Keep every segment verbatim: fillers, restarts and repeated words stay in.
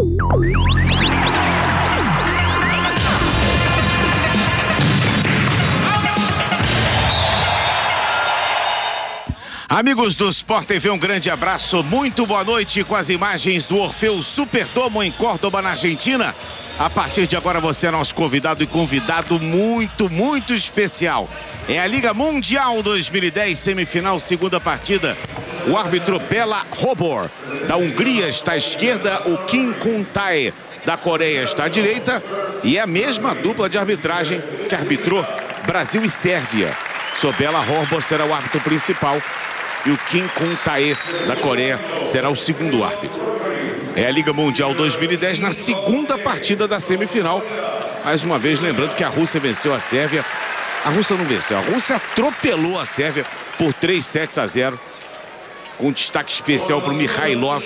Amigos do Sport T V, um grande abraço, muito boa noite com as imagens do Orfeu Superdomo em Córdoba, na Argentina. A partir de agora você é nosso convidado e convidado muito, muito especial. É a Liga Mundial dois mil e dez, semifinal, segunda partida. O árbitro Bela Robor, da Hungria, está à esquerda, o Kim Kun-tae, da Coreia, está à direita. E é a mesma dupla de arbitragem que arbitrou Brasil e Sérvia. So Bela Robor será o árbitro principal. E o Kim Kun-tae, da Coreia, será o segundo árbitro. É a Liga Mundial dois mil e dez na segunda partida da semifinal. Mais uma vez, lembrando que a Rússia venceu a Sérvia. A Rússia não venceu, a Rússia atropelou a Sérvia por três sets a zero. Com destaque especial para o Mikhailov.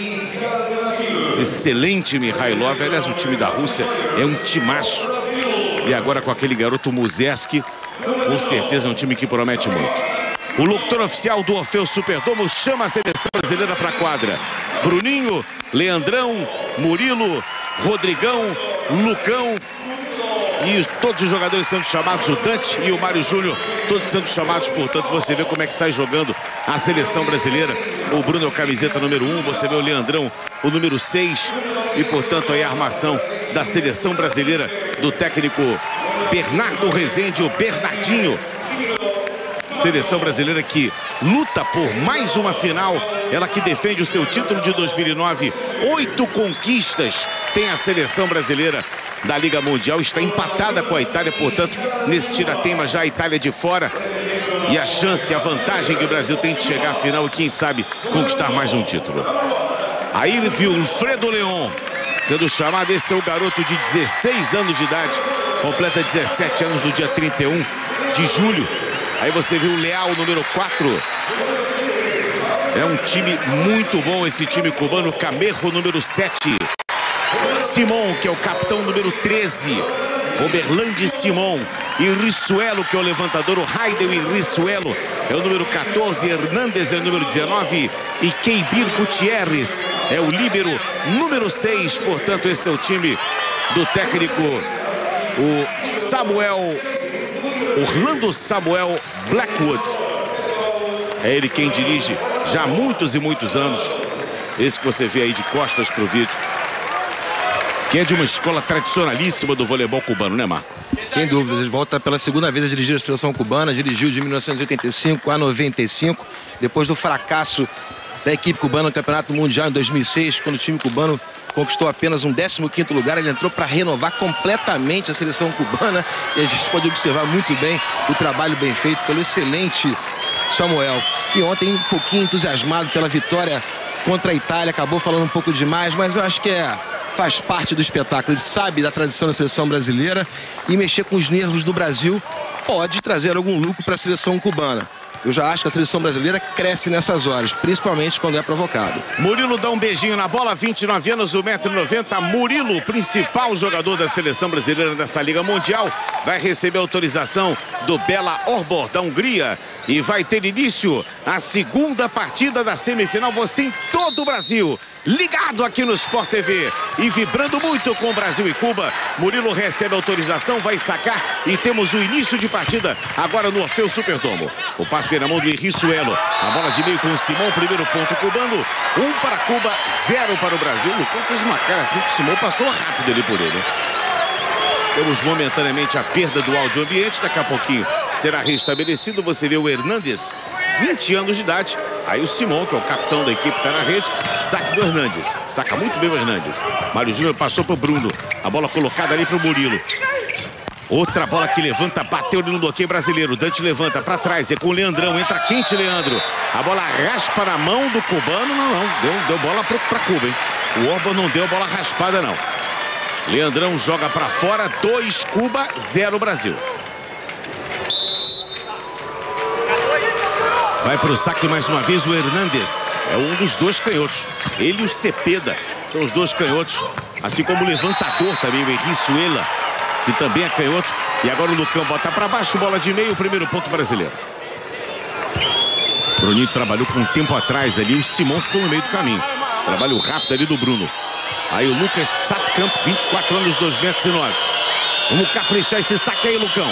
Excelente Mikhailov. Aliás, o time da Rússia é um timaço. E agora com aquele garoto Muzeski, com certeza é um time que promete muito. O locutor oficial do Orfeu Superdomo chama a seleção brasileira para a quadra. Bruninho, Leandrão, Murilo, Rodrigão, Lucão e todos os jogadores sendo chamados, o Dante e o Mário Júnior, todos sendo chamados. Portanto, você vê como é que sai jogando a seleção brasileira. O Bruno é o camiseta número um, você vê o Leandrão, o número seis. E, portanto, aí a armação da seleção brasileira do técnico Bernardo Rezende, o Bernardinho. Seleção brasileira que luta por mais uma final. Ela que defende o seu título de dois mil e nove. Oito conquistas tem a seleção brasileira da Liga Mundial. Está empatada com a Itália, portanto, nesse tira-teima já a Itália de fora. E a chance, a vantagem que o Brasil tem de chegar à final e, quem sabe, conquistar mais um título. Aí viu o Fredo Leon sendo chamado. Esse é o garoto de dezesseis anos de idade. Completa dezessete anos no dia trinta e um de julho. Aí você viu o Leal, número quatro. É um time muito bom esse time cubano. Camerro, número sete. Simon, que é o capitão, número treze. Oberlandi Simon. E Rissuelo, que é o levantador. O Heidel e Rissuelo é o número quatorze. Hernandes é o número dezenove. E Keibir Gutierrez é o líbero, número seis. Portanto, esse é o time do técnico, o Samuel... Orlando Samuel Blackwood. É ele quem dirige já há muitos e muitos anos. Esse que você vê aí de costas pro vídeo. Que é de uma escola tradicionalíssima do voleibol cubano, né, Marco? Sem dúvidas, ele volta pela segunda vez a dirigir a seleção cubana. Dirigiu de mil novecentos e oitenta e cinco a noventa e cinco. Depois do fracasso da equipe cubana no Campeonato Mundial em dois mil e seis, quando o time cubano conquistou apenas um décimo quinto lugar, ele entrou para renovar completamente a seleção cubana. E a gente pode observar muito bem o trabalho bem feito pelo excelente Samuel, que ontem um pouquinho entusiasmado pela vitória contra a Itália, acabou falando um pouco demais, mas eu acho que é, faz parte do espetáculo. Ele sabe da tradição da seleção brasileira e mexer com os nervos do Brasil pode trazer algum lucro para a seleção cubana. Eu já acho que a seleção brasileira cresce nessas horas, principalmente quando é provocado. Murilo dá um beijinho na bola, vinte e nove anos, um metro e noventa. Murilo, principal jogador da seleção brasileira dessa Liga Mundial, vai receber autorização do Bela Robor, da Hungria. E vai ter início a segunda partida da semifinal. Você em todo o Brasil, ligado aqui no Sport T V e vibrando muito com o Brasil e Cuba. Murilo recebe autorização, vai sacar e temos o início de partida agora no Orfeu Superdomo. O passe vem na mão do Rissuelo. A bola de meio com o Simão, primeiro ponto cubano. Um para Cuba, zero para o Brasil. O Lucão fez uma cara assim que o Simão passou rápido ali por ele. Temos momentaneamente a perda do áudio ambiente. Daqui a pouquinho será restabelecido. Você vê o Hernandes, vinte anos de idade. Aí o Simão, que é o capitão da equipe, está na rede. Saque do Hernandes. Saca muito bem o Hernandes. Mário Júnior passou para o Bruno. A bola colocada ali para o Murilo. Outra bola que levanta, bateu ali no bloqueio brasileiro. Dante levanta para trás, é com o Leandrão. Entra quente, Leandro. A bola raspa na mão do cubano. Não, não. Deu, deu bola para Cuba, hein? O Orban não deu bola raspada, não. Leandrão joga para fora. dois Cuba, zero Brasil. Vai para o saque mais uma vez o Hernandes. É um dos dois canhotos. Ele e o Cepeda são os dois canhotos. Assim como o levantador também, o Rissuelo, que também é canhoto. E agora o Lucão bota para baixo, bola de meio, o primeiro ponto brasileiro. Bruninho trabalhou com um tempo atrás ali, o Simão ficou no meio do caminho. Trabalho rápido ali do Bruno. Aí o Lucas Satkamp, vinte e quatro anos, dois metros e nove. Vamos caprichar esse saque aí, Lucão.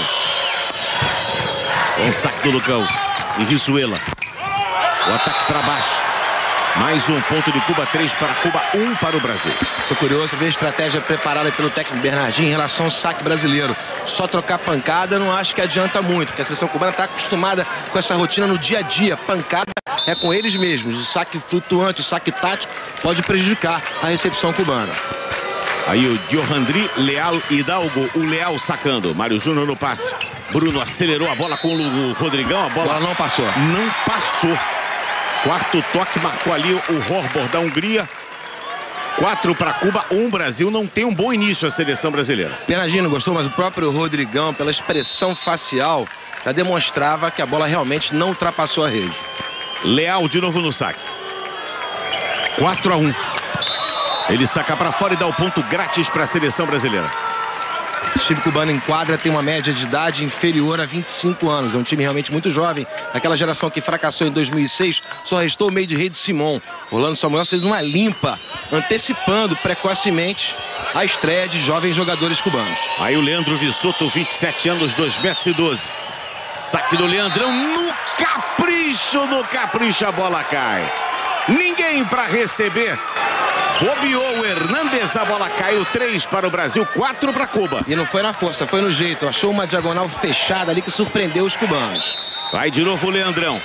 Bom saque do Lucão. E Rizuela. O ataque para baixo. Mais um ponto de Cuba, três para Cuba, um para o Brasil. Tô curioso ver a estratégia preparada pelo técnico Bernardinho em relação ao saque brasileiro. Só trocar pancada não acho que adianta muito, porque a seleção cubana está acostumada com essa rotina no dia a dia. Pancada é com eles mesmos. O saque flutuante, o saque tático pode prejudicar a recepção cubana. Aí o Johandri Leal Hidalgo, o Leal sacando. Mário Júnior no passe. Bruno acelerou a bola com o Rodrigão. A bola, a bola não passou. Não passou. Quarto toque marcou ali o Horbor da Hungria. Quatro para Cuba, um Brasil. Não tem um bom início a seleção brasileira. Bernardinho não gostou, mas o próprio Rodrigão, pela expressão facial, já demonstrava que a bola realmente não ultrapassou a rede. Leal de novo no saque. quatro a um. Ele saca para fora e dá o ponto grátis para a seleção brasileira. O time cubano em quadra tem uma média de idade inferior a vinte e cinco anos. É um time realmente muito jovem. Aquela geração que fracassou em dois mil e seis, só restou o meio de rede Simon. Orlando Samuel fez uma limpa, antecipando precocemente a estreia de jovens jogadores cubanos. Aí o Leandro Vissoto, vinte e sete anos, dois metros e doze. Saque do Leandrão no capricho, no capricho a bola cai. Ninguém para receber. Bobeou o Hernandes, a bola caiu. Três para o Brasil, quatro para Cuba. E não foi na força, foi no jeito. Achou uma diagonal fechada ali que surpreendeu os cubanos. Vai de novo o Leandrão.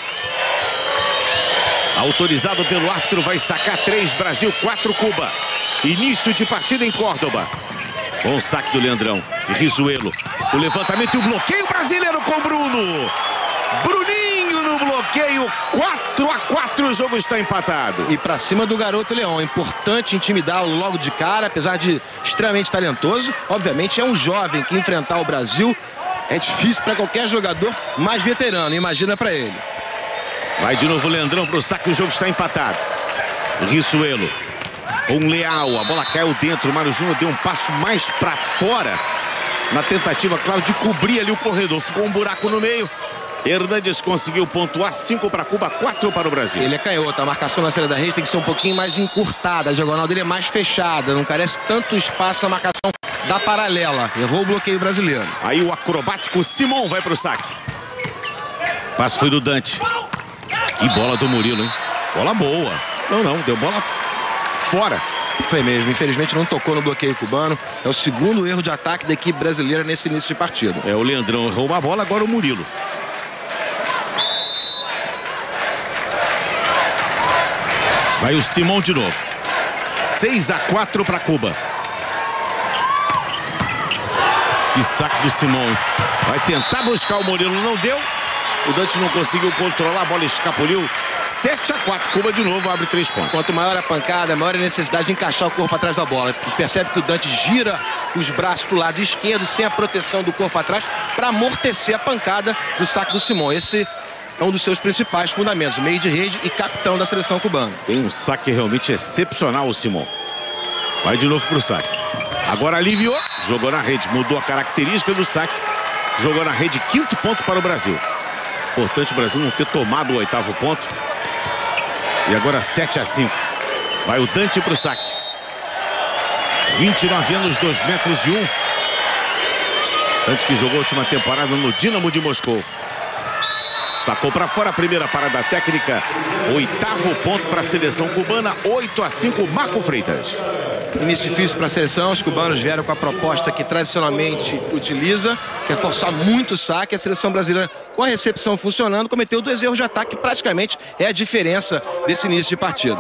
Autorizado pelo árbitro, vai sacar. Três Brasil, quatro Cuba. Início de partida em Córdoba. Bom saque do Leandrão. E Rizuelo. O levantamento e o bloqueio brasileiro com o Bruno. Bruninho no bloqueio. quatro a quatro, o jogo está empatado. E para cima do garoto Leão. É importante intimidá-lo logo de cara, apesar de extremamente talentoso. Obviamente é um jovem que enfrentar o Brasil é difícil para qualquer jogador mais veterano. Imagina para ele. Vai de novo o Leandrão para o saque, o jogo está empatado. Rizuelo. Com Leal, a bola caiu dentro. O Mário Júnior deu um passo mais para fora. Na tentativa, claro, de cobrir ali o corredor. Ficou um buraco no meio. Hernandes conseguiu pontuar. Cinco para Cuba, quatro para o Brasil. Ele é canhoto. A marcação na saída da rede tem que ser um pouquinho mais encurtada. A diagonal dele é mais fechada. Não carece tanto espaço na marcação da paralela. Errou o bloqueio brasileiro. Aí o acrobático Simon vai para o saque. Passe foi do Dante. Que bola do Murilo, hein? Bola boa. Não, não. Deu bola fora. Foi mesmo. Infelizmente não tocou no bloqueio cubano. É o segundo erro de ataque da equipe brasileira nesse início de partida. É, o Leandrão errou uma bola, agora o Murilo. Vai o Simon de novo. seis a quatro para Cuba. Que saque do Simon. Vai tentar buscar o Murilo, não deu. O Dante não conseguiu controlar, a bola escapuliu. sete a quatro, Cuba de novo abre três pontos. Quanto maior a pancada, maior a necessidade de encaixar o corpo atrás da bola. A gente percebe que o Dante gira os braços para o lado esquerdo, sem a proteção do corpo atrás, para amortecer a pancada do saque do Simon. Esse é um dos seus principais fundamentos, meio de rede e capitão da seleção cubana. Tem um saque realmente excepcional o Simon. Vai de novo para o saque. Agora aliviou, jogou na rede, mudou a característica do saque. Jogou na rede, quinto ponto para o Brasil. Importante o Brasil não ter tomado o oitavo ponto. E agora sete a cinco. Vai o Dante para o saque. vinte e nove anos, dois metros e um. Dante que jogou a última temporada no Dinamo de Moscou. Sacou para fora a primeira parada técnica. Oitavo ponto para a seleção cubana. oito a cinco, Marco Freitas. Início difícil para a seleção. Os cubanos vieram com a proposta que tradicionalmente utiliza, que é forçar muito o saque. A seleção brasileira, com a recepção funcionando, cometeu dois erros de ataque, que praticamente é a diferença desse início de partida.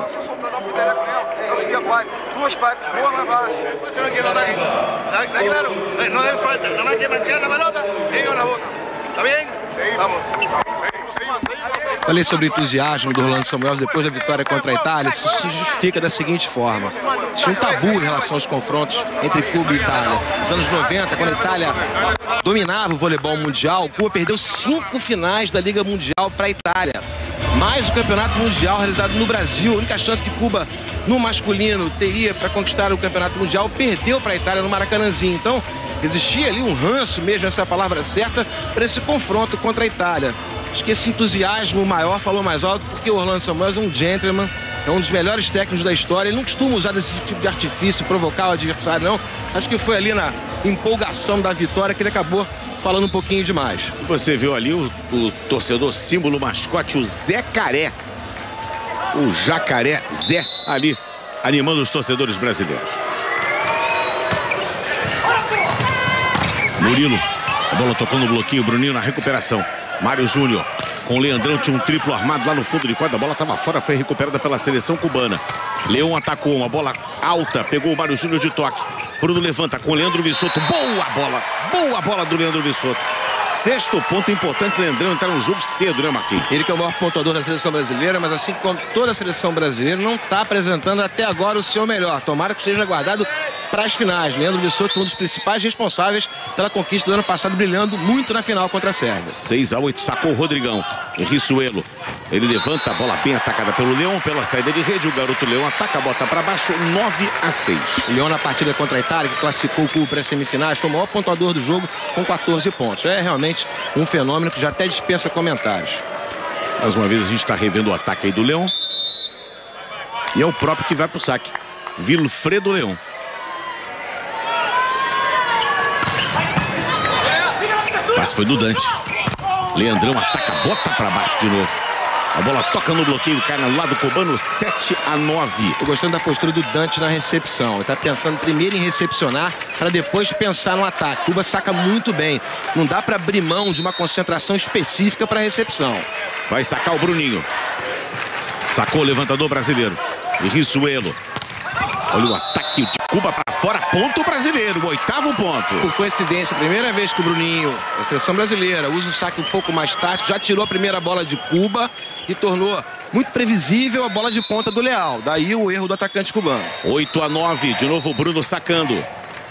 Duas pipes, boa, mas baixa. Você não quer nada aí. Está claro? Não é falta. Não é que manquear na pelota e eu na outra. Está bem? Vamos. Falei sobre o entusiasmo do Orlando Samuel depois da vitória contra a Itália. Isso se justifica da seguinte forma: tinha um tabu em relação aos confrontos entre Cuba e Itália. Nos anos noventa, quando a Itália dominava o voleibol mundial, Cuba perdeu cinco finais da Liga Mundial para a Itália. Mais o campeonato mundial realizado no Brasil. A única chance que Cuba, no masculino, teria para conquistar o campeonato mundial, perdeu para a Itália no Maracanãzinho. Então, existia ali um ranço, mesmo essa palavra certa, para esse confronto contra a Itália. Acho que esse entusiasmo maior falou mais alto porque o Orlando Samuel é um gentleman é um dos melhores técnicos da história. Ele não costuma usar esse tipo de artifício, provocar o adversário, não. Acho que foi ali na empolgação da vitória que ele acabou falando um pouquinho demais. Você viu ali o, o torcedor símbolo mascote, o Zé Caré. O Jacaré Zé ali, animando os torcedores brasileiros. Murilo, a bola tocou no bloquinho, Bruninho na recuperação. Mário Júnior, com o Leandrão, tinha um triplo armado lá no fundo de quadra. A bola estava fora, foi recuperada pela seleção cubana. Leão atacou, uma bola alta, pegou o Mário Júnior de toque. Bruno levanta com o Leandro Visotto. Boa bola, boa bola do Leandro Visotto. Sexto ponto importante, Leandrão entrar no jogo cedo, né, Marquinhos? Ele que é o maior pontuador da seleção brasileira, mas assim como toda a seleção brasileira, não está apresentando até agora o seu melhor. Tomara que esteja guardado para as finais. Leandro Visotto, um dos principais responsáveis pela conquista do ano passado, brilhando muito na final contra a Sérvia. seis a oito, sacou o Rodrigão. Rissuelo, ele levanta a bola bem atacada pelo Leão, pela saída de rede. O garoto Leão ataca, bota para baixo, nove a seis. O Leão na partida contra a Itália, que classificou o Cuba para as semifinais, foi o maior pontuador do jogo com quatorze pontos. É realmente um fenômeno que já até dispensa comentários. Mais uma vez a gente está revendo o ataque aí do Leão. E é o próprio que vai para o saque. Vilfredo Leão. Passe foi do Dante. Leandrão ataca, bota para baixo de novo. A bola toca no bloqueio, cai no lado cubano, sete a nove. Tô gostando da postura do Dante na recepção. Ele tá pensando primeiro em recepcionar para depois pensar no ataque. Cuba saca muito bem. Não dá para abrir mão de uma concentração específica para recepção. Vai sacar o Bruninho. Sacou o levantador brasileiro. E Rissuelo. Olha o ataque de Cuba para fora, ponto brasileiro, oitavo ponto. Por coincidência, primeira vez que o Bruninho, a seleção brasileira, usa o saque um pouco mais tático, já tirou a primeira bola de Cuba e tornou muito previsível a bola de ponta do Leal. Daí o erro do atacante cubano. oito a nove, de novo o Bruno sacando.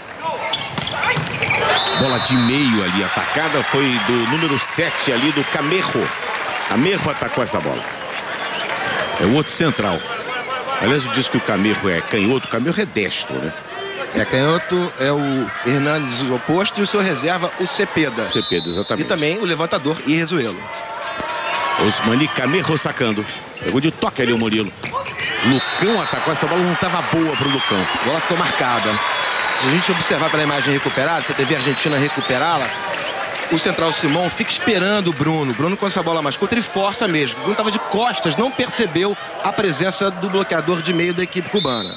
Bola de meio ali, atacada foi do número sete ali, do Camerro. Camerro atacou essa bola. É o outro central. Aliás, eu disse que o Camerro é canhoto, o Camerro é destro, né? É, canhoto é o Hernandes o oposto e o seu reserva, o Cepeda. Cepeda, exatamente. E também o levantador Irrezuelo. Osmani Camerro sacando. Pegou de toque ali o Murilo. Lucão atacou, essa bola não estava boa pro Lucão. A bola ficou marcada. Se a gente observar pela imagem recuperada, se a T V Argentina recuperá-la, o central Simão fica esperando o Bruno. Bruno com essa bola mais curta, ele força mesmo. O Bruno estava de costas, não percebeu a presença do bloqueador de meio da equipe cubana.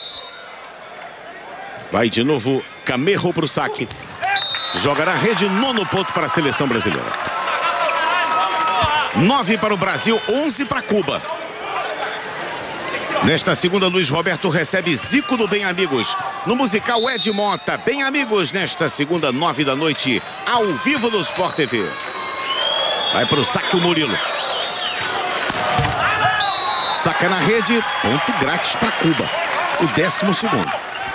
Vai de novo Camerro para o saque. Joga na rede, nono ponto para a seleção brasileira. nove para o Brasil, onze para Cuba. Nesta segunda, Luiz Roberto recebe Zico do Bem Amigos. No musical Ed Mota, Bem Amigos, nesta segunda, nove da noite, ao vivo no Sport T V. Vai para o saque o Murilo. Saca na rede, ponto grátis para Cuba. O décimo segundo.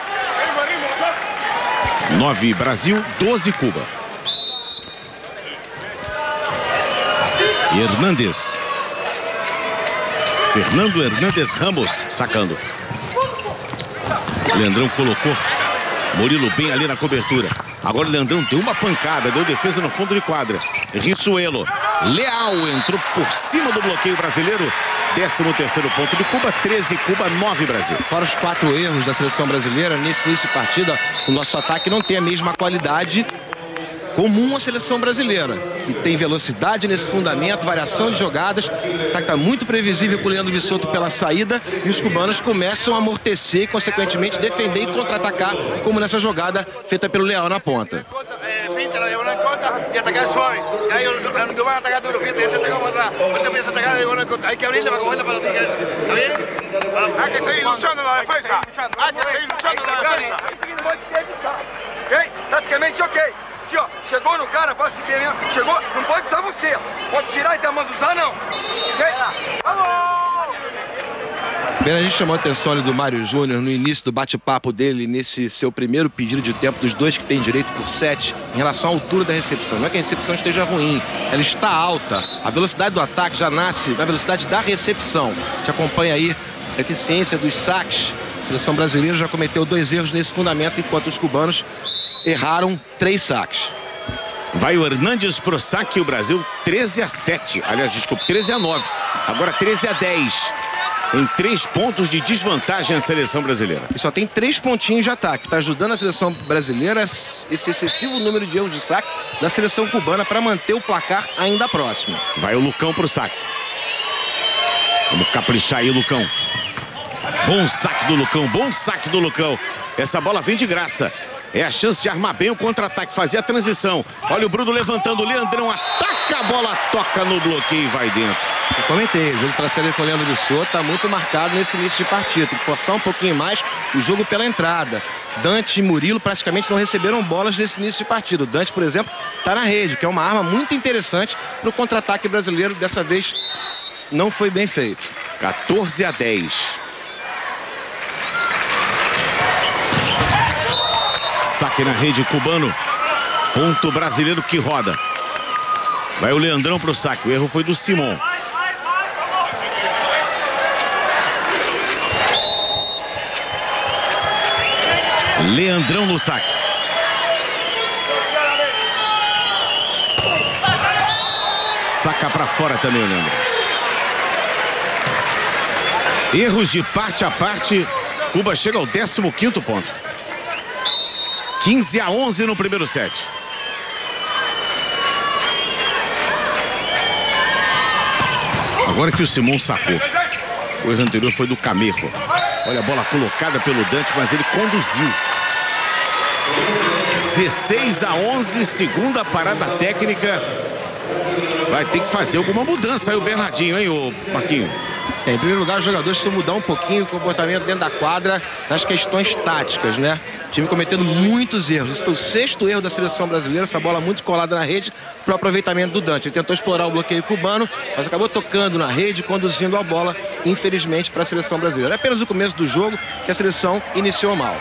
nove Brasil, doze Cuba. Hernandes. Fernando Hernandes Ramos sacando. Leandrão colocou Murilo bem ali na cobertura. Agora o Leandrão deu uma pancada, deu defesa no fundo de quadra. Rissuelo. Leal entrou por cima do bloqueio brasileiro. décimo terceiro ponto de Cuba, treze Cuba, nove Brasil. Fora os quatro erros da seleção brasileira, nesse início de partida, o nosso ataque não tem a mesma qualidade comum à seleção brasileira, que tem velocidade nesse fundamento, variação de jogadas, tá, tá muito previsível com o Leandro Visotto pela saída, e os cubanos começam a amortecer e, consequentemente, defender e contra-atacar, como nessa jogada feita pelo Leal na ponta. Praticamente ok. Aqui, ó, chegou no cara, faz assim mesmo. Chegou, não pode usar você. Pode tirar e ter mais usar, não. Ok? Vamos! Bem, a gente chamou a atenção ali do Mário Júnior no início do bate-papo dele, nesse seu primeiro pedido de tempo dos dois que tem direito por sete, em relação à altura da recepção. Não é que a recepção esteja ruim, ela está alta. A velocidade do ataque já nasce da velocidade da recepção. A gente acompanha aí a eficiência dos saques. A seleção brasileira já cometeu dois erros nesse fundamento, enquanto os cubanos erraram três saques. Vai o Hernandes pro saque, o Brasil treze a sete. Aliás, desculpe, treze a nove. Agora treze a dez. Tem três pontos de desvantagem a seleção brasileira. E só tem três pontinhos de ataque. Está ajudando a seleção brasileira esse excessivo número de erros de saque da seleção cubana para manter o placar ainda próximo. Vai o Lucão para o saque. Vamos caprichar aí, Lucão. Bom saque do Lucão, bom saque do Lucão. Essa bola vem de graça. É a chance de armar bem o contra-ataque, fazer a transição. Olha o Bruno levantando, o Leandrão ataca a bola, toca no bloqueio e vai dentro. Eu comentei, o jogo para a série com o Leandro Vissot está muito marcado nesse início de partida. Tem que forçar um pouquinho mais o jogo pela entrada. Dante e Murilo praticamente não receberam bolas nesse início de partida. O Dante, por exemplo, está na rede, que é uma arma muito interessante para o contra-ataque brasileiro. Dessa vez não foi bem feito. quatorze a dez. Saque na rede, cubano. Ponto brasileiro que roda. Vai o Leandrão pro saque. O erro foi do Simon. Leandrão no saque. Saca pra fora também o Leandrão. Erros de parte a parte. Cuba chega ao décimo quinto ponto. quinze a onze no primeiro set. Agora que o Simon sacou. O erro anterior foi do Camejo. Olha a bola colocada pelo Dante, mas ele conduziu. dezesseis a onze, segunda parada técnica. Vai ter que fazer alguma mudança aí o Bernardinho, hein, o Marquinhos? É, em primeiro lugar, os jogadores precisam mudar um pouquinho o comportamento dentro da quadra nas questões táticas, né? O time cometendo muitos erros. Esse foi o sexto erro da seleção brasileira, essa bola muito colada na rede para o aproveitamento do Dante. Ele tentou explorar o bloqueio cubano, mas acabou tocando na rede, conduzindo a bola, infelizmente, para a seleção brasileira. É apenas o começo do jogo que a seleção iniciou mal.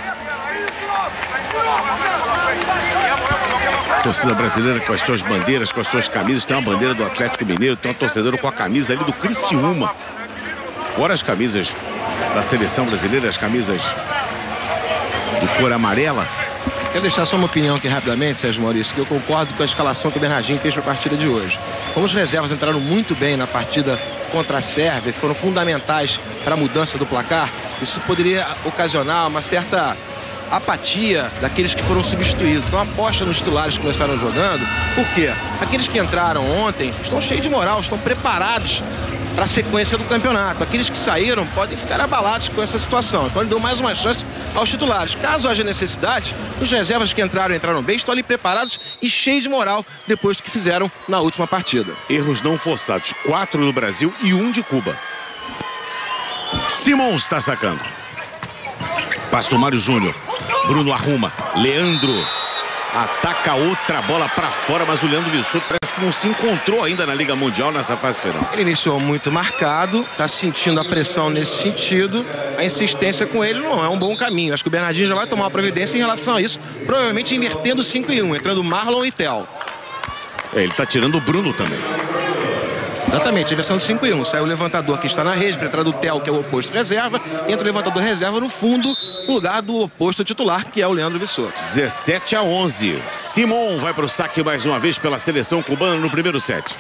A torcida brasileira com as suas bandeiras, com as suas camisas. Tem uma bandeira do Atlético Mineiro, tem um torcedor com a camisa ali do Criciúma. Fora as camisas da seleção brasileira, as camisas de cor amarela. Quero deixar só uma opinião aqui rapidamente, Sérgio Maurício, que eu concordo com a escalação que o Bernardinho fez para a partida de hoje. Como os reservas entraram muito bem na partida contra a Sérvia, foram fundamentais para a mudança do placar, isso poderia ocasionar uma certa apatia daqueles que foram substituídos. Então aposta nos titulares que começaram jogando. Por quê? Aqueles que entraram ontem estão cheios de moral, estão preparados para a sequência do campeonato. Aqueles que saíram podem ficar abalados com essa situação. Então ele deu mais uma chance aos titulares. Caso haja necessidade, os reservas que entraram entraram bem, estão ali preparados e cheios de moral depois do que fizeram na última partida. Erros não forçados, quatro do Brasil e um de Cuba. Simon está sacando. Passo do Mário Júnior. Bruno arruma. Leandro ataca outra bola para fora, mas o Leandro Vissot parece que não se encontrou ainda na Liga Mundial nessa fase final. Ele iniciou muito marcado, está sentindo a pressão nesse sentido. A insistência com ele não é um bom caminho. Acho que o Bernardinho já vai tomar uma providência em relação a isso, provavelmente invertendo cinco e um, entrando Marlon e Tel. É, ele está tirando o Bruno também. Exatamente, a versão de cinco e um. Sai o levantador que está na rede, para entrar do Tel, que é o oposto reserva. Entra o levantador reserva no fundo, no lugar do oposto titular, que é o Leandro Vissot. dezessete a onze. Simon vai para o saque mais uma vez pela seleção cubana no primeiro set.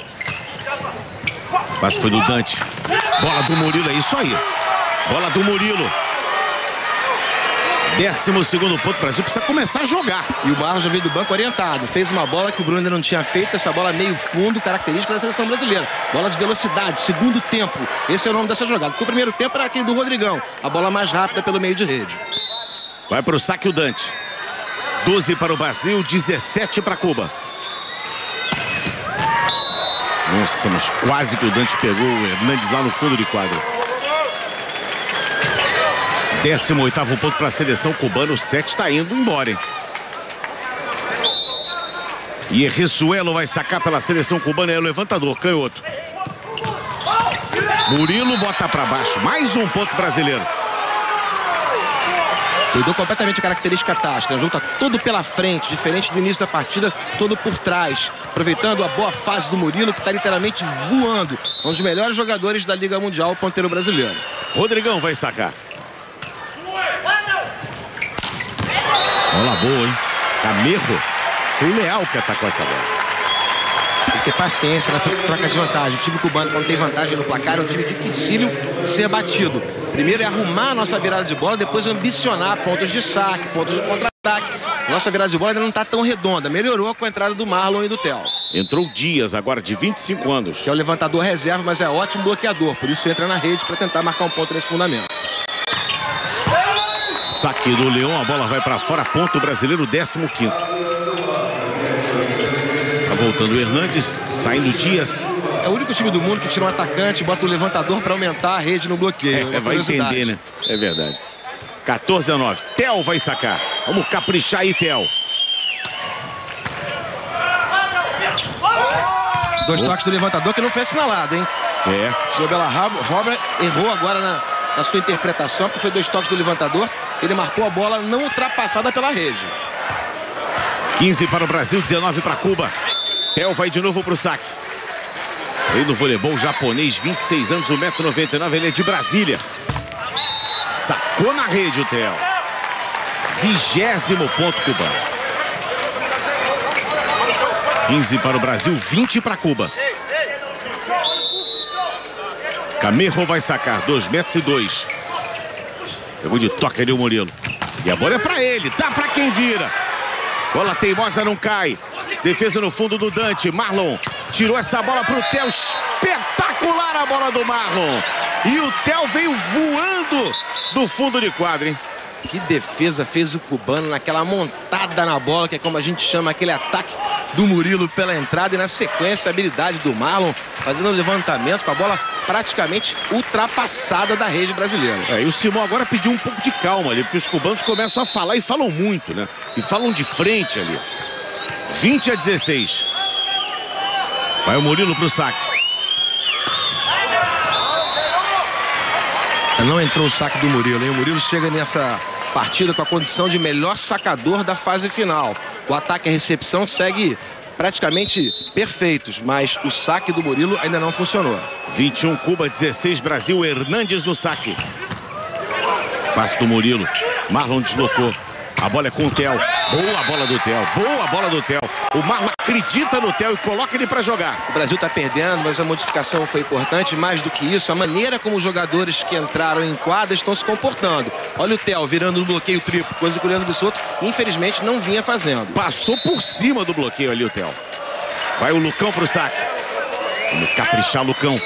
Passe foi do Dante. Bola do Murilo, é isso aí. Bola do Murilo. Décimo segundo ponto, o Brasil precisa começar a jogar. E o Marlon já veio do banco orientado. Fez uma bola que o Bruno ainda não tinha feito. Essa bola meio fundo, característica da seleção brasileira. Bola de velocidade, segundo tempo. Esse é o nome dessa jogada. Porque o primeiro tempo era aquele do Rodrigão. A bola mais rápida pelo meio de rede. Vai para o saque o Dante. doze para o Brasil, dezessete para Cuba. Nossa, mas quase que o Dante pegou o Hernandes lá no fundo de quadra. décimo oitavo ponto para a seleção cubana. O set está indo embora, hein? E Rissuelo vai sacar pela seleção cubana. É o levantador, canhoto. Murilo bota para baixo. Mais um ponto brasileiro. Mudou completamente a característica tática. O jogo está todo pela frente, diferente do início da partida, todo por trás. Aproveitando a boa fase do Murilo, que está literalmente voando. Um dos melhores jogadores da Liga Mundial, o ponteiro brasileiro. Rodrigão vai sacar. Bola boa, hein? Camejo. Foi o Leal que atacou essa bola. Tem que ter paciência na troca de vantagem. O time cubano, quando tem vantagem no placar, é um time dificílimo de ser batido. Primeiro é arrumar a nossa virada de bola, depois ambicionar pontos de saque, pontos de contra-ataque. Nossa virada de bola ainda não está tão redonda. Melhorou com a entrada do Marlon e do Theo. Entrou Dias, agora de vinte e cinco anos. Que é o levantador reserva, mas é ótimo bloqueador. Por isso entra na rede para tentar marcar um ponto nesse fundamento. Saque do Leão, a bola vai para fora. Ponto brasileiro, décimo quinto. Tá voltando o Hernandes, saindo Dias. É o único time do mundo que tira um atacante e bota o levantador para aumentar a rede no bloqueio. É, vai entender, né? É verdade. quatorze a nove. Theo vai sacar. Vamos caprichar aí, Theo. Dois toques do levantador que não foi assinalado, hein? É. O senhor Bela Robert errou agora na, na sua interpretação, porque foi dois toques do levantador. Ele marcou a bola não ultrapassada pela rede. quinze para o Brasil, dezenove para Cuba. Theo vai de novo para o saque. Rei do voleibol japonês, vinte e seis anos, um metro e noventa e nove, ele é de Brasília. Sacou na rede o Theo. Vigésimo ponto cubano. quinze para o Brasil, vinte para Cuba. Camerro vai sacar, dois metros e dois. Pegou de toque ali o Murilo. E a bola é para ele, dá para quem vira. Bola teimosa não cai. Defesa no fundo do Dante. Marlon tirou essa bola para o Theo. Espetacular a bola do Marlon. E o Theo veio voando do fundo de quadra, hein? Que defesa fez o cubano naquela montada na bola, que é como a gente chama aquele ataque do Murilo pela entrada. E na sequência a habilidade do Marlon fazendo um levantamento com a bola praticamente ultrapassada da rede brasileira. É, e o Simão agora pediu um pouco de calma ali, porque os cubanos começam a falar e falam muito, né? E falam de frente ali. vinte a dezesseis. Vai o Murilo pro saque. Não entrou o saque do Murilo, hein? O Murilo chega nessa partida com a condição de melhor sacador da fase final. O ataque e a recepção segue praticamente perfeitos, mas o saque do Murilo ainda não funcionou. vinte e um Cuba, dezesseis Brasil. Hernandes no saque. Passe do Murilo. Marlon deslocou. A bola é com o Theo. Boa bola do Theo. Boa bola do Theo. O Marlon acredita no Theo e coloca ele para jogar. O Brasil está perdendo, mas a modificação foi importante. Mais do que isso, a maneira como os jogadores que entraram em quadra estão se comportando. Olha o Theo virando no bloqueio triplo, coisa que o Leandro Vissoto, infelizmente, não vinha fazendo. Passou por cima do bloqueio ali o Theo. Vai o Lucão pro saque. Vamos caprichar, Lucão.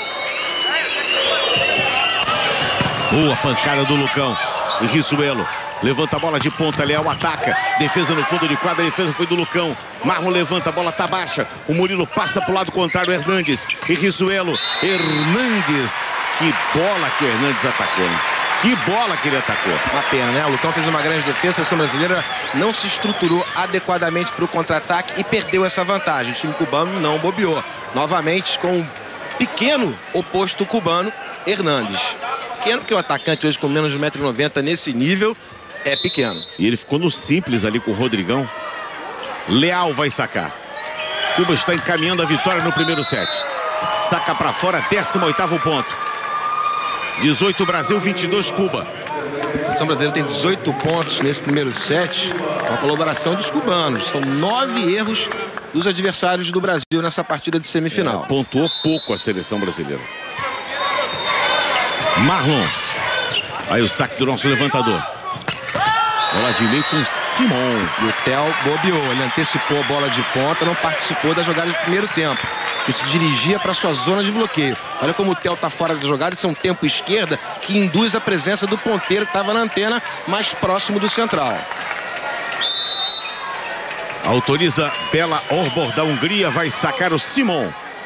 Boa pancada do Lucão. E Rissuelo. Levanta a bola de ponta, Leal ataca. Defesa no fundo de quadra, a defesa foi do Lucão. Marlon levanta, a bola tá baixa. O Murilo passa pro lado contrário, Hernandes. E Rissuelo. Hernandes. Que bola que o Hernandes atacou, hein? Que bola que ele atacou. Uma pena, né? O Lucão fez uma grande defesa. A seleção brasileira não se estruturou adequadamente para o contra-ataque e perdeu essa vantagem. O time cubano não bobeou. Novamente com um pequeno oposto cubano, Hernandes. Pequeno porque o atacante hoje com menos de um metro e noventa nesse nível é pequeno. E ele ficou no simples ali com o Rodrigão. Leal vai sacar. Cuba está encaminhando a vitória no primeiro set. Saca para fora, décimo oitavo ponto. dezoito Brasil, vinte e dois Cuba. A seleção brasileira tem dezoito pontos nesse primeiro set, com a colaboração dos cubanos. São nove erros dos adversários do Brasil nessa partida de semifinal. É, pontuou pouco a seleção brasileira. Marlon. Aí o saque do nosso levantador. Bola de meio com Simon. E o Theo bobeou, ele antecipou a bola de ponta, não participou da jogada de primeiro tempo, que se dirigia para sua zona de bloqueio. Olha como o Theo está fora da jogada, isso é um tempo esquerda que induz a presença do ponteiro que estava na antena mais próximo do central. Autoriza Bela Orbor da Hungria, vai sacar o Simon.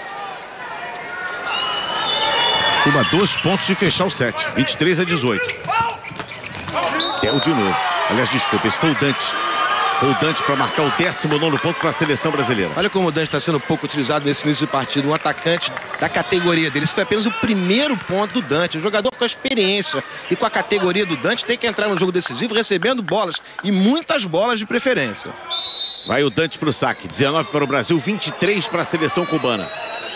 Cuba, dois pontos de fechar o set, vinte e três a dezoito. Theo de novo. Aliás, desculpa, esse foi o Dante. Foi o Dante para marcar o décimo nono ponto para a seleção brasileira. Olha como o Dante está sendo pouco utilizado nesse início de partida. Um atacante da categoria dele. Isso foi apenas o primeiro ponto do Dante. Um jogador com a experiência e com a categoria do Dante tem que entrar no jogo decisivo recebendo bolas. E muitas bolas de preferência. Vai o Dante para o saque. dezenove para o Brasil, vinte e três para a seleção cubana.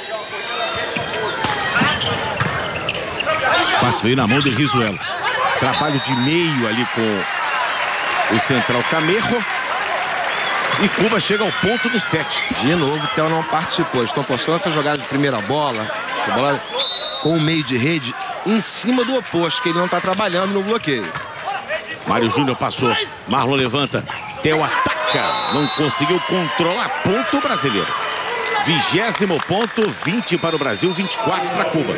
Passe veio na mão de Rissuelo. Trabalho de meio ali com o central Camerro. E Cuba chega ao ponto do sete. De novo, o Theo não participou. Estão forçando essa jogada de primeira bola. Essa bola com o meio de rede em cima do oposto, que ele não está trabalhando no bloqueio. Mário Júnior passou. Marlon levanta. Theo ataca. Não conseguiu controlar. Ponto brasileiro. Vigésimo ponto, vinte para o Brasil, vinte e quatro para Cuba.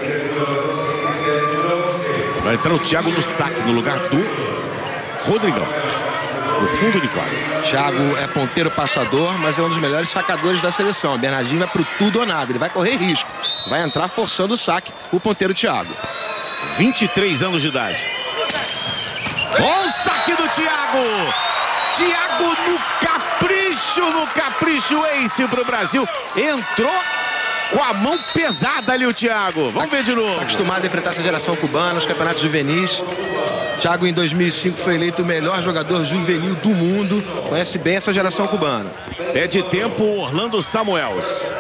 Vai entrar o Thiago no saque, no lugar do Rodrigão. No fundo de quadro. Thiago é ponteiro passador, mas é um dos melhores sacadores da seleção. Bernardinho vai pro tudo ou nada. Ele vai correr risco. Vai entrar forçando o saque, o ponteiro Thiago. vinte e três anos de idade. Olha o saque do Thiago! Thiago no capricho, no capricho ace pro Brasil. Entrou com a mão pesada ali o Thiago. Vamos ver de novo. Está acostumado a enfrentar essa geração cubana nos campeonatos juvenis. Thiago, em dois mil e cinco, foi eleito o melhor jogador juvenil do mundo. Conhece bem essa geração cubana. Pede tempo Orlando Samuels.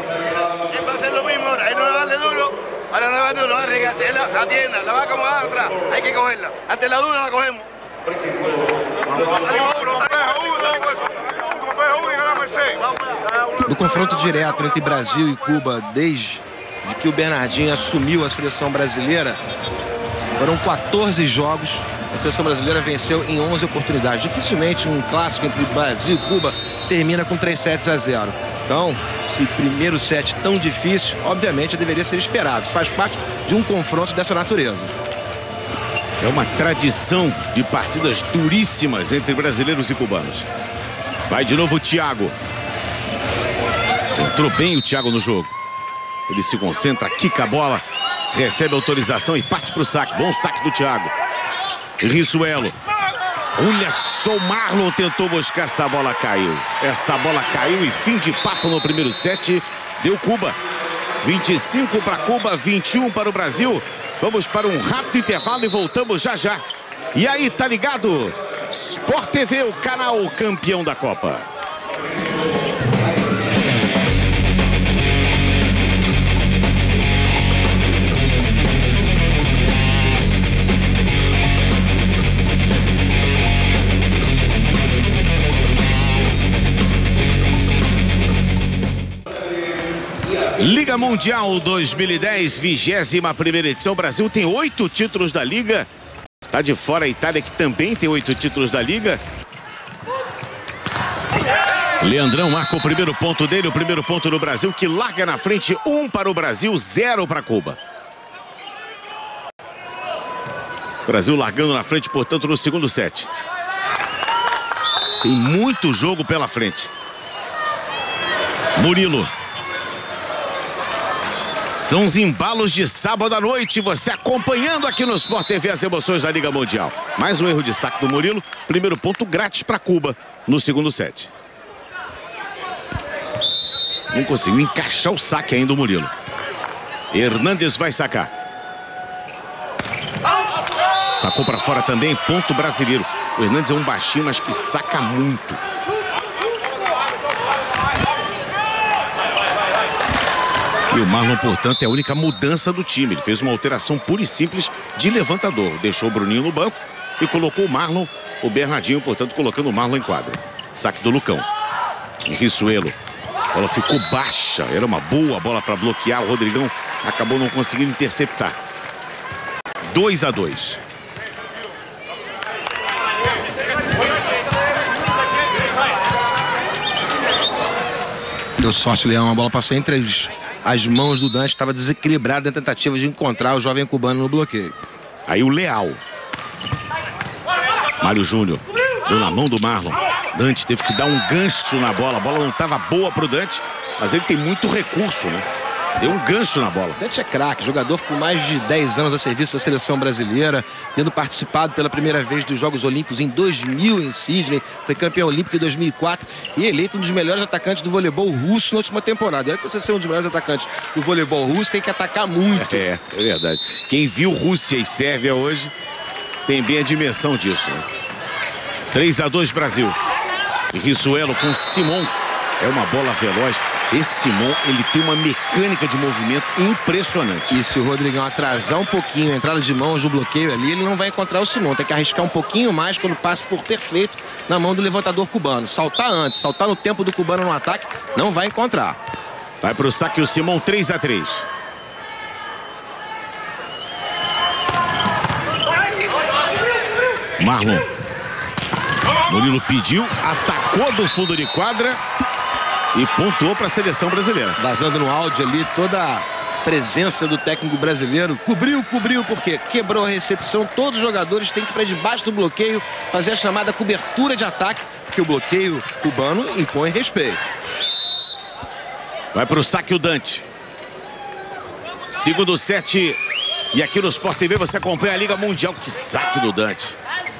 Ahora no va duro, la tienda, la va a acomodar atrás. Hay que cogerla. Ante la dura la cogemos. No confronto direto entre Brasil e Cuba, desde que o Bernardinho assumiu a seleção brasileira, foram quatorze jogos. A seleção brasileira venceu em onze oportunidades. Dificilmente um clássico entre Brasil e Cuba termina com três sets a zero. Então, esse primeiro set tão difícil, obviamente, deveria ser esperado. Faz parte de um confronto dessa natureza. É uma tradição de partidas duríssimas entre brasileiros e cubanos. Vai de novo o Thiago. Entrou bem o Thiago no jogo. Ele se concentra, quica a bola, recebe autorização e parte para o saque. Bom saque do Thiago. Rissuelo. Olha só, o Marlon tentou buscar, essa bola caiu. Essa bola caiu e fim de papo no primeiro set. Deu Cuba. vinte e cinco para Cuba, vinte e um para o Brasil. Vamos para um rápido intervalo e voltamos já já. E aí, tá ligado? Sport T V, o canal campeão da Copa. Liga Mundial dois mil e dez, vigésima primeira edição. O Brasil tem oito títulos da Liga. Está de fora a Itália, que também tem oito títulos da Liga. Leandrão marca o primeiro ponto dele, o primeiro ponto do Brasil, que larga na frente, um para o Brasil, zero para Cuba. Brasil largando na frente, portanto, no segundo set. Tem muito jogo pela frente. Murilo. São os embalos de sábado à noite, você acompanhando aqui no Sport T V as emoções da Liga Mundial. Mais um erro de saque do Murilo, primeiro ponto grátis para Cuba no segundo set. Não conseguiu encaixar o saque ainda o Murilo. Hernandes vai sacar. Sacou para fora também, ponto brasileiro. O Hernandes é um baixinho, mas que saca muito. E o Marlon, portanto, é a única mudança do time. Ele fez uma alteração pura e simples de levantador. Deixou o Bruninho no banco e colocou o Marlon, o Bernardinho, portanto, colocando o Marlon em quadra. Saque do Lucão. Rissuelo. A bola ficou baixa. Era uma boa bola para bloquear. O Rodrigão acabou não conseguindo interceptar. dois a dois. Deu sorte, Leão. A bola passou entre as... as mãos do Dante, estava desequilibrado na tentativa de encontrar o jovem cubano no bloqueio. Aí o Leal. Mário Júnior. Deu na mão do Marlon. Dante teve que dar um gancho na bola. A bola não estava boa para o Dante, mas ele tem muito recurso, né? Deu um gancho na bola. Dante é craque, jogador com mais de dez anos a serviço da seleção brasileira, tendo participado pela primeira vez dos Jogos Olímpicos em dois mil em Sydney, foi campeão olímpico em dois mil e quatro e eleito um dos melhores atacantes do voleibol russo na última temporada. E para você ser um dos melhores atacantes do voleibol russo, tem que atacar muito. É, é verdade. Quem viu Rússia e Sérvia hoje tem bem a dimensão disso, né? três a dois Brasil. E Rissuelo com Simon. É uma bola veloz. Esse Simon, ele tem uma mecânica de movimento impressionante. E se o Rodrigão atrasar um pouquinho a entrada de mãos no bloqueio ali, ele não vai encontrar o Simon. Tem que arriscar um pouquinho mais quando o passe for perfeito na mão do levantador cubano. Saltar antes, saltar no tempo do cubano no ataque, não vai encontrar. Vai para o saque o Simon, três a três. Marlon. Murilo pediu, atacou do fundo de quadra e pontuou para a seleção brasileira. Vazando no áudio ali toda a presença do técnico brasileiro. Cobriu, cobriu, porque quebrou a recepção. Todos os jogadores têm que ir para debaixo do bloqueio, fazer a chamada cobertura de ataque, porque o bloqueio cubano impõe respeito. Vai para o saque o Dante. Segundo set. E aqui no Sport T V você acompanha a Liga Mundial. Que saque do Dante.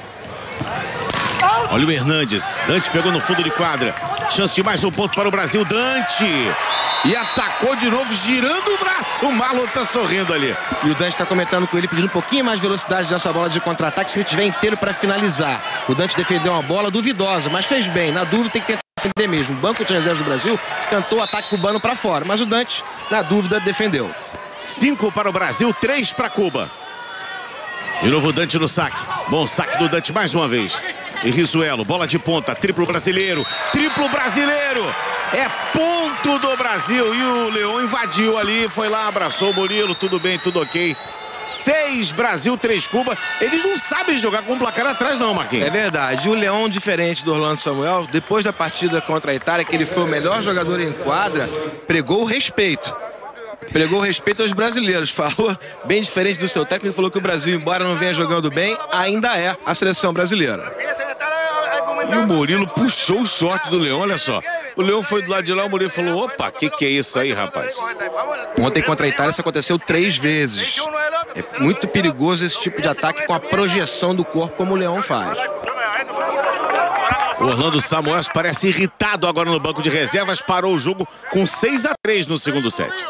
Olha o Hernandes. Dante pegou no fundo de quadra. Chance de mais um ponto para o Brasil. Dante. E atacou de novo, girando o braço. O Marlon tá sorrindo ali. E o Dante tá comentando com ele, pedindo um pouquinho mais de velocidade nessa bola de contra-ataque, se ele tiver inteiro para finalizar. O Dante defendeu uma bola duvidosa, mas fez bem. Na dúvida tem que tentar defender mesmo. O banco de reservas do Brasil cantou o ataque cubano para fora, mas o Dante, na dúvida, defendeu. Cinco para o Brasil, três para Cuba. De novo o Dante no saque. Bom saque do Dante mais uma vez. E Risuelo, bola de ponta, triplo brasileiro. Triplo brasileiro. É ponto do Brasil. E o Leão invadiu ali, foi lá, abraçou o Murilo. Tudo bem, tudo ok. Seis Brasil, três Cuba. Eles não sabem jogar com o placar atrás não, Marquinhos. É verdade. O Leão, diferente do Orlando Samuel, depois da partida contra a Itália, que ele foi o melhor jogador em quadra, pregou o respeito. Pregou o respeito aos brasileiros. Falou bem diferente do seu técnico. Falou que o Brasil, embora não venha jogando bem, ainda é a seleção brasileira. E o Murilo puxou o short do Leão, olha só. O Leão foi do lado de lá, o Murilo falou, opa, que que é isso aí, rapaz? Ontem contra a Itália isso aconteceu três vezes. É muito perigoso esse tipo de ataque com a projeção do corpo como o Leão faz. O Orlando Samuel parece irritado agora no banco de reservas. Parou o jogo com seis a três no segundo set.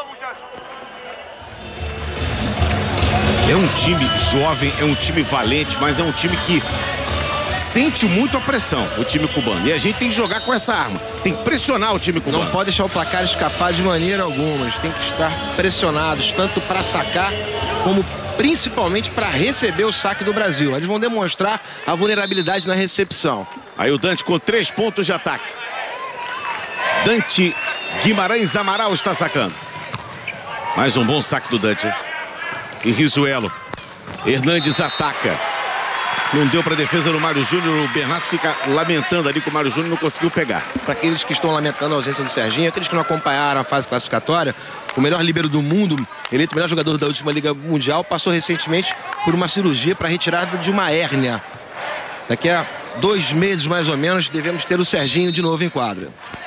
É um time jovem, é um time valente, mas é um time que sente muito a pressão, o time cubano. E a gente tem que jogar com essa arma. Tem que pressionar o time cubano. Não pode deixar o placar escapar de maneira alguma. Eles têm que estar pressionados, tanto para sacar, como principalmente para receber o saque do Brasil. Eles vão demonstrar a vulnerabilidade na recepção. Aí o Dante com três pontos de ataque. Dante Guimarães Amaral está sacando. Mais um bom saque do Dante. E Risuelo. Hernandes ataca. Não deu para a defesa do Mário Júnior. O Bernardo fica lamentando ali que o Mário Júnior não conseguiu pegar. Para aqueles que estão lamentando a ausência do Serginho, aqueles que não acompanharam a fase classificatória, o melhor líbero do mundo, eleito o melhor jogador da última Liga Mundial, passou recentemente por uma cirurgia para retirada de uma hérnia. Daqui a dois meses, mais ou menos, devemos ter o Serginho de novo em quadra.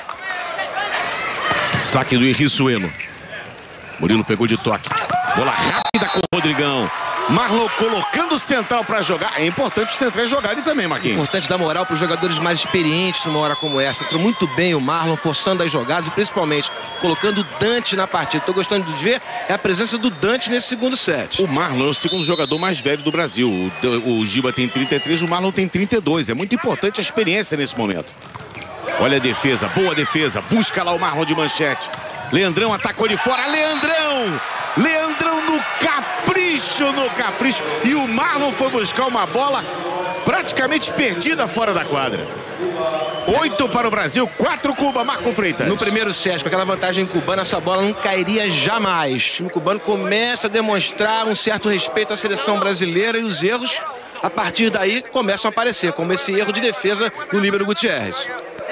Saque do Risuelo. Murilo pegou de toque. Bola rápida com o Rodrigão. Marlon colocando o central para jogar. É importante os centrais jogarem também, Marquinhos. Importante dar moral para os jogadores mais experientes numa hora como essa. Entrou muito bem o Marlon, forçando as jogadas e principalmente colocando o Dante na partida. Estou gostando de ver é a presença do Dante nesse segundo set. O Marlon é o segundo jogador mais velho do Brasil. O, o Giba tem trinta e três, o Marlon tem trinta e dois. É muito importante a experiência nesse momento. Olha a defesa, boa defesa. Busca lá o Marlon de manchete. Leandrão atacou de fora. Leandrão! Leandrão no capricho, no capricho. E o Marlon foi buscar uma bola praticamente perdida fora da quadra. Oito para o Brasil, quatro Cuba, Marco Freitas. No primeiro set, com aquela vantagem cubana, essa bola não cairia jamais. O time cubano começa a demonstrar um certo respeito à seleção brasileira e os erros, a partir daí, começam a aparecer, como esse erro de defesa do líbero Gutierrez.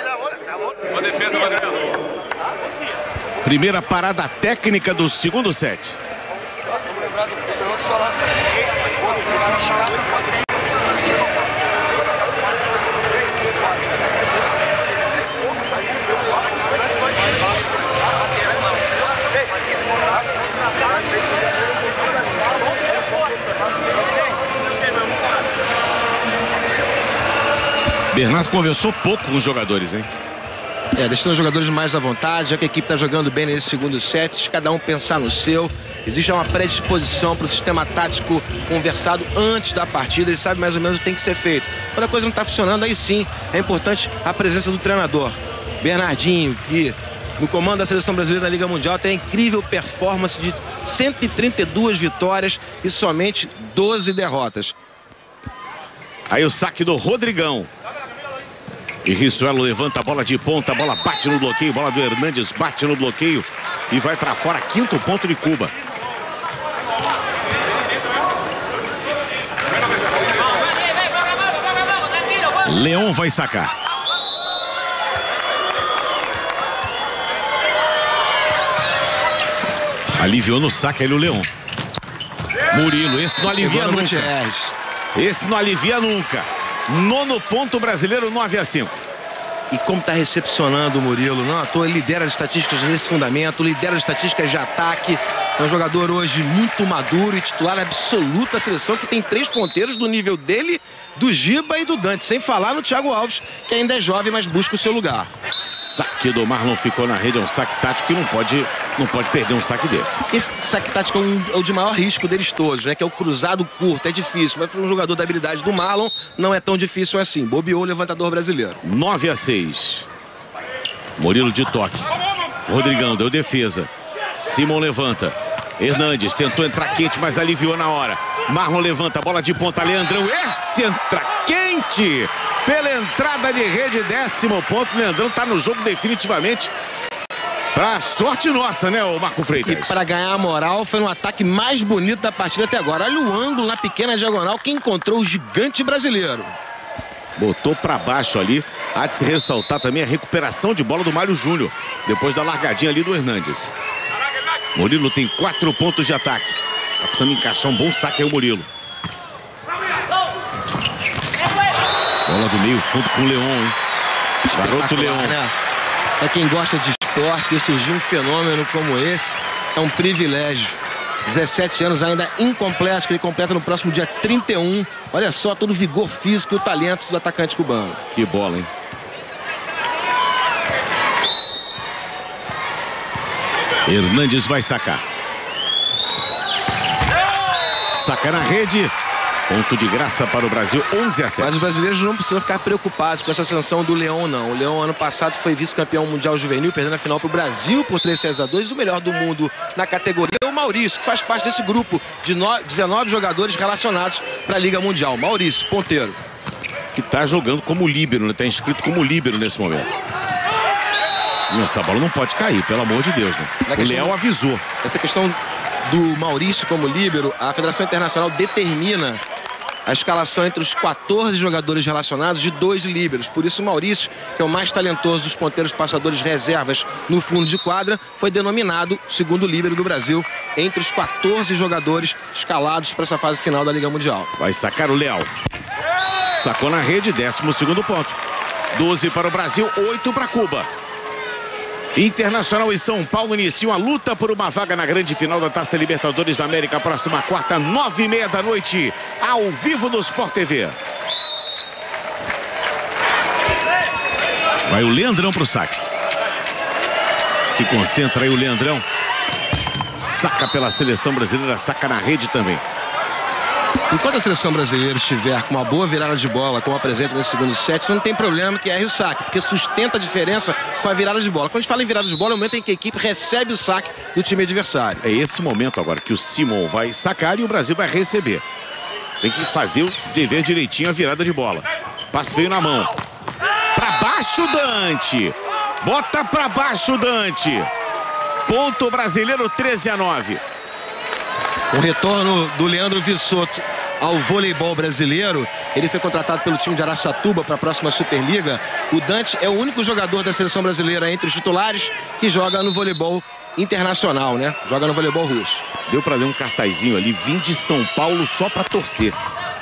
Primeira parada técnica do segundo set. Bernardo conversou pouco com os jogadores, hein? É, deixando os jogadores mais à vontade, já que a equipe está jogando bem nesse segundo set, cada um pensar no seu. Existe uma predisposição para o sistema tático conversado antes da partida, ele sabe mais ou menos o que tem que ser feito. Quando a coisa não está funcionando, aí sim é importante a presença do treinador. Bernardinho, que no comando da seleção brasileira na Liga Mundial, tem a incrível performance de cento e trinta e duas vitórias e somente doze derrotas. Aí o saque do Rodrigão. E Rissuelo levanta a bola de ponta, a bola bate no bloqueio, bola do Hernandes bate no bloqueio e vai para fora, quinto ponto de Cuba. Leão vai sacar. Aliviou no saque ali o Leão. Murilo, esse não alivia nunca. Esse não alivia nunca. Nono ponto brasileiro, nove a cinco. E como está recepcionando o Murilo, não à toa, ele lidera as estatísticas nesse fundamento, lidera as estatísticas de ataque. É um jogador hoje muito maduro e titular absoluto da seleção, que tem três ponteiros do nível dele, do Giba e do Dante. Sem falar no Thiago Alves, que ainda é jovem, mas busca o seu lugar. Saque do Marlon ficou na rede, é um saque tático que não pode, não pode perder um saque desse. Esse saque tático é, um, é o de maior risco deles todos, né? Que é o cruzado curto, é difícil, mas para um jogador da habilidade do Marlon, não é tão difícil assim. Bobeou o levantador brasileiro. nove a seis. Murilo de toque. Rodrigão deu defesa. Simon levanta. Hernandes tentou entrar quente, mas aliviou na hora. Marlon levanta, bola de ponta. Leandrão, esse entra quente pela entrada de rede, décimo ponto. Leandrão tá no jogo definitivamente. Pra sorte nossa, né, o Marco Freitas? E para ganhar a moral, foi no ataque mais bonito da partida até agora. Olha o ângulo na pequena diagonal que encontrou o gigante brasileiro. Botou para baixo ali. Há de se ressaltar também a recuperação de bola do Mário Júnior, depois da largadinha ali do Hernandes. Murilo tem quatro pontos de ataque. Tá precisando encaixar um bom saque aí o Murilo. Bola do meio fundo com o Leão, hein? Garoto Leão. Né? Pra quem gosta de esporte, surgir um fenômeno como esse é um privilégio. dezessete anos ainda incompleto, que ele completa no próximo dia trinta e um. Olha só todo o vigor físico e o talento do atacante cubano. Que bola, hein? Hernandes vai sacar. Saca na rede. Ponto de graça para o Brasil, onze a sete. Mas os brasileiros não precisam ficar preocupados com essa ascensão do Leão, não. O Leão, ano passado, foi vice-campeão mundial juvenil, perdendo a final para o Brasil por três a dois. O melhor do mundo na categoria é o Maurício, que faz parte desse grupo de dezenove jogadores relacionados para a Liga Mundial. Maurício, ponteiro. Que está jogando como líbero, né? Está inscrito como líbero nesse momento. Essa bola não pode cair, pelo amor de Deus, né? O Leão avisou. Essa questão do Maurício como líbero, a Federação Internacional determina a escalação entre os quatorze jogadores relacionados de dois líberos. Por isso o Maurício, que é o mais talentoso dos ponteiros passadores reservas no fundo de quadra, foi denominado segundo líbero do Brasil entre os quatorze jogadores escalados para essa fase final da Liga Mundial. Vai sacar o Leal. Sacou na rede, décimo segundo ponto. doze para o Brasil, oito para Cuba. Internacional e São Paulo iniciam a luta por uma vaga na grande final da Taça Libertadores da América, próxima quarta, nove e meia da noite, ao vivo no Sport T V. Vai o Leandrão pro saque. Se concentra aí o Leandrão. Saca pela seleção brasileira, saca na rede também. Enquanto a seleção brasileira estiver com uma boa virada de bola, como apresenta nesse segundo set, não tem problema que erre o saque, porque sustenta a diferença com a virada de bola. Quando a gente fala em virada de bola, é o momento em que a equipe recebe o saque do time adversário. É esse momento agora que o Simon vai sacar e o Brasil vai receber. Tem que fazer o dever direitinho, a virada de bola. Passe veio na mão. Pra baixo, Dante. Bota pra baixo, Dante. Ponto brasileiro, treze a nove. O retorno do Leandro Vissotto ao voleibol brasileiro, ele foi contratado pelo time de Araçatuba para a próxima Superliga. O Dante é o único jogador da seleção brasileira entre os titulares que joga no voleibol internacional, né? Joga no voleibol russo. Deu para ler um cartazinho ali, vim de São Paulo só para torcer.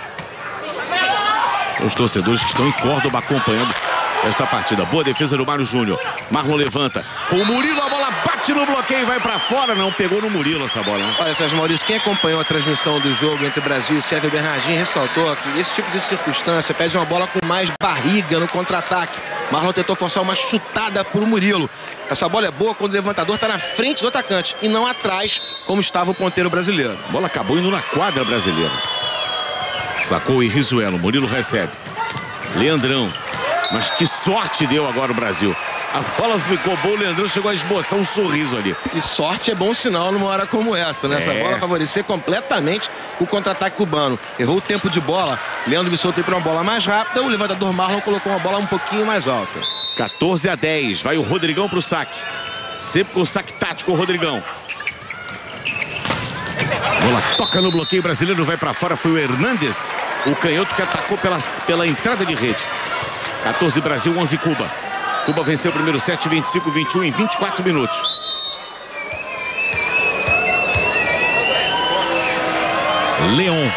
Os torcedores que estão em Córdoba acompanhando esta partida. Boa defesa do Mário Júnior. Marlon levanta. Com o Murilo, a bola bate no bloqueio e vai pra fora. Não pegou no Murilo essa bola, né? Olha, Sérgio Maurício, quem acompanhou a transmissão do jogo entre Brasil e Sérvia, Bernardinho ressaltou que esse tipo de circunstância pede uma bola com mais barriga no contra-ataque. Marlon tentou forçar uma chutada pro Murilo. Essa bola é boa quando o levantador está na frente do atacante e não atrás, como estava o ponteiro brasileiro. A bola acabou indo na quadra brasileira. Sacou o Rissuelo. Murilo recebe. Leandrão. Mas que sorte deu agora o Brasil. A bola ficou boa, o Leandrão chegou a esboçar um sorriso ali. E sorte é bom sinal numa hora como essa, né? Essa É. bola favorecer completamente o contra-ataque cubano. Errou o tempo de bola. Leandro Vissoto foi para uma bola mais rápida. O levantador Marlon colocou uma bola um pouquinho mais alta. quatorze a dez. Vai o Rodrigão pro saque. Sempre com o saque tático, o Rodrigão. Bola toca no bloqueio brasileiro, vai para fora. Foi o Hernandes, o canhoto que atacou pela, pela entrada de rede. quatorze Brasil, onze Cuba. Cuba venceu o primeiro set, vinte e cinco a vinte e um em vinte e quatro minutos. Leon.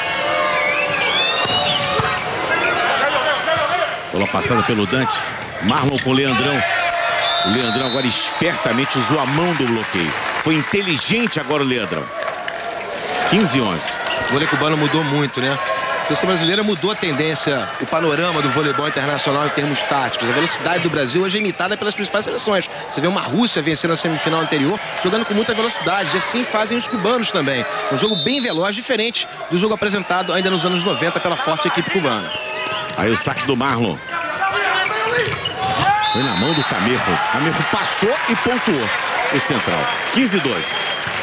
Bola passada pelo Dante. Marlon com o Leandrão. O Leandrão agora espertamente usou a mão do bloqueio. Foi inteligente agora o Leandrão. quinze a onze. O vôlei cubano mudou muito, né? A seleção brasileira mudou a tendência, o panorama do voleibol internacional em termos táticos. A velocidade do Brasil hoje é imitada pelas principais seleções. Você vê uma Rússia vencendo a semifinal anterior, jogando com muita velocidade. E assim fazem os cubanos também. Um jogo bem veloz, diferente do jogo apresentado ainda nos anos noventa pela forte equipe cubana. Aí o saque do Marlon. Foi na mão do Camerro. Camerro passou e pontuou o central. quinze a doze.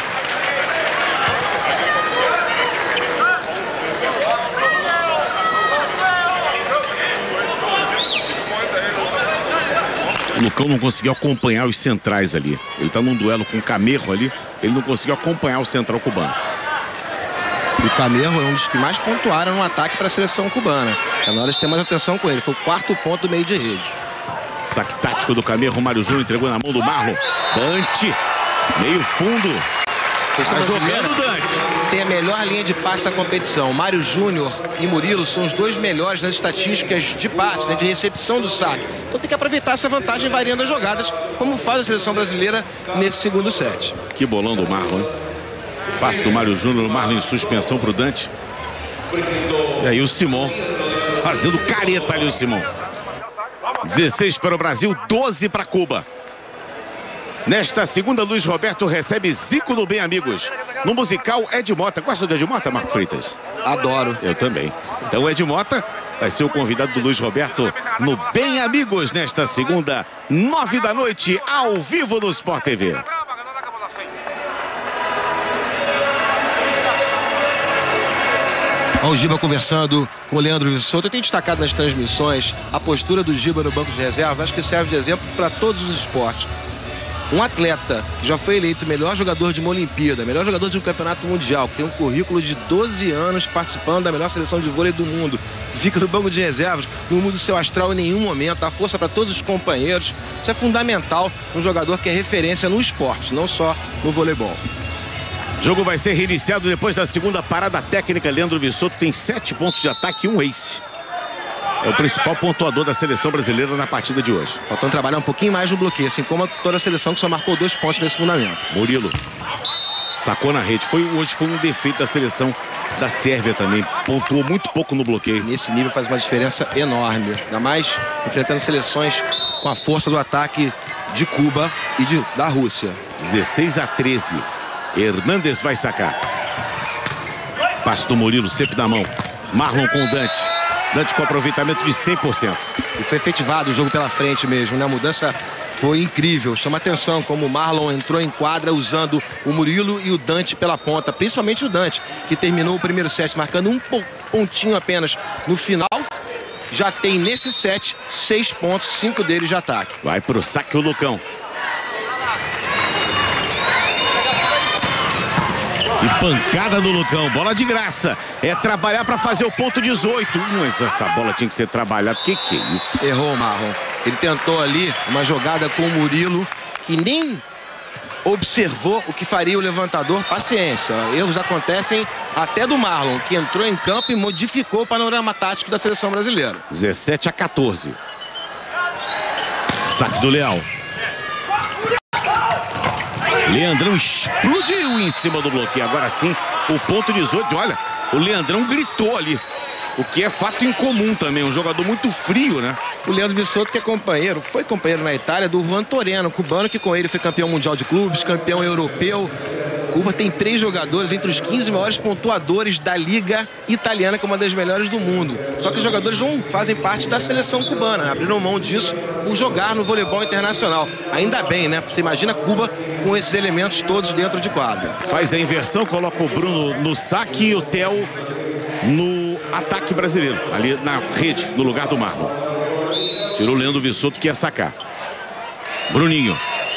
O Lucão não conseguiu acompanhar os centrais ali. Ele tá num duelo com o Camerro ali. Ele não conseguiu acompanhar o central cubano. E o Camerro é um dos que mais pontuaram no ataque para a seleção cubana. É na hora de ter mais atenção com ele. Foi o quarto ponto do meio de rede. Saque tático do Camerro. O Mário Júnior entregou na mão do Marlon. Dante. Meio fundo. Tá jogando Dante. Tem a melhor linha de passe da competição. Mário Júnior e Murilo são os dois melhores nas estatísticas de passe, né, de recepção do saque. Então tem que aproveitar essa vantagem variando as jogadas, como faz a seleção brasileira nesse segundo set. Que bolão do Marlon, hein? Passe do Mário Júnior, o Marlon em suspensão pro Dante. E aí o Simon fazendo careta ali, o Simon. dezesseis para o Brasil, doze para Cuba. Nesta segunda, Luiz Roberto recebe Zico no Bem Amigos. No musical, Ed Mota. Gosta do Ed Mota, Marco Freitas? Adoro. Eu também. Então, Ed Mota vai ser o convidado do Luiz Roberto no Bem Amigos, nesta segunda, nove da noite, ao vivo no Sport T V. O Giba conversando com o Leandro Vissoto. Eu tenho destacado nas transmissões a postura do Giba no banco de reserva. Acho que serve de exemplo para todos os esportes. Um atleta que já foi eleito melhor jogador de uma Olimpíada, melhor jogador de um campeonato mundial, que tem um currículo de doze anos participando da melhor seleção de vôlei do mundo, que fica no banco de reservas, não muda o seu astral em nenhum momento, dá força para todos os companheiros. Isso é fundamental num jogador que é referência no esporte, não só no voleibol. O jogo vai ser reiniciado depois da segunda parada técnica. Leandro Vissoto tem sete pontos de ataque e um ace. É o principal pontuador da seleção brasileira na partida de hoje. Faltando trabalhar um pouquinho mais no bloqueio, assim como toda a seleção que só marcou dois pontos nesse fundamento. Murilo sacou na rede. Foi, hoje foi um defeito da seleção da Sérvia também. Pontuou muito pouco no bloqueio. Nesse nível faz uma diferença enorme. Ainda mais enfrentando seleções com a força do ataque de Cuba e de, da Rússia. dezesseis a treze. Hernandes vai sacar. Passe do Murilo, sempre na mão. Marlon com o Dante. Dante com aproveitamento de cem por cento. E foi efetivado o jogo pela frente mesmo, né? A mudança foi incrível. Chama atenção como o Marlon entrou em quadra usando o Murilo e o Dante pela ponta. Principalmente o Dante, que terminou o primeiro set marcando um pontinho apenas no final. Já tem nesse set seis pontos, cinco deles de ataque. Vai pro saque o Lucão. E pancada do Lucão, bola de graça. É trabalhar para fazer o ponto dezoito. Mas essa bola tinha que ser trabalhada. Que que é isso? Errou o Marlon. Ele tentou ali uma jogada com o Murilo, que nem observou o que faria o levantador. Paciência. Erros acontecem até do Marlon, que entrou em campo e modificou o panorama tático da seleção brasileira. dezessete a quatorze. Saque do Leal. Leandrão explodiu em cima do bloqueio. Agora sim, o ponto dezoito. Olha, o Leandrão gritou ali. O que é fato incomum também. Um jogador muito frio, né? O Leandro Vissoto, que é companheiro, foi companheiro na Itália do Juan Toreno, cubano, que com ele foi campeão mundial de clubes, campeão europeu. Cuba tem três jogadores entre os quinze maiores pontuadores da Liga Italiana, que é uma das melhores do mundo. Só que os jogadores não fazem parte da seleção cubana, né? Abriram mão disso por jogar no voleibol internacional. Ainda bem, né? Porque você imagina Cuba com esses elementos todos dentro de quadra. Faz a inversão, coloca o Bruno no saque e o Theo no ataque brasileiro, ali na rede, no lugar do Marlon. Tirou o Leandro Vissotto, que ia sacar. Bruninho.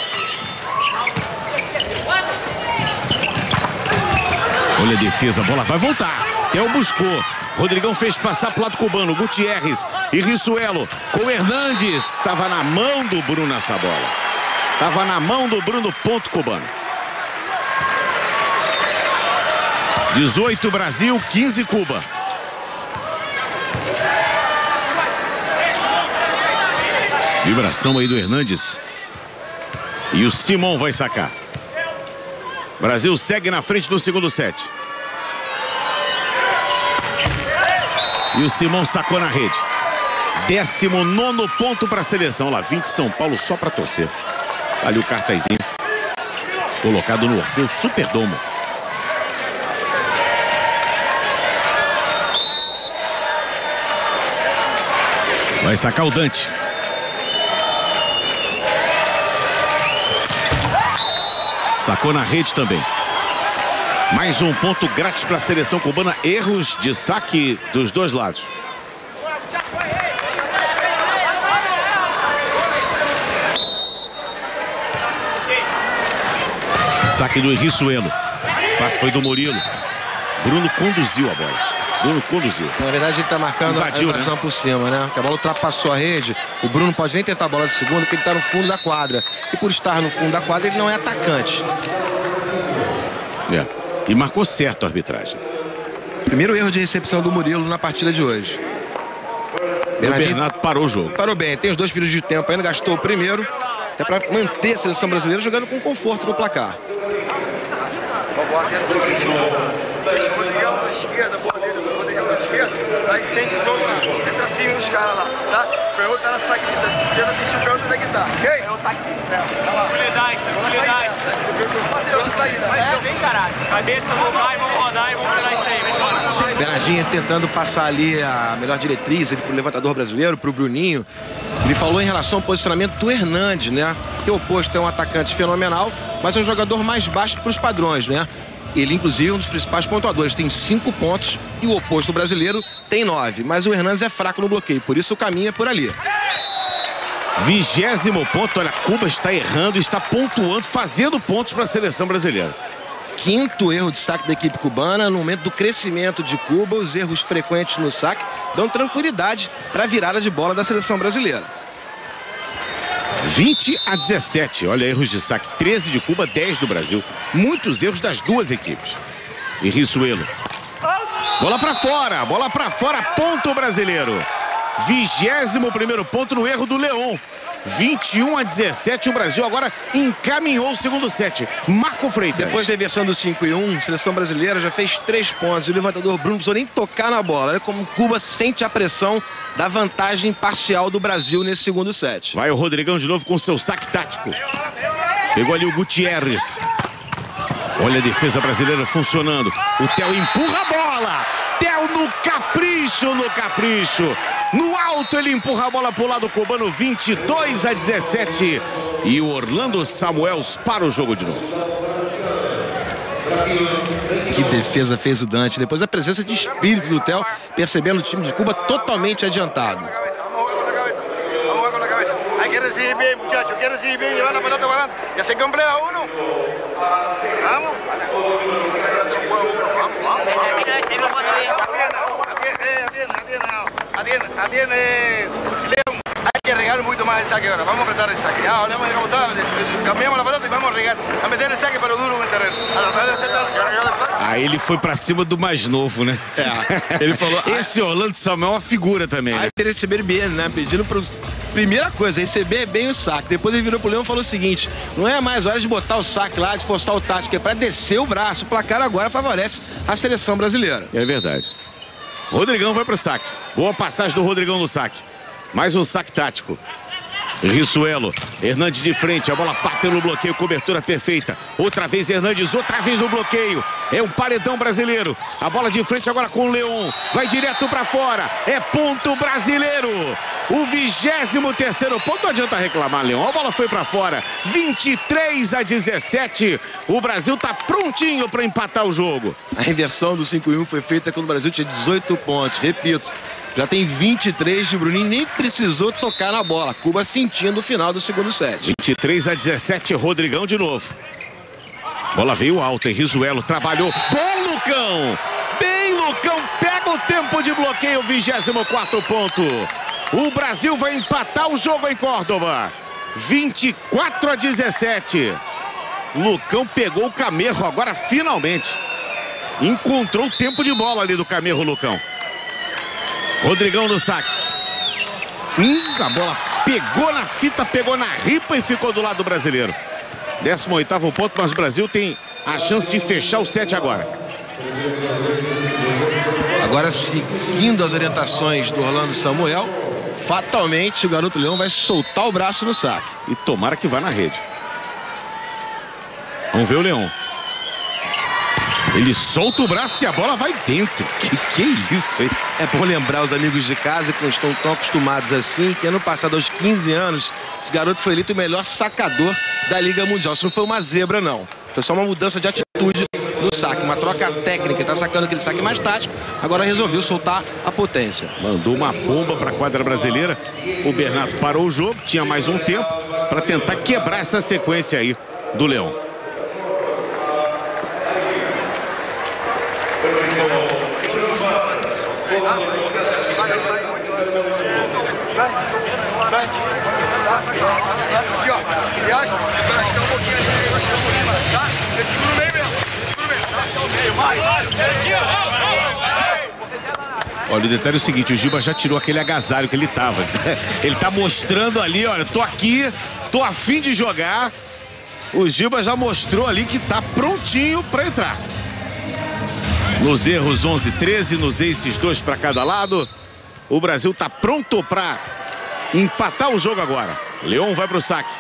Olha a defesa, a bola vai voltar. Theo buscou. Rodrigão fez passar pro lado cubano. Gutierrez e Rissuelo com Hernandes. Estava na mão do Bruno essa bola. Estava na mão do Bruno, ponto cubano. dezoito Brasil, quinze Cuba. Vibração aí do Hernandes. E o Simon vai sacar. Brasil segue na frente do segundo set. E o Simon sacou na rede. décimo nono ponto para a seleção. Lá, vinte São Paulo só para torcer. Ali o cartazinho. Colocado no Orfeu Superdomo. Vai sacar o Dante. Sacou na rede também. Mais um ponto grátis para a seleção cubana. Erros de saque dos dois lados. Saque do Rissuelo. Passe foi do Murilo. Bruno conduziu a bola. Bruno conduziu. Na verdade, ele está marcando Invadiu, a invasão, né? Por cima, né? Que a bola ultrapassou a rede. O Bruno não pode nem tentar a bola de segundo, porque ele está no fundo da quadra. E por estar no fundo da quadra, ele não é atacante. É. E marcou certo a arbitragem. Primeiro erro de recepção do Murilo na partida de hoje. O Bernardo parou o jogo. Parou bem. Tem os dois períodos de tempo ainda. Gastou o primeiro. Até para manter a seleção brasileira jogando com conforto no placar. Deixa o Rodrigão na esquerda, boa dele, o Rodrigão na esquerda, aí sente o jogo lá, entra firme nos caras lá, tá? O canhoto tá na saída, tenta sentir o canhoto da guitarra, ok? Tá lá. Tranquilidade, tranquilidade. Pela saída, é, vem caralho, cabeça no lugar e vamos rodar e vamos pegar isso aí, vem embora. Bernardinho tentando passar ali a melhor diretriz ali pro levantador brasileiro, pro Bruninho. Ele falou em relação ao posicionamento do Hernandes, né? Porque o oposto é um atacante fenomenal, mas é um jogador mais baixo pros padrões, né? Ele, inclusive, é um dos principais pontuadores. Tem cinco pontos e o oposto brasileiro tem nove. Mas o Hernandes é fraco no bloqueio, por isso o caminho é por ali. Vigésimo ponto. Olha, Cuba está errando, está pontuando, fazendo pontos para a seleção brasileira. Quinto erro de saque da equipe cubana. No momento do crescimento de Cuba, os erros frequentes no saque dão tranquilidade para a virada de bola da seleção brasileira. vinte a dezessete. Olha, erros de saque. treze de Cuba, dez do Brasil. Muitos erros das duas equipes. E Rissuelo. Bola pra fora. Bola pra fora. Ponto brasileiro. Vigésimo primeiro ponto no erro do Leon. vinte e um a dezessete. O Brasil agora encaminhou o segundo set. Marco Freitas. Depois da inversão do cinco e um, a seleção brasileira já fez três pontos. E o levantador Bruno não precisou nem tocar na bola. Olha como Cuba sente a pressão da vantagem parcial do Brasil nesse segundo set. Vai o Rodrigão de novo com seu saque tático. Pegou ali o Gutierrez. Olha a defesa brasileira funcionando. O Theo empurra a bola. Theo no capricho, no capricho. No alto ele empurra a bola pro lado cubano. vinte e dois a dezessete. E o Orlando Samuels para o jogo de novo. Que defesa fez o Dante. Depois a presença de espírito do Theo, percebendo o time de Cuba totalmente adiantado. Hay que recibir bien, muchachos, hay que recibir bien, llevar la pelota para adelante. Que se completa uno. Vamos. Vamos, vamos, vamos. Atiende, atiende, León. Hay que regar mucho más el saque ahora. Vamos a apretar el saque. Ah, hablamos de cómo está. Cambiamos la pelota y vamos a regar. A meter el saque, pero duro en el terreno. A tratar de acertar. Aí ele foi pra cima do mais novo, né? É. Ele falou. Esse Orlando Samuel é uma figura também. Aí ele receber bem, né? Pedindo pro. Primeira coisa, receber bem o saque. Depois ele virou pro Leão e falou o seguinte: não é mais hora de botar o saque lá, de forçar o tático, é pra descer o braço. O placar agora favorece a seleção brasileira. É verdade. Rodrigão vai pro saque. Boa passagem do Rodrigão no saque. Mais um saque tático. Rissuelo, Hernandes de frente, a bola bateu no bloqueio, cobertura perfeita. Outra vez Hernandes, outra vez o bloqueio. É um paredão brasileiro. A bola de frente agora com o Leon. Vai direto pra fora. É ponto brasileiro. O vigésimo terceiro ponto. Não adianta reclamar, Leon. A bola foi pra fora. vinte e três a dezessete. O Brasil tá prontinho pra empatar o jogo. A reversão do cinco a um foi feita quando o Brasil tinha dezoito pontos. Repito. Já tem vinte e três de Bruninho, nem precisou tocar na bola. Cuba sentindo o final do segundo set. vinte e três a dezessete, Rodrigão de novo. Bola veio alta, Rissuelo trabalhou. Bom, Lucão! Bem, Lucão, pega o tempo de bloqueio, vigésimo quarto ponto. O Brasil vai empatar o jogo em Córdoba. vinte e quatro a dezessete. Lucão pegou o Camerro agora, finalmente. Encontrou o tempo de bola ali do Camerro, Lucão. Rodrigão no saque. Hum, a bola pegou na fita, pegou na ripa e ficou do lado do brasileiro. décimo oitavo ponto, mas o Brasil tem a chance de fechar o set agora. Agora, seguindo as orientações do Orlando Samuel, fatalmente o garoto Leão vai soltar o braço no saque. E tomara que vá na rede. Vamos ver o Leão. Ele solta o braço e a bola vai dentro. Que que é isso, hein? É por lembrar os amigos de casa que estão tão acostumados assim, que ano passado, aos quinze anos, esse garoto foi eleito o melhor sacador da Liga Mundial. Isso não foi uma zebra, não. Foi só uma mudança de atitude no saque, uma troca técnica. Ele tá sacando aquele saque mais tático, agora resolveu soltar a potência. Mandou uma bomba para a quadra brasileira. O Bernardo parou o jogo, tinha mais um tempo para tentar quebrar essa sequência aí do Leão. Aqui, ó. Viagem, vai chegar um pouquinho ali, vai chegar um pouquinho mais, tá? Você segura o meio mesmo. Segura o meio, tá? Mais, mais. Olha, o detalhe é o seguinte, o Giba já tirou aquele agasalho que ele tava. Ele tá mostrando ali, olha, tô aqui, tô a fim de jogar. O Giba já mostrou ali que tá prontinho pra entrar. Nos erros onze treze, nos aces dois para cada lado. O Brasil tá pronto para empatar o jogo agora. Leon vai pro saque.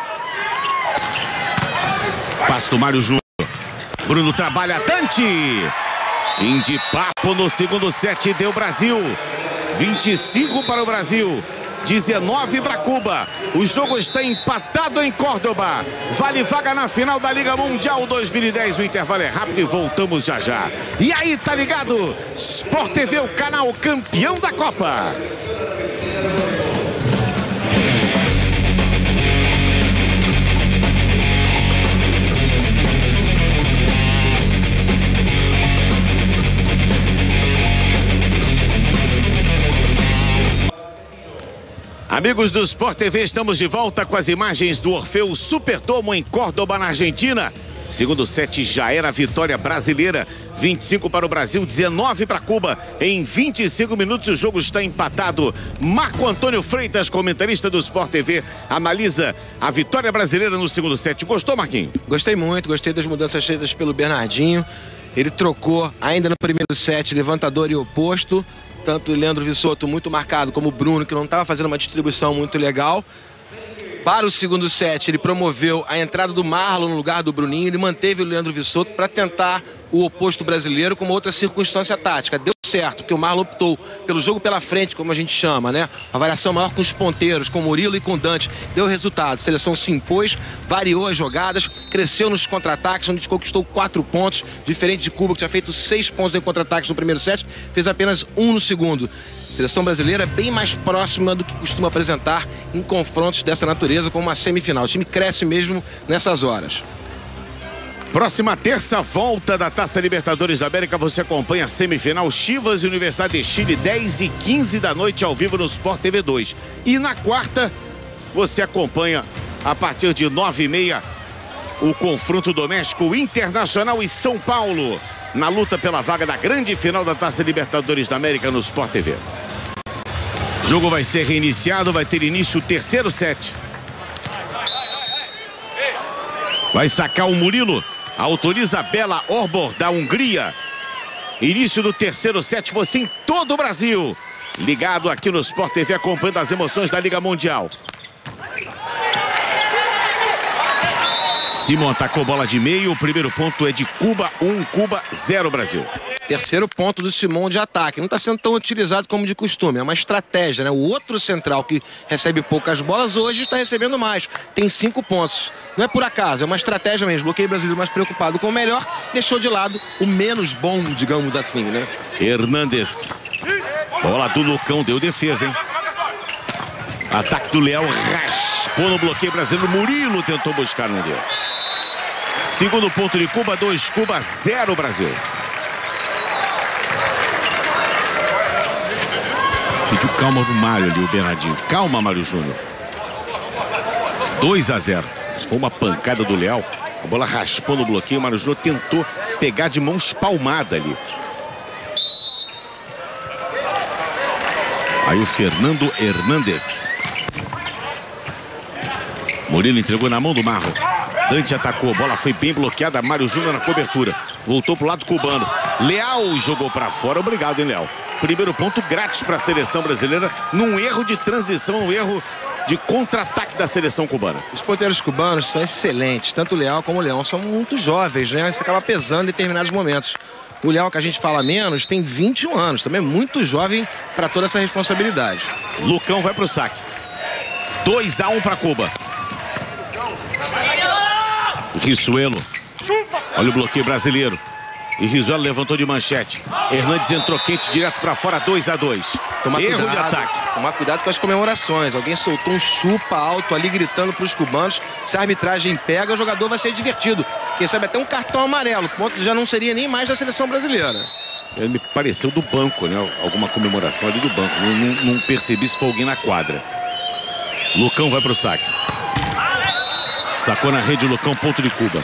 Passe do Mário Júnior. Bruno trabalha, Dante. Fim de papo no segundo set, deu Brasil. vinte e cinco para o Brasil. dezenove para Cuba. O jogo está empatado em Córdoba. Vale vaga na final da Liga Mundial dois mil e dez. O intervalo é rápido e voltamos já já. E aí, tá ligado? Sport T V, o canal campeão da Copa. Amigos do Sport T V, estamos de volta com as imagens do Orfeu Superdomo em Córdoba, na Argentina. Segundo set já era vitória brasileira. vinte e cinco para o Brasil, dezenove para Cuba. Em vinte e cinco minutos o jogo está empatado. Marco Antônio Freitas, comentarista do Sport T V, analisa a vitória brasileira no segundo set. Gostou, Marquinhos? Gostei muito, gostei das mudanças feitas pelo Bernardinho. Ele trocou ainda no primeiro set levantador e oposto. Tanto o Leandro Visotto muito marcado como o Bruno, que não estava fazendo uma distribuição muito legal. Para o segundo set, ele promoveu a entrada do Marlon no lugar do Bruninho. Ele manteve o Leandro Visotto para tentar o oposto brasileiro com uma outra circunstância tática. Deu certo, porque o Marlon optou pelo jogo pela frente, como a gente chama, né? Uma variação maior com os ponteiros, com o Murilo e com o Dante. Deu resultado. A seleção se impôs, variou as jogadas, cresceu nos contra-ataques, onde conquistou quatro pontos, diferente de Cuba, que tinha feito seis pontos em contra-ataques no primeiro set, fez apenas um no segundo. A seleção brasileira é bem mais próxima do que costuma apresentar em confrontos dessa natureza, como uma semifinal. O time cresce mesmo nessas horas. Próxima terça, volta da Taça Libertadores da América. Você acompanha a semifinal Chivas e Universidade de Chile, dez e quinze da noite, ao vivo no Sport T V dois. E na quarta, você acompanha, a partir de nove e meia, o confronto doméstico Internacional e São Paulo, na luta pela vaga da grande final da Taça Libertadores da América no Sport T V. O jogo vai ser reiniciado, vai ter início o terceiro set. Vai sacar o Murilo. Autoriza Bela Orbor, da Hungria. Início do terceiro set, você em todo o Brasil. Ligado aqui no Sport T V, acompanhando as emoções da Liga Mundial. Simon atacou bola de meio. O primeiro ponto é de Cuba, um, Cuba, zero, Brasil. Terceiro ponto do Simon de ataque. Não está sendo tão utilizado como de costume. É uma estratégia, né? O outro central que recebe poucas bolas hoje está recebendo mais. Tem cinco pontos. Não é por acaso, é uma estratégia mesmo. Bloqueio brasileiro mais preocupado com o melhor, deixou de lado o menos bom, digamos assim, né? Hernandes. Bola do Lucão, deu defesa, hein? Ataque do Leal, raspou no bloqueio brasileiro. Murilo tentou buscar, não deu. Segundo ponto de Cuba, dois, Cuba, zero, Brasil. Pediu calma pro Mário ali, o Bernardinho. Calma, Mário Júnior. dois a zero. Isso foi uma pancada do Leal. A bola raspou no bloqueio. O Mário Júnior tentou pegar de mão espalmada ali. Aí o Fernando Hernandes. Murilo entregou na mão do Marro. Dante atacou, a bola foi bem bloqueada. Mário Júnior na cobertura. Voltou pro lado cubano. Leal jogou para fora. Obrigado, hein, Leal? Primeiro ponto grátis para a seleção brasileira num erro de transição, um erro de contra-ataque da seleção cubana. Os ponteiros cubanos são excelentes. Tanto o Leal como o Leão são muito jovens, né? Isso acaba pesando em determinados momentos. O Leal, que a gente fala menos, tem vinte e um anos. Também é muito jovem para toda essa responsabilidade. Lucão vai pro saque. dois a um para Cuba. Rissuelo. Olha o bloqueio brasileiro. E Rissuelo levantou de manchete. Hernandes entrou quente direto para fora, dois a dois. Tomar Erro cuidado, de ataque. Tomar cuidado com as comemorações. Alguém soltou um chupa alto ali gritando para os cubanos. Se a arbitragem pega, o jogador vai ser divertido. Quem sabe até um cartão amarelo. O ponto já não seria nem mais da seleção brasileira. Ele me pareceu do banco, né? Alguma comemoração ali do banco. Não, não, não percebi se foi alguém na quadra. Lucão vai pro saque. Sacou na rede o Lucão, ponto de Cuba.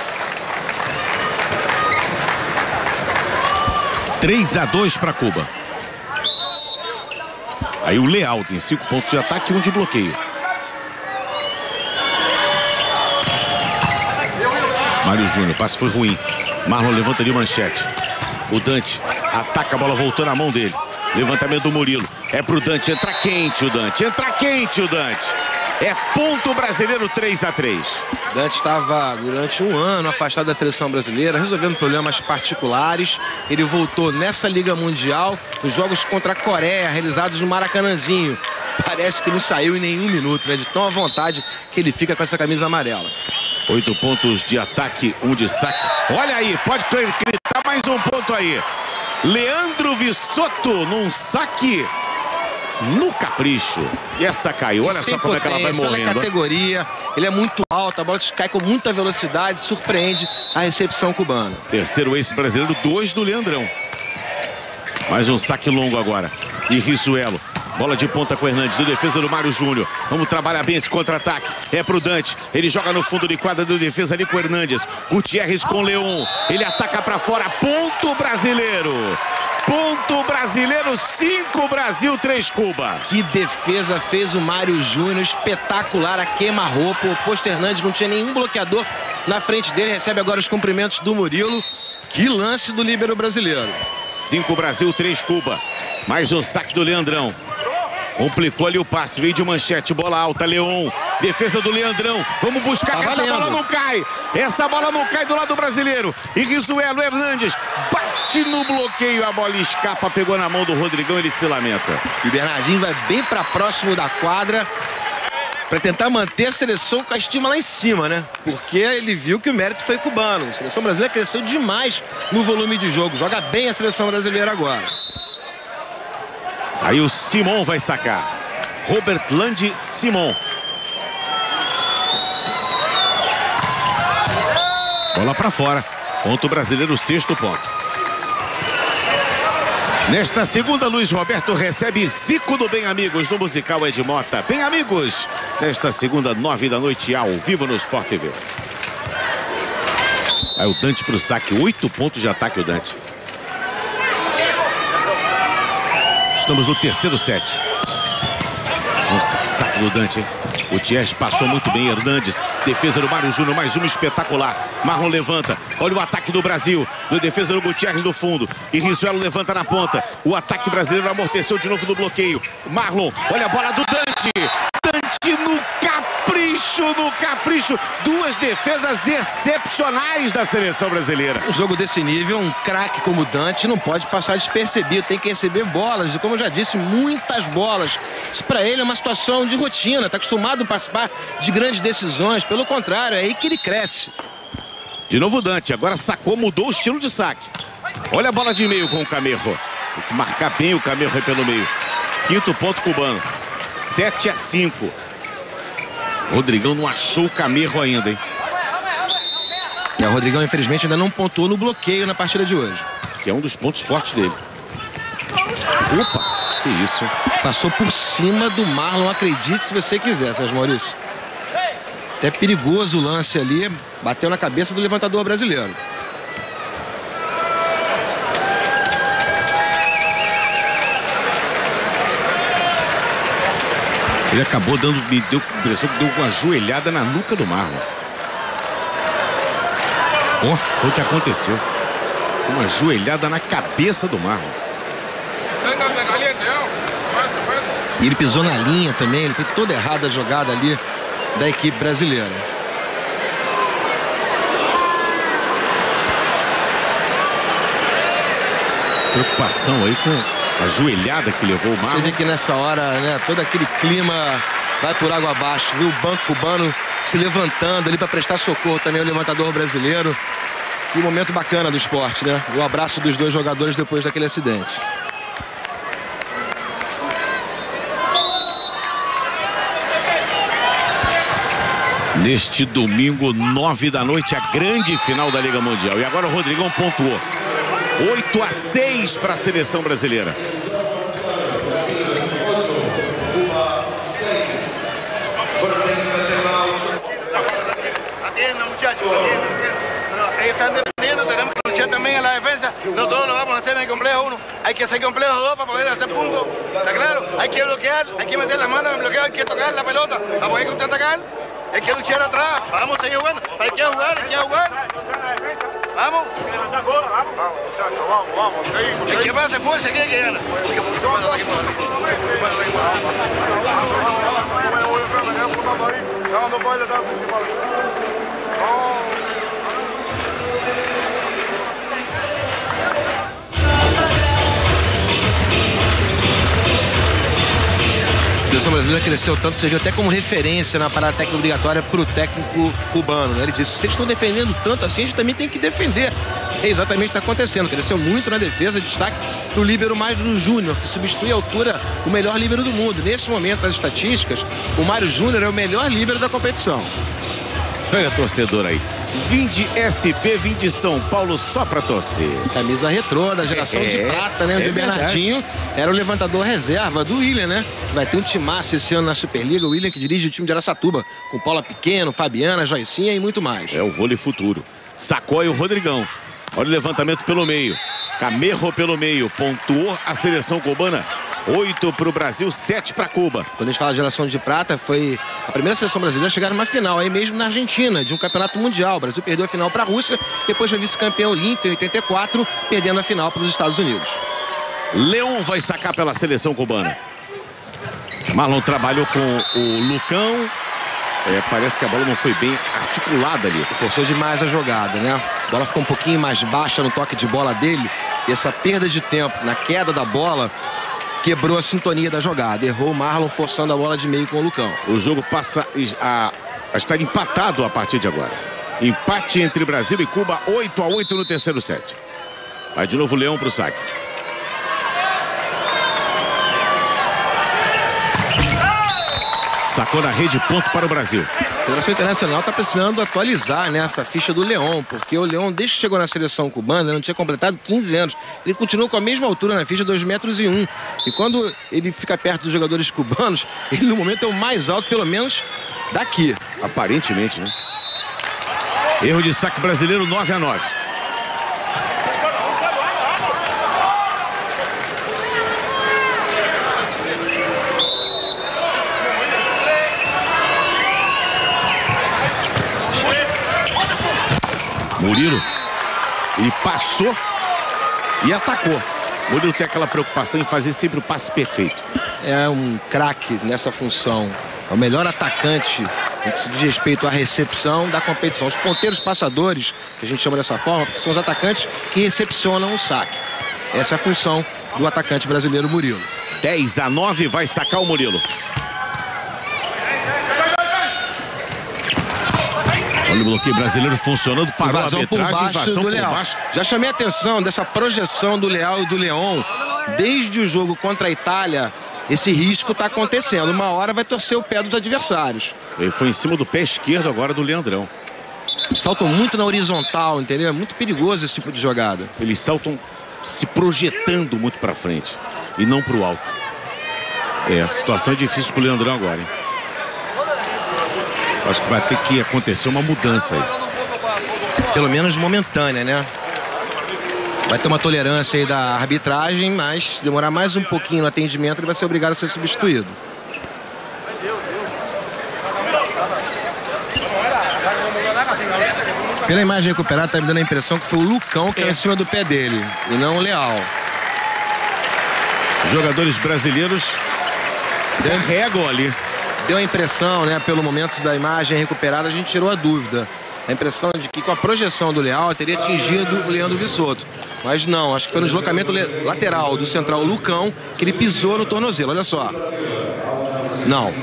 três a dois para Cuba. Aí o Leal tem cinco pontos de ataque e um de bloqueio. Mário Júnior, passe foi ruim. Marlon levanta de manchete. O Dante ataca a bola voltando na mão dele. Levantamento do Murilo. É pro Dante, entra quente o Dante. Entra quente o Dante. É ponto brasileiro, três a três. Dante estava durante um ano afastado da seleção brasileira, resolvendo problemas particulares. Ele voltou nessa Liga Mundial, nos jogos contra a Coreia, realizados no Maracanãzinho. Parece que não saiu em nenhum minuto, né? De tão à vontade que ele fica com essa camisa amarela. Oito pontos de ataque, um de saque. Olha aí, pode gritar mais um ponto aí. Leandro Vissotto num saque no capricho. E essa caiu, olha só como é que ela vai morrendo. Olha a categoria, ele é muito alto, a bola cai com muita velocidade, surpreende a recepção cubana. Terceiro ace brasileiro, dois do Leandrão. Mais um saque longo agora. E Rissuelo. Bola de ponta com o Hernandes, do defesa do Mário Júnior. Vamos trabalhar bem esse contra-ataque. É pro Dante. Ele joga no fundo de quadra do defesa ali com o Hernandes. Gutierrez com o Leon. Ele ataca pra fora. Ponto brasileiro. Ponto brasileiro, cinco Brasil, três Cuba. Que defesa fez o Mário Júnior, espetacular, a queima-roupa. O oposto Hernandes não tinha nenhum bloqueador na frente dele, recebe agora os cumprimentos do Murilo. Que lance do líbero brasileiro. cinco Brasil, três Cuba. Mais um saque do Leandrão. Complicou ali o passe, veio de manchete, bola alta, Leon, defesa do Leandrão, vamos buscar, tá que essa bola não cai, essa bola não cai do lado brasileiro, e Rissuelo, Hernandes, bate no bloqueio, a bola escapa, pegou na mão do Rodrigão, ele se lamenta. E o Bernardinho vai bem para próximo da quadra, para tentar manter a seleção com a estima lá em cima, né? Porque ele viu que o mérito foi cubano, a seleção brasileira cresceu demais no volume de jogo, joga bem a seleção brasileira agora. Aí o Simon vai sacar. Robert Landi Simon. Bola pra fora. Ponto brasileiro, sexto ponto. Nesta segunda, Luiz Roberto recebe Zico do Bem Amigos no musical Ed Mota. Bem Amigos, nesta segunda, nove da noite, ao vivo no Sport T V. Aí o Dante pro saque. Oito pontos de ataque o Dante. Estamos no terceiro set. Nossa, que saque do Dante, hein? O Thies passou muito bem, Hernandes. Defesa do Mário Júnior, mais uma espetacular. Marlon levanta. Olha o ataque do Brasil. Do defesa do Gutierrez do fundo. E Rissuelo levanta na ponta. O ataque brasileiro amorteceu de novo do bloqueio. Marlon, olha a bola do Dante. Dante no capricho, no capricho. Duas defesas excepcionais da seleção brasileira. Um jogo desse nível, um craque como o Dante não pode passar despercebido, tem que receber bolas, e como eu já disse, muitas bolas. Isso para ele é uma situação de rotina, está acostumado a participar de grandes decisões, pelo contrário, é aí que ele cresce. De novo o Dante, agora sacou, mudou o estilo de saque. Olha a bola de meio com o Camerro. Tem que marcar bem o Camerro aí pelo meio. Quinto ponto cubano. sete a cinco. Rodrigão não achou o Camerro ainda, hein? É, o Rodrigão, infelizmente, ainda não pontuou no bloqueio na partida de hoje. Que é um dos pontos fortes dele. Opa, que isso. Passou por cima do Marlon, acredite se você quiser, Sérgio Maurício. Até perigoso o lance ali. Bateu na cabeça do levantador brasileiro. Ele acabou dando, me deu a impressão que deu uma joelhada na nuca do Marlon. Oh, foi o que aconteceu. Foi uma joelhada na cabeça do Marlon. E ele pisou na linha também, ele foi toda errada a jogada ali da equipe brasileira. Preocupação aí com a joelhada que levou o Marlon. Você vê que nessa hora, né, todo aquele clima vai por água abaixo, viu? O banco cubano se levantando ali para prestar socorro também ao levantador brasileiro. Que momento bacana do esporte, né? O abraço dos dois jogadores depois daquele acidente. Neste domingo, nove da noite, a grande final da Liga Mundial. E agora o Rodrigão pontuou. oito a seis para a seleção brasileira. Atienda, muchachos. Ellos están defendiendo, tenemos que luchar también en la defensa. No todos lo vamos a hacer en el complejo uno. Hay que hacer complejo dos para poder hacer puntos. ¿Está claro? Hay que bloquear, hay que meter las manos en el bloqueo, hay que tocar la pelota para poder contraatacar. Hay que luchar atrás. Vamos a seguir jugando. Hay que jugar, hay que jugar. Vamos. El que pase fuerza, ¿quién es que gana? A seleção brasileira cresceu tanto que serviu até como referência na parada técnica obrigatória para o técnico cubano, né? Ele disse, se eles estão defendendo tanto assim, a gente também tem que defender. É exatamente o que está acontecendo. Cresceu muito na defesa, destaque para o líbero Mário Júnior, que substitui à altura o melhor líbero do mundo. Nesse momento, as estatísticas, o Mário Júnior é o melhor líbero da competição. Olha, torcedor aí. Vim de S P, vim de São Paulo só pra torcer. Camisa retrô da geração é, de prata, né? Onde é o Bernardinho era o levantador reserva do William, né? Que vai ter um timaço esse ano na Superliga. O William que dirige o time de Araçatuba, com Paula Pequeno, Fabiana, Joicinha e muito mais. É o vôlei futuro. Sacou aí o Rodrigão. Olha o levantamento pelo meio. Camerro pelo meio. Pontuou a seleção cubana. Oito para o Brasil, sete para Cuba. Quando a gente fala de geração de prata, foi a primeira seleção brasileira a chegar numa final, aí mesmo na Argentina, de um campeonato mundial. O Brasil perdeu a final para a Rússia, depois foi vice-campeão olímpico em oitenta e quatro, perdendo a final para os Estados Unidos. Leão vai sacar pela seleção cubana. Marlon trabalhou com o Lucão. É, parece que a bola não foi bem articulada ali. Forçou demais a jogada, né? A bola ficou um pouquinho mais baixa no toque de bola dele. E essa perda de tempo na queda da bola quebrou a sintonia da jogada. Errou o Marlon forçando a bola de meio com o Lucão. O jogo passa a, a estar empatado a partir de agora. Empate entre Brasil e Cuba, oito a oito no terceiro set. Vai de novo o Leão para o saque. Sacou na rede, ponto para o Brasil. A Federação Internacional está precisando atualizar, né, essa ficha do Leão, porque o Leão, desde que chegou na seleção cubana, não tinha completado quinze anos. Ele continuou com a mesma altura na ficha, dois metros e um. E quando ele fica perto dos jogadores cubanos, ele no momento é o mais alto, pelo menos daqui. Aparentemente, né? Erro de saque brasileiro, nove a nove. Murilo, ele passou e atacou. Murilo tem aquela preocupação em fazer sempre o passe perfeito. É um craque nessa função. É o melhor atacante no que se diz respeito à recepção da competição. Os ponteiros passadores, que a gente chama dessa forma, porque são os atacantes que recepcionam o saque. Essa é a função do atacante brasileiro Murilo. dez a nove, vai sacar o Murilo. Olha o bloqueio brasileiro funcionando, parou a Invasão por arbitragem, baixo invasão do por Leal. baixo. Já chamei a atenção dessa projeção do Leal e do Leão. Desde o jogo contra a Itália, esse risco está acontecendo. Uma hora vai torcer o pé dos adversários. Ele foi em cima do pé esquerdo agora do Leandrão. Saltam muito na horizontal, entendeu? É muito perigoso esse tipo de jogada. Eles saltam se projetando muito para frente e não para o alto. É, a situação é difícil pro Leandrão agora, hein? Acho que vai ter que acontecer uma mudança aí. Pelo menos momentânea, né? Vai ter uma tolerância aí da arbitragem, mas se demorar mais um pouquinho no atendimento, ele vai ser obrigado a ser substituído. Pela imagem recuperada, tá me dando a impressão que foi o Lucão que é em cima do pé dele, e não o Leal. Jogadores brasileiros carregam ali. Deu a impressão, né, pelo momento da imagem recuperada, a gente tirou a dúvida. A impressão de que com a projeção do Leal teria atingido o Leandro Visotto. Mas não, acho que foi no deslocamento lateral do central Lucão que ele pisou no tornozelo, olha só. Não.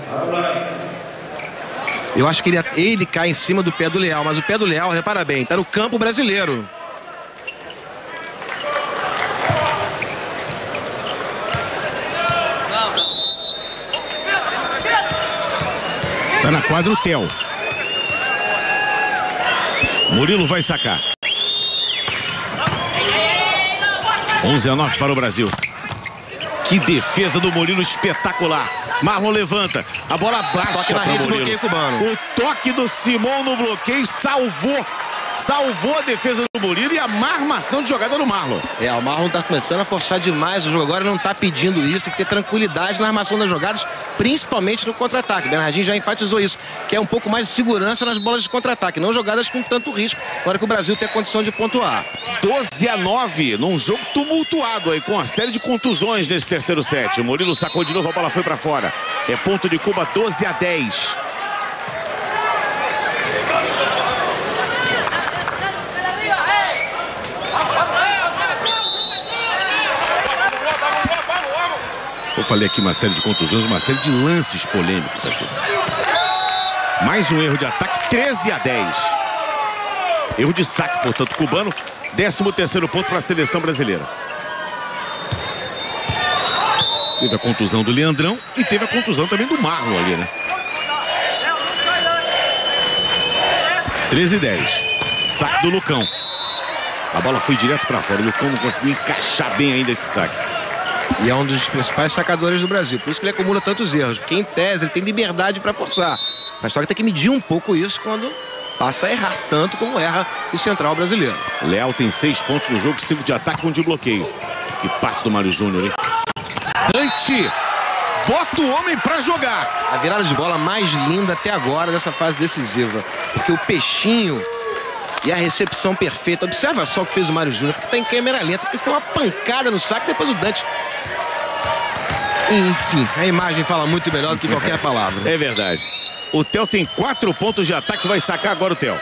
Eu acho que ele, ele cai em cima do pé do Leal, mas o pé do Leal, repara bem, tá no campo brasileiro. Tá na quadra o Theo. Murilo vai sacar. onze a nove para o Brasil. Que defesa do Murilo espetacular. Marlon levanta. A bola baixa. Toque na rede, bloqueio cubano. O toque do Simon no bloqueio salvou. Salvou a defesa do Murilo e a má armação de jogada do Marlon. É, o Marlon tá começando a forçar demais o jogo. Agora não tá pedindo isso, tem que ter tranquilidade na armação das jogadas, principalmente no contra-ataque. Bernardinho já enfatizou isso, que é um pouco mais de segurança nas bolas de contra-ataque, não jogadas com tanto risco, agora que o Brasil tem a condição de pontuar. doze a nove, num jogo tumultuado aí, com uma série de contusões nesse terceiro set. O Murilo sacou de novo, a bola foi pra fora. É ponto de Cuba, doze a dez. Eu falei aqui uma série de contusões, uma série de lances polêmicos aqui. Mais um erro de ataque, treze a dez. Erro de saque, portanto, cubano. décimo terceiro ponto para a seleção brasileira. Teve a contusão do Leandrão e teve a contusão também do Marlon ali, né? treze a dez. Saque do Lucão. A bola foi direto para fora. O Lucão não conseguiu encaixar bem ainda esse saque. E é um dos principais sacadores do Brasil. Por isso que ele acumula tantos erros. Porque em tese ele tem liberdade para forçar. Mas só que tem que medir um pouco isso quando passa a errar tanto como erra o central brasileiro. Leal tem seis pontos no jogo, cinco de ataque, um de bloqueio. Que passe do Mário Júnior, hein? Dante! Bota o homem pra jogar! A virada de bola mais linda até agora dessa fase decisiva. Porque o peixinho e a recepção perfeita. Observa só o que fez o Mário Júnior, porque tá em câmera lenta, porque foi uma pancada no saco, depois o Dante. Enfim, a imagem fala muito melhor do que qualquer palavra. É verdade. O Theo tem quatro pontos de ataque, vai sacar agora o Theo.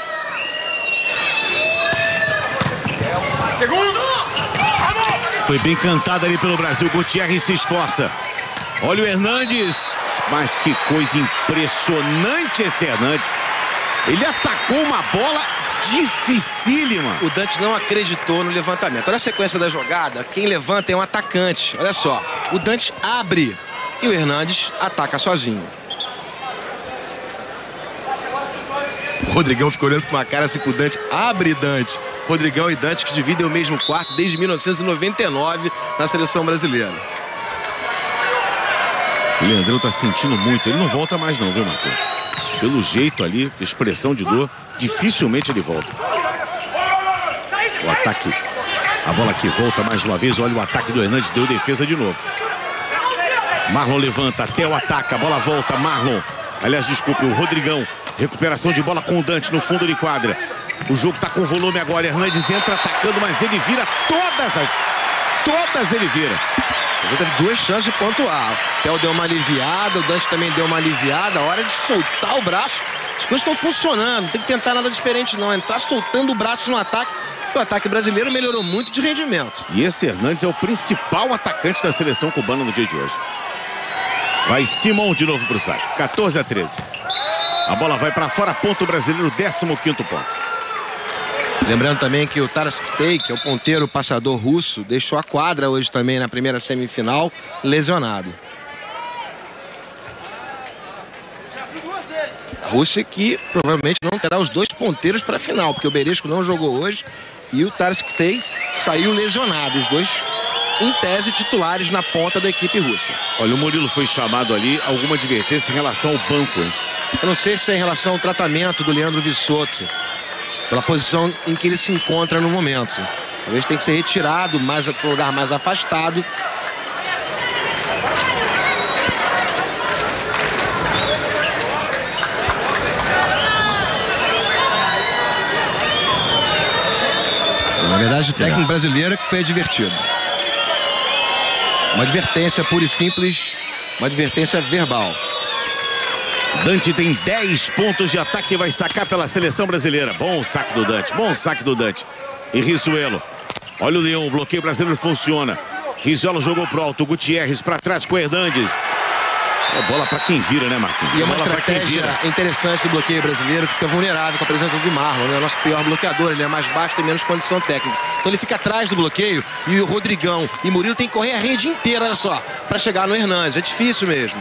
Segundo! Foi bem cantado ali pelo Brasil. Gutierrez se esforça. Olha o Hernandes. Mas que coisa impressionante esse Hernandes. Ele atacou uma bola dificílima. O Dante não acreditou no levantamento. Olha a sequência da jogada. Quem levanta é um atacante. Olha só. O Dante abre e o Hernandes ataca sozinho. O Rodrigão ficou olhando com uma cara assim pro Dante. Abre Dante. Rodrigão e Dante que dividem o mesmo quarto desde mil novecentos e noventa e nove na seleção brasileira. O Leandrão tá sentindo muito. Ele não volta mais não, viu, Marcos? Pelo jeito ali, expressão de dor, dificilmente ele volta. O ataque, a bola que volta mais uma vez. Olha o ataque do Hernandes, deu defesa de novo. Marlon levanta, até o ataque, a bola volta, Marlon. Aliás, desculpe, o Rodrigão. Recuperação de bola com o Dante no fundo de quadra. O jogo tá com volume agora. Hernandes entra atacando, mas ele vira todas as... Todas ele vira. Ele teve duas chances de pontuar. O Theo deu uma aliviada, o Dante também deu uma aliviada. A hora de soltar o braço. As coisas estão funcionando, não tem que tentar nada diferente não. Entrar soltando o braço no ataque, porque o ataque brasileiro melhorou muito de rendimento. E esse Hernandes é o principal atacante da seleção cubana no dia de hoje. Vai Simon de novo para o saque. quatorze a treze. A bola vai para fora, ponto brasileiro, décimo quinto ponto. Lembrando também que o Taras Kitay, que é o ponteiro passador russo, deixou a quadra hoje também na primeira semifinal, lesionado. A Rússia que provavelmente não terá os dois ponteiros para a final, porque o Beresco não jogou hoje e o Taras Kitay saiu lesionado. Os dois, em tese, titulares na ponta da equipe russa. Olha, o Murilo foi chamado ali, alguma advertência em relação ao banco, hein? Eu não sei se é em relação ao tratamento do Leandro Vissotto, pela posição em que ele se encontra no momento. Talvez tenha que ser retirado mais para um lugar mais afastado. Na verdade, o técnico brasileiro é que foi advertido. Uma advertência pura e simples, uma advertência verbal. Dante tem dez pontos de ataque e vai sacar pela seleção brasileira. Bom saque do Dante, bom saque do Dante. E Rissuelo. Olha o Leão, o bloqueio brasileiro funciona. Rissuelo jogou pro alto, Gutierrez para trás com Hernandes. É bola para quem vira, né, Marquinhos? E é uma bola estratégia interessante do bloqueio brasileiro, que fica vulnerável com a presença do Marlon, né? Nosso pior bloqueador, ele é mais baixo, tem menos condição técnica. Então ele fica atrás do bloqueio e o Rodrigão e Murilo tem que correr a rede inteira, olha só, para chegar no Hernandes. É difícil mesmo.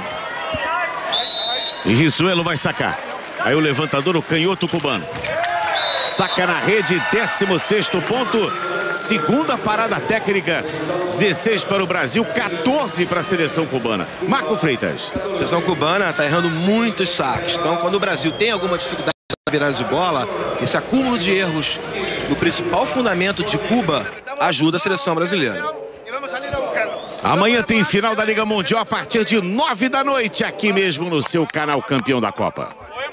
E Rissuelo vai sacar. Aí o levantador, o canhoto cubano. Saca na rede, décimo sexto ponto. Segunda parada técnica. dezesseis para o Brasil, quatorze para a seleção cubana. Marco Freitas. A seleção cubana está errando muitos saques. Então, quando o Brasil tem alguma dificuldade na virada de bola, esse acúmulo de erros do principal fundamento de Cuba ajuda a seleção brasileira. Amanhã tem final da Liga Mundial a partir de nove da noite, aqui mesmo no seu canal Campeão da Copa.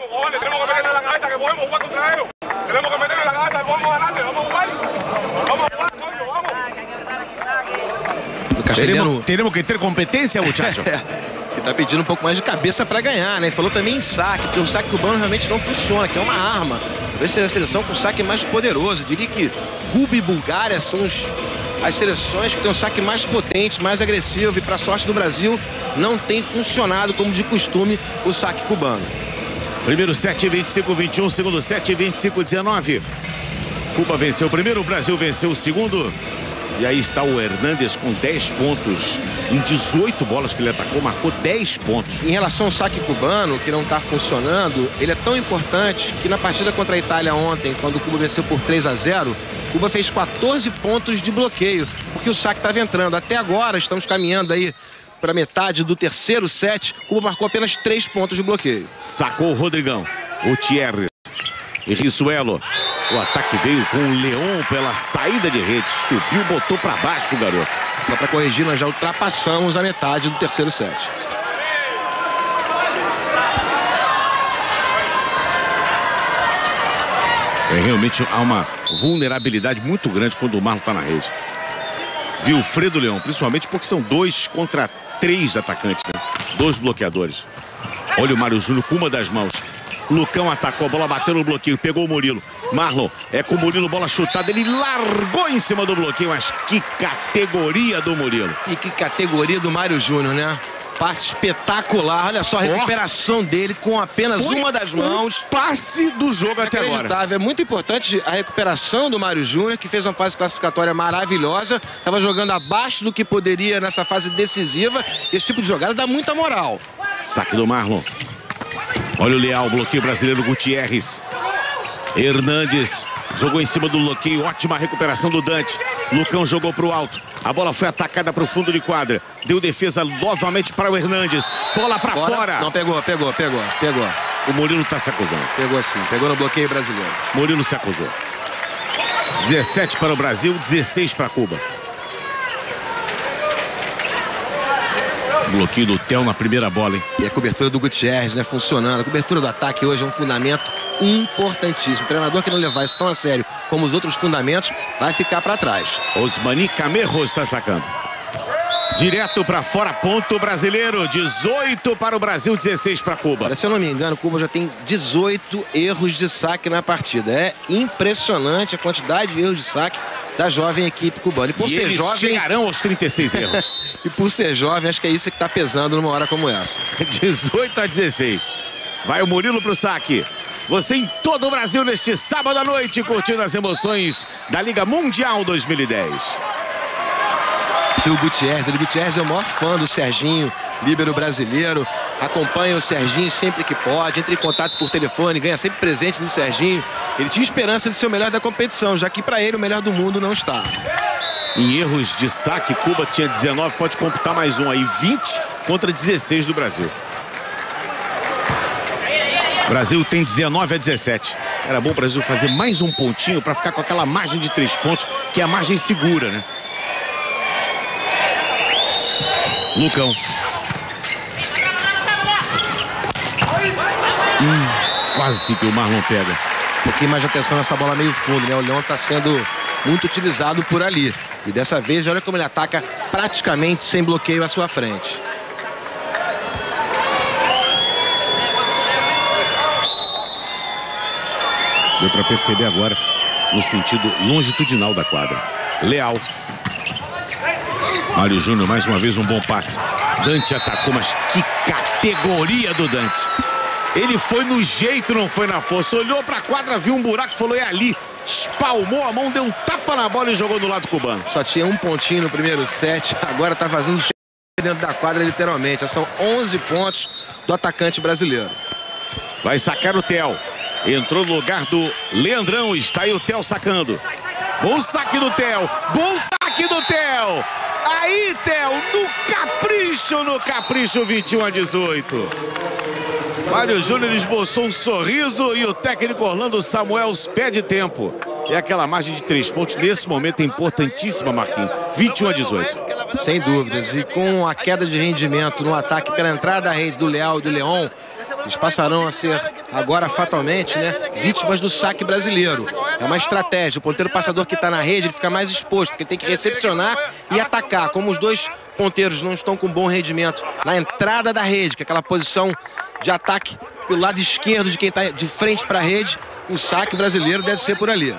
O Castelhano... Teremos, teremos que ter competência, muchacho. Ele tá pedindo um pouco mais de cabeça para ganhar, né? Ele falou também em saque, porque o saque cubano realmente não funciona, que é uma arma. Talvez seja a seleção com saque mais poderoso. Eu diria que Cuba e Bulgária são os... as seleções que têm um saque mais potente, mais agressivo, e para a sorte do Brasil não tem funcionado como de costume o saque cubano. Primeiro set vinte e cinco a vinte e um, segundo set vinte e cinco a dezenove. Cuba venceu o primeiro, o Brasil venceu o segundo. E aí está o Hernandes com dez pontos. Em dezoito bolas que ele atacou, marcou dez pontos. Em relação ao saque cubano, que não está funcionando, ele é tão importante que na partida contra a Itália ontem, quando o Cuba venceu por três a zero, Cuba fez quatorze pontos de bloqueio, porque o saque estava entrando. Até agora, estamos caminhando aí para metade do terceiro set, Cuba marcou apenas três pontos de bloqueio. Sacou o Rodrigão, o Thierry e Rissuelo. O ataque veio com o Leão pela saída de rede. Subiu, botou para baixo o garoto. Só para corrigir, nós já ultrapassamos a metade do terceiro set. É, realmente há uma vulnerabilidade muito grande quando o Marlon está na rede. Wilfredo Leão, principalmente porque são dois contra três atacantes, né? Dois bloqueadores. Olha o Mário Júnior com uma das mãos. Lucão atacou, a bola bateu no bloqueio, pegou o Murilo. Marlon, é com o Murilo, bola chutada, ele largou em cima do bloqueio, mas que categoria do Murilo. E que categoria do Mário Júnior, né? Passe espetacular, olha só a recuperação dele com apenas Foi uma das mãos. Um passe do jogo até agora. É muito importante a recuperação do Mário Júnior, que fez uma fase classificatória maravilhosa. Estava jogando abaixo do que poderia nessa fase decisiva. Esse tipo de jogada dá muita moral. Saque do Marlon. Olha o Leal, bloqueio brasileiro, Gutierrez. Hernandes jogou em cima do bloqueio, ótima recuperação do Dante. Lucão jogou para o alto. A bola foi atacada para o fundo de quadra. Deu defesa novamente para o Hernandes. Bola para fora. fora. Não, pegou, pegou, pegou, pegou. O Murilo está se acusando. Pegou sim, pegou no bloqueio brasileiro. Murilo se acusou. dezessete para o Brasil, dezesseis para Cuba. Bloqueio do Theo na primeira bola, hein? E a cobertura do Gutierrez, né, funcionando. A cobertura do ataque hoje é um fundamento importantíssimo. O treinador que não levar isso tão a sério como os outros fundamentos vai ficar para trás. Osmani Camerro está sacando. Direto para fora, ponto brasileiro. dezoito para o Brasil, dezesseis para Cuba. Olha, se eu não me engano, Cuba já tem dezoito erros de saque na partida. É impressionante a quantidade de erros de saque da jovem equipe cubana. E por e ser eles jovem... chegarão aos trinta e seis erros. E por ser jovem, acho que é isso que está pesando numa hora como essa. dezoito a dezesseis. Vai o Murilo pro saque. Você em todo o Brasil neste sábado à noite, curtindo as emoções da Liga Mundial dois mil e dez. O Gutierrez, ele Gutierrez é o maior fã do Serginho, líbero brasileiro, acompanha o Serginho sempre que pode, entra em contato por telefone, ganha sempre presente do Serginho. Ele tinha esperança de ser o melhor da competição, já que para ele o melhor do mundo não está. Em erros de saque, Cuba tinha dezenove, pode computar mais um aí, vinte contra dezesseis do Brasil. Brasil tem dezenove a dezessete. Era bom o Brasil fazer mais um pontinho para ficar com aquela margem de três pontos, que é a margem segura, né? Lucão. Hum, quase que o Marlon pega. Um pouquinho mais de atenção nessa bola meio fundo, né? O Leão está sendo muito utilizado por ali. E dessa vez, olha como ele ataca praticamente sem bloqueio à sua frente. Deu para perceber agora no sentido longitudinal da quadra. Leal. Mário Júnior, mais uma vez um bom passe. Dante atacou, mas que categoria do Dante. Ele foi no jeito, não foi na força. Olhou para a quadra, viu um buraco, falou, é ali. Espalmou a mão, deu um tapa na bola e jogou do lado cubano. Só tinha um pontinho no primeiro set, agora tá fazendo dentro da quadra literalmente. São onze pontos do atacante brasileiro. Vai sacar o Theo. Entrou no lugar do Leandrão, está aí o Theo sacando. Bom saque do Theo, bom saque do Theo. Aí, Theo, no capricho, no capricho, vinte e um a dezoito. Mário Júnior esboçou um sorriso e o técnico Orlando Samuels pede tempo. E aquela margem de três pontos, nesse momento, é importantíssima, Marquinhos. vinte e um a dezoito. Sem dúvidas. E com a queda de rendimento no ataque pela entrada da rede do Leal e do Leão, eles passarão a ser, agora fatalmente, né, vítimas do saque brasileiro. É uma estratégia. O ponteiro passador que está na rede, ele fica mais exposto, porque tem que recepcionar e atacar. Como os dois ponteiros não estão com bom rendimento na entrada da rede, que é aquela posição de ataque pelo lado esquerdo de quem está de frente para a rede, o saque brasileiro deve ser por ali.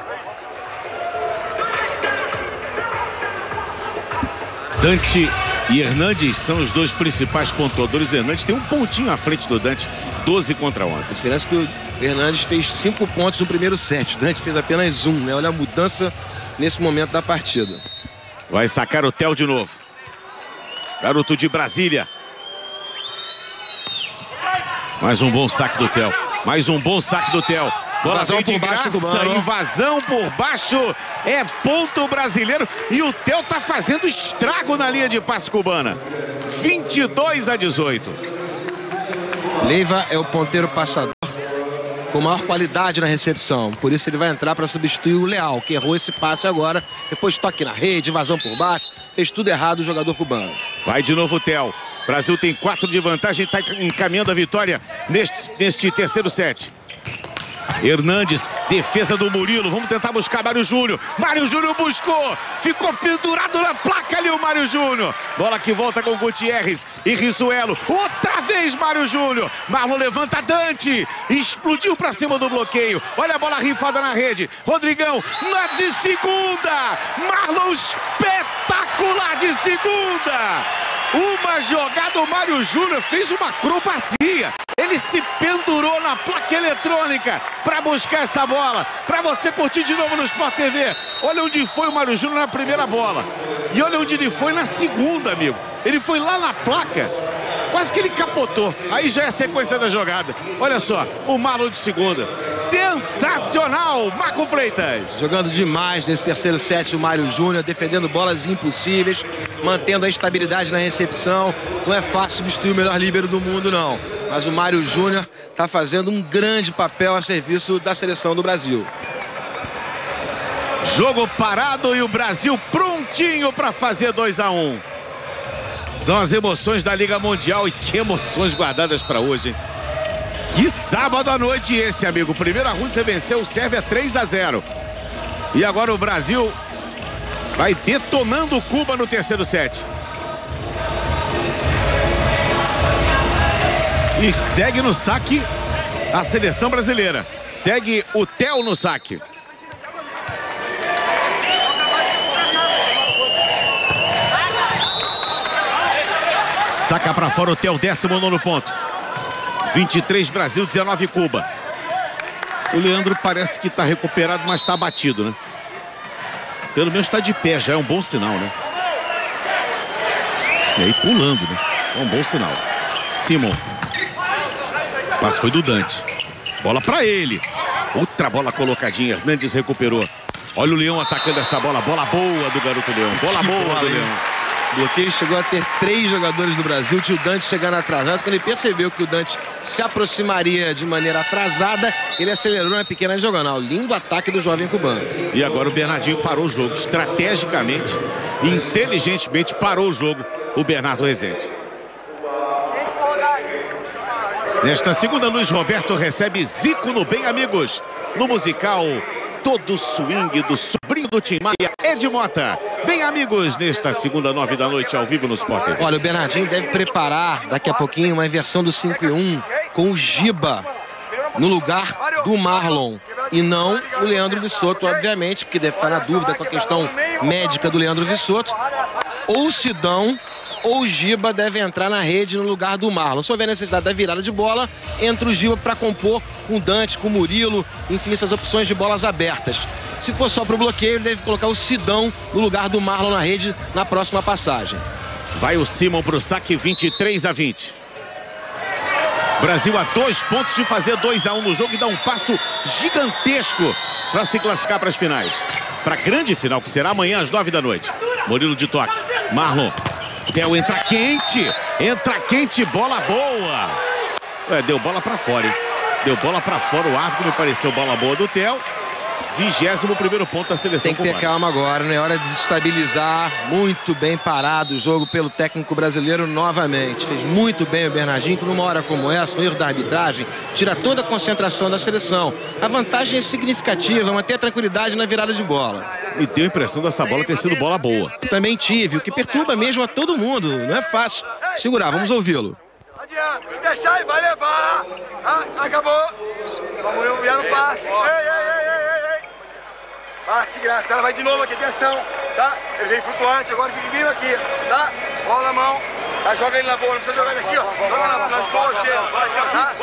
Dante e Hernandes são os dois principais pontuadores. Hernandes tem um pontinho à frente do Dante, doze contra onze. A diferença é que o Hernandes fez cinco pontos no primeiro set. O Dante fez apenas um, né? Olha a mudança nesse momento da partida. Vai sacar o Theo de novo. Garoto de Brasília. Mais um bom saque do Theo. Mais um bom saque do Theo. Bola Invasão de por baixo, graça, invasão por baixo, é ponto brasileiro e o Theo tá fazendo estrago na linha de passe cubana. vinte e dois a dezoito. Leiva é o ponteiro passador com maior qualidade na recepção, por isso ele vai entrar para substituir o Leal, que errou esse passe agora, depois toque na rede, invasão por baixo, fez tudo errado o jogador cubano. Vai de novo o Theo. Brasil tem quatro de vantagem, está encaminhando a vitória neste, neste terceiro set. Hernandes, defesa do Murilo, vamos tentar buscar Mário Júnior. Mário Júnior buscou, ficou pendurado na placa ali o Mário Júnior. Bola que volta com Gutierrez e Rissuelo. Outra vez Mário Júnior. Marlon levanta Dante, explodiu pra cima do bloqueio. Olha a bola rifada na rede. Rodrigão, na de segunda. Marlon espetacular de segunda. Uma jogada, o Mário Júnior fez uma acrobacia. Ele se pendurou na placa eletrônica para buscar essa bola. Para você curtir de novo no Sport T V. Olha onde foi o Mário Júnior na primeira bola. E olha onde ele foi na segunda, amigo. Ele foi lá na placa. Quase que ele capotou. Aí já é a sequência da jogada. Olha só, o Marlon de segunda. Sensacional, Marco Freitas. Jogando demais nesse terceiro set o Mário Júnior, defendendo bolas impossíveis, mantendo a estabilidade na recepção. Não é fácil substituir o melhor líbero do mundo, não. Mas o Mário Júnior está fazendo um grande papel a serviço da seleção do Brasil. Jogo parado e o Brasil prontinho para fazer dois a um. São as emoções da Liga Mundial e que emoções guardadas para hoje, hein? Que sábado à noite esse, amigo. Primeiro a Rússia venceu o Sérvia três a zero. E agora o Brasil vai detonando Cuba no terceiro set. E segue no saque a seleção brasileira. Segue o Theo no saque. Saca pra fora o Theo, décimo nono ponto. vinte e três Brasil, dezenove Cuba. O Leandro parece que tá recuperado, mas tá abatido, né? Pelo menos tá de pé, já é um bom sinal, né? E aí pulando, né? É um bom sinal. Simon. O passe foi do Dante. Bola pra ele. Outra bola colocadinha. Hernandes recuperou. Olha o Leão atacando essa bola. Bola boa do garoto Leão. Bola Que boa bola, do hein? Leão. O bloqueio chegou a ter três jogadores do Brasil. Tinha o Dante chegando atrasado. Quando ele percebeu que o Dante se aproximaria de maneira atrasada, ele acelerou na pequena diagonal. Lindo ataque do jovem cubano. E agora o Bernardinho parou o jogo. Estrategicamente, inteligentemente parou o jogo. O Bernardo Rezende. Nesta segunda, Luiz Roberto recebe Zico no Bem Amigos. No musical Todo Swing do sobrinho do Tim Maia, Ed Mota. Bem Amigos, nesta segunda, nove da noite, ao vivo no Sport T V. Olha, o Bernardinho deve preparar daqui a pouquinho uma inversão do cinco e um com o Giba no lugar do Marlon. E não o Leandro Vissoto, obviamente, porque deve estar na dúvida com a questão médica do Leandro Vissoto. Ou o Sidão ou o Giba deve entrar na rede no lugar do Marlon. Se houver necessidade da virada de bola, entra o Giba para compor com o Dante, com o Murilo, enfim, essas opções de bolas abertas. Se for só para o bloqueio, ele deve colocar o Sidão no lugar do Marlon na rede na próxima passagem. Vai o Simon para o saque, vinte e três a vinte. Brasil a dois pontos de fazer dois a um no jogo e dá um passo gigantesco para se classificar para as finais. Para a grande final, que será amanhã às nove da noite. Murilo de toque. Marlon. Theo entra quente, entra quente, bola boa. É, deu bola pra fora, hein? Deu bola pra fora, o árbitro me pareceu bola boa do Theo. vigésimo primeiro ponto da seleção Tem que ter cubana. calma agora, né? Hora de desestabilizar. Muito bem parado o jogo pelo técnico brasileiro novamente. Fez muito bem o Bernardinho, que numa hora como essa, no erro da arbitragem, tira toda a concentração da seleção. A vantagem é significativa, manter a tranquilidade na virada de bola. Me deu a impressão dessa bola ter sido bola boa. Também tive, o que perturba mesmo a todo mundo. Não é fácil segurar, vamos ouvi-lo. Adianta, se deixar ele vai levar. Ah, acabou. Vamos enviar no passe. Ei, ei, ei, ei, ei, ei. Passe, graça. O cara vai de novo aqui, atenção. Tá? Ele veio flutuante, agora fica vindo aqui. Tá? Bola na mão. Tá, joga ele na boa, não precisa jogar ele aqui, ó. Joga na, nas boas dele. Tá?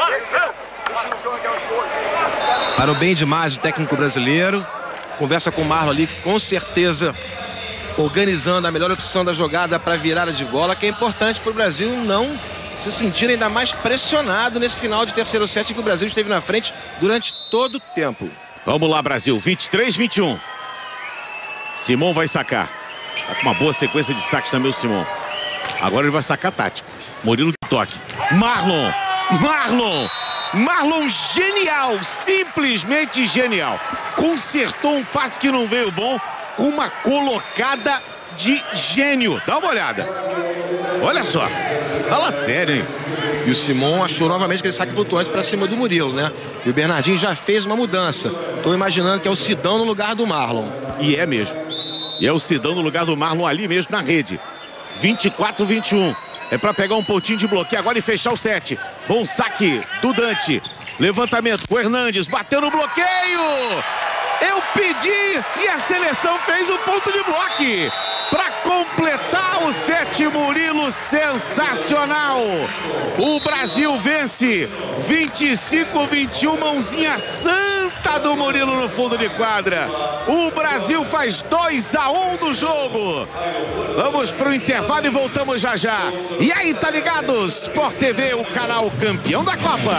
Parou bem demais o técnico brasileiro. Conversa com o Marlon ali, com certeza organizando a melhor opção da jogada para virada de bola, que é importante para o Brasil não se sentir ainda mais pressionado nesse final de terceiro set, que o Brasil esteve na frente durante todo o tempo. Vamos lá, Brasil, vinte e três a vinte e um. Simon vai sacar. Tá com uma boa sequência de saques também o Simon. Agora ele vai sacar tático. Murilo de toque. Marlon! Marlon! Marlon genial! Simplesmente genial. Consertou um passe que não veio bom com uma colocada de gênio. Dá uma olhada. Olha só. Fala sério, hein? E o Simon achou novamente aquele saque flutuante para cima do Murilo, né? E o Bernardinho já fez uma mudança. Tô imaginando que é o Sidão no lugar do Marlon. E é mesmo. E é o Sidão no lugar do Marlon ali mesmo na rede. vinte e quatro a vinte e um. É para pegar um pontinho de bloqueio agora e fechar o set. Bom saque do Dante. Levantamento com o Hernandes. Bateu no bloqueio. Eu pedi e a seleção fez um ponto de bloque. Para completar o set, Murilo, sensacional. O Brasil vence vinte e cinco a vinte e um, mãozinha santa do Murilo no fundo de quadra. O Brasil faz dois a um no jogo. Vamos para o intervalo e voltamos já já. E aí, tá ligado? Sport T V, o canal campeão da Copa.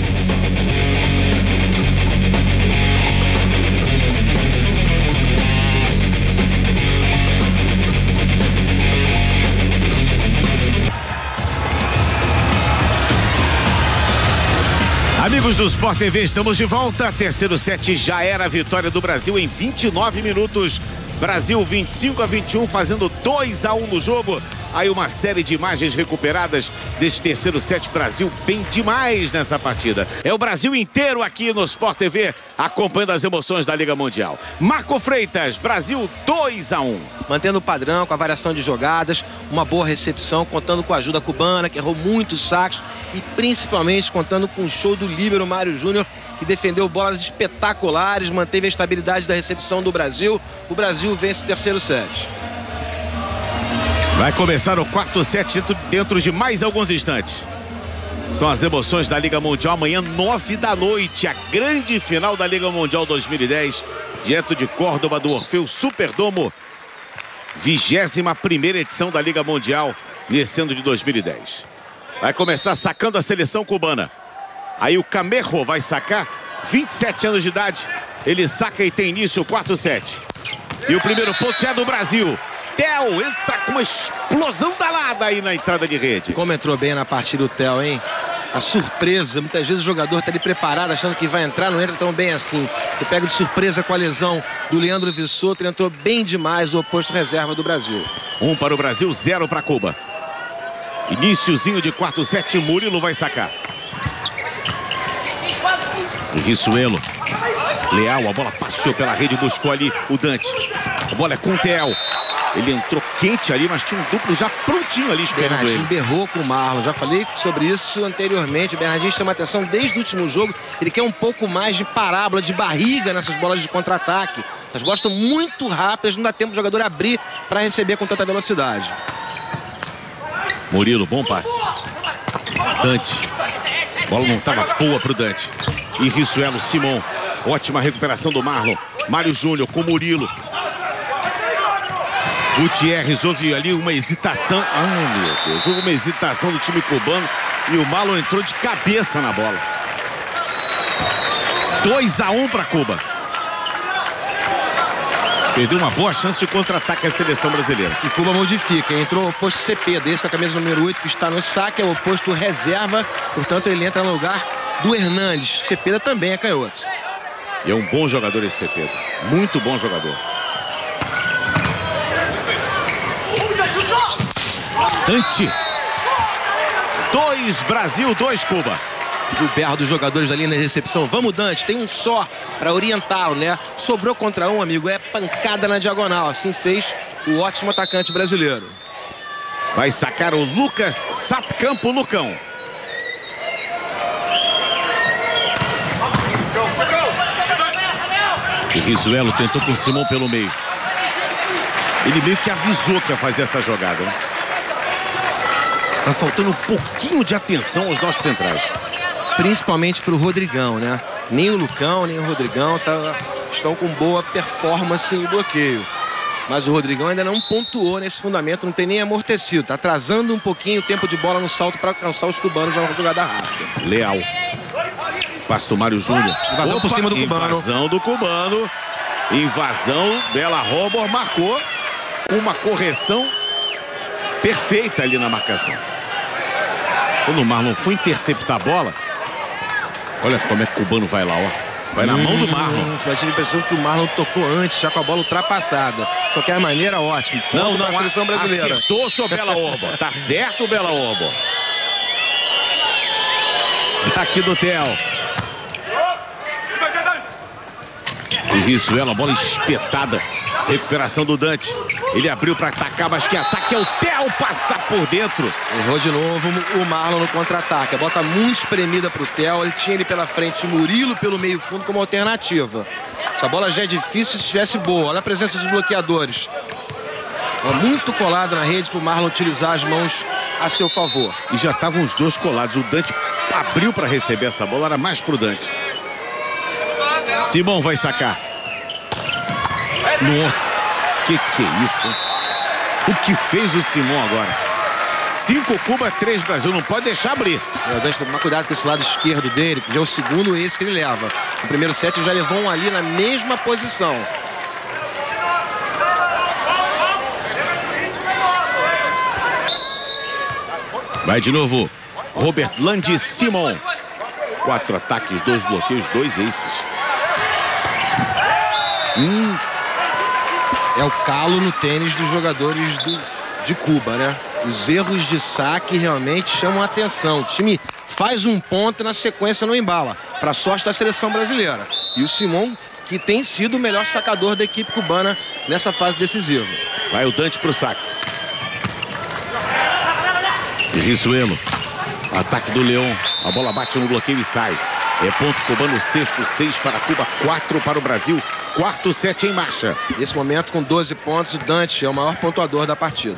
Amigos do Sport T V, estamos de volta. Terceiro set já era a vitória do Brasil em vinte e nove minutos. Brasil vinte e cinco a vinte e um, fazendo dois a um no jogo. Aí uma série de imagens recuperadas deste terceiro set. Brasil bem demais nessa partida. É o Brasil inteiro aqui no Sport T V, acompanhando as emoções da Liga Mundial. Marco Freitas, Brasil dois a um. Mantendo o padrão, com a variação de jogadas, uma boa recepção, contando com a ajuda cubana, que errou muitos saques, e principalmente contando com o show do líbero Mário Júnior, que defendeu bolas espetaculares, manteve a estabilidade da recepção do Brasil. O Brasil vence o terceiro set. Vai começar o quarto set dentro, dentro de mais alguns instantes. São as emoções da Liga Mundial. Amanhã, nove da noite, a grande final da Liga Mundial dois mil e dez. Direto de Córdoba, do Orfeu Superdomo. vigésima primeira edição da Liga Mundial, nesse ano de dois mil e dez. Vai começar sacando a seleção cubana. Aí o Camerro vai sacar, vinte e sete anos de idade. Ele saca e tem início o quarto set. E o primeiro ponto é do Brasil. Theo entra com uma explosão danada aí na entrada de rede. Como entrou bem na partida o Theo, hein? A surpresa, muitas vezes o jogador está ali preparado, achando que vai entrar, não entra tão bem assim. Você pega de surpresa com a lesão do Leandro Vissoto, ele entrou bem demais, o oposto reserva do Brasil. Um para o Brasil, zero para Cuba. Iniciozinho de quarto set, Murilo vai sacar. E Rissuelo. Leal, a bola passou pela rede, buscou ali o Dante. A bola é com o Theo. Ele entrou quente ali, mas tinha um duplo já prontinho ali esperando Bernardinho ele. berrou com o Marlon. Já falei sobre isso anteriormente. O Bernardinho chama atenção desde o último jogo. Ele quer um pouco mais de parábola, de barriga nessas bolas de contra-ataque. As bolas estão muito rápidas, não dá tempo do jogador abrir para receber com tanta velocidade. Murilo, bom passe. Dante. A bola não estava boa para o Dante. E Rissuelo, Simon. Ótima recuperação do Marlon. Mário Júnior com Murilo. Gutierrez, houve ali uma hesitação. Ai, meu Deus, houve uma hesitação do time cubano e o Marlon entrou de cabeça na bola. dois a um para Cuba. Perdeu uma boa chance de contra-ataque a seleção brasileira. E Cuba modifica, entrou o oposto C P, desse com a camisa número oito, que está no saque, é o oposto reserva, portanto ele entra no lugar do Hernandes. Cepeda também é canhoto. E é um bom jogador esse Cepeda, muito bom jogador. Dante. Dois Brasil, dois Cuba. O berro dos jogadores ali na recepção. Vamos, Dante, tem um só para orientá-lo, né? Sobrou contra um, amigo, é pancada na diagonal. Assim fez o ótimo atacante brasileiro. Vai sacar o Lucas Satcampo, Lucão. O Rissuelo tentou com o Simon pelo meio. Ele meio que avisou que ia fazer essa jogada, né? Tá faltando um pouquinho de atenção aos nossos centrais. Principalmente para o Rodrigão, né? Nem o Lucão, nem o Rodrigão tá, estão com boa performance no bloqueio. Mas o Rodrigão ainda não pontuou nesse fundamento, não tem nem amortecido. Tá atrasando um pouquinho o tempo de bola no salto para alcançar os cubanos já uma jogada rápida. Leal. Passe do Mário Júnior. Invasão por cima do cubano. Invasão do cubano. Invasão. Bela Robor marcou com uma correção perfeita ali na marcação. Quando o Marlon foi interceptar a bola, olha como é que o cubano vai lá, ó. Vai na hum, mão do Marlon. Vai ter a impressão que o Marlon tocou antes, já com a bola ultrapassada. Só que a maneira ótima. Não, não, a seleção brasileira. Acertou o Bela Orbo. Tá certo o Bela Orbo. Saque do Theo. E Rissuelo, a bola espetada. Recuperação do Dante. Ele abriu para atacar, mas que ataque é o Theo, passa por dentro. Errou de novo o Marlon no contra-ataque. A bola tá muito espremida pro Theo. Ele tinha ele pela frente, o Murilo pelo meio fundo como alternativa. Essa bola já é difícil se estivesse boa. Olha a presença dos bloqueadores. Muito colada na rede pro Marlon utilizar as mãos a seu favor. E já estavam os dois colados. O Dante abriu para receber essa bola, era mais pro Dante. Simon vai sacar. Nossa, que que é isso, hein? O que fez o Simon agora? Cinco Cuba, três Brasil. Não pode deixar abrir. É, deixa tomar cuidado com esse lado esquerdo dele, que já é o segundo esse que ele leva. No primeiro set já levou um ali na mesma posição. Vai de novo. Robert Landi, Simon. Quatro ataques, dois bloqueios, dois aces. Hum. É o calo no tênis dos jogadores do, de Cuba, né? Os erros de saque realmente chamam a atenção. O time faz um ponto e na sequência não embala, para sorte da seleção brasileira. E o Simon, que tem sido o melhor sacador da equipe cubana nessa fase decisiva. Vai o Dante para o saque. E Rizuelo. Ataque do Leão. A bola bate no bloqueio e sai. É ponto cubano, sexto, seis para Cuba, quatro para o Brasil. Quarto set em marcha. Nesse momento, com doze pontos, o Dante é o maior pontuador da partida.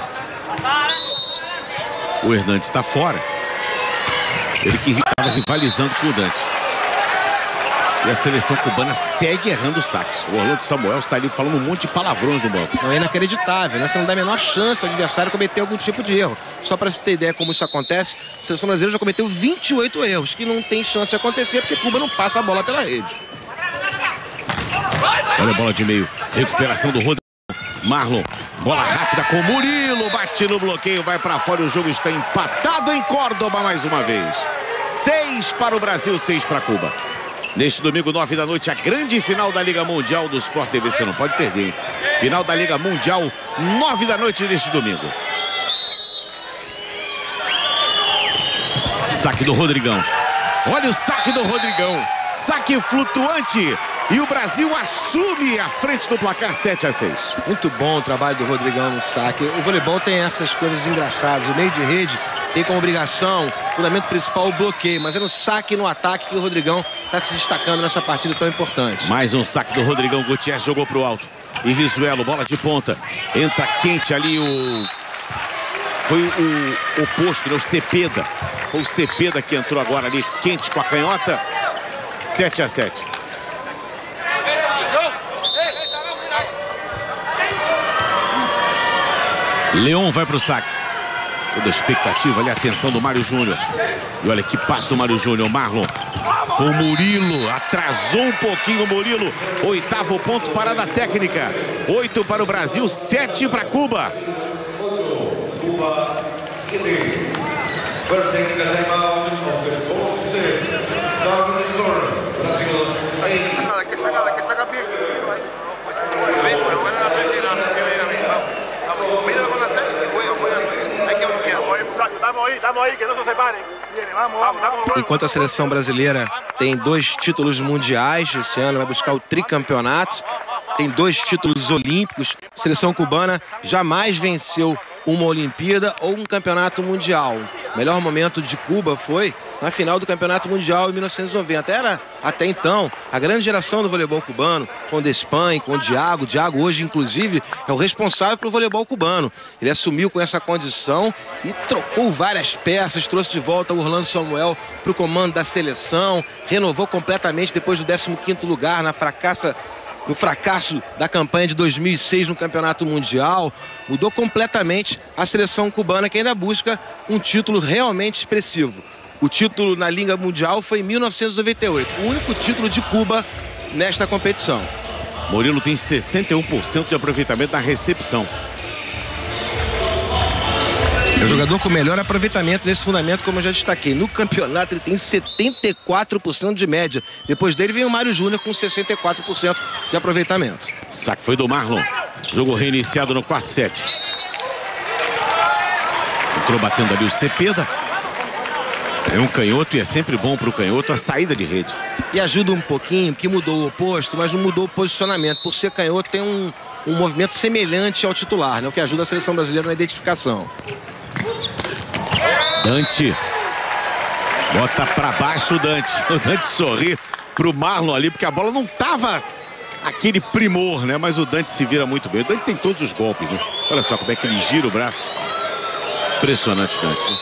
O Hernandes está fora. Ele que estava rivalizando com o Dante. E a seleção cubana segue errando os saques. O Orlando Samuel está ali falando um monte de palavrões no banco. Não é inacreditável, né? Você não dá a menor chance do adversário cometer algum tipo de erro. Só para você ter ideia como isso acontece, a seleção brasileira já cometeu vinte e oito erros, que não tem chance de acontecer porque Cuba não passa a bola pela rede. Olha a bola de meio. Recuperação do Rodrigo. Marlon. Bola rápida com Murilo. Bate no bloqueio, vai para fora. O jogo está empatado em Córdoba mais uma vez. Seis para o Brasil, seis para Cuba. Neste domingo, nove da noite, a grande final da Liga Mundial do Sport T V. Você não pode perder, hein? Final da Liga Mundial, nove da noite neste domingo. Saque do Rodrigão. Olha o saque do Rodrigão. Saque flutuante. E o Brasil assume a frente do placar sete a seis. Muito bom o trabalho do Rodrigão no saque. O voleibol tem essas coisas engraçadas. O meio de rede tem como obrigação, fundamento principal, o bloqueio. Mas é no saque e no ataque que o Rodrigão está se destacando nessa partida tão importante. Mais um saque do Rodrigão. Gutierrez jogou para o alto. E Rizuelo, bola de ponta. Entra quente ali o... Foi o oposto, né? O Cepeda. Foi o Cepeda que entrou agora ali, quente com a canhota. sete a sete. Leão vai para o saque. Toda a expectativa ali, a atenção do Mário Júnior. E olha que passo do Mário Júnior. Marlon com o Murilo. Atrasou um pouquinho o Murilo. Oitavo ponto, parada técnica. Oito para o Brasil, sete para Cuba. Enquanto a seleção brasileira tem dois títulos mundiais, esse ano vai buscar o tricampeonato, tem dois títulos olímpicos, a seleção cubana jamais venceu uma Olimpíada ou um campeonato mundial. O melhor momento de Cuba foi na final do campeonato mundial em mil novecentos e noventa. Era, até então, a grande geração do voleibol cubano, com o Despain, com o Diago. O Diago hoje, inclusive, é o responsável pelo voleibol cubano. Ele assumiu com essa condição e trocou várias peças, trouxe de volta o Orlando Samuel para o comando da seleção, renovou completamente depois do décimo quinto lugar na fracassa no fracasso da campanha de dois mil e seis no Campeonato Mundial. Mudou completamente a seleção cubana, que ainda busca um título realmente expressivo. O título na Liga Mundial foi em mil novecentos e noventa e oito, o único título de Cuba nesta competição. Murilo tem sessenta e um por cento de aproveitamento na recepção. É o jogador com melhor aproveitamento nesse fundamento, como eu já destaquei. No campeonato ele tem setenta e quatro por cento de média. Depois dele vem o Mário Júnior com sessenta e quatro por cento de aproveitamento. Saque foi do Marlon. Jogo reiniciado no quarto set. Entrou batendo ali o Cepeda. É um canhoto e é sempre bom para o canhoto a saída de rede. E ajuda um pouquinho, que mudou o oposto, mas não mudou o posicionamento. Por ser canhoto tem um, um movimento semelhante ao titular, né? O que ajuda a seleção brasileira na identificação. Dante. Bota pra baixo o Dante. O Dante sorri pro Marlon ali, porque a bola não tava aquele primor, né? Mas o Dante se vira muito bem. O Dante tem todos os golpes, né? Olha só como é que ele gira o braço. Impressionante o Dante, né?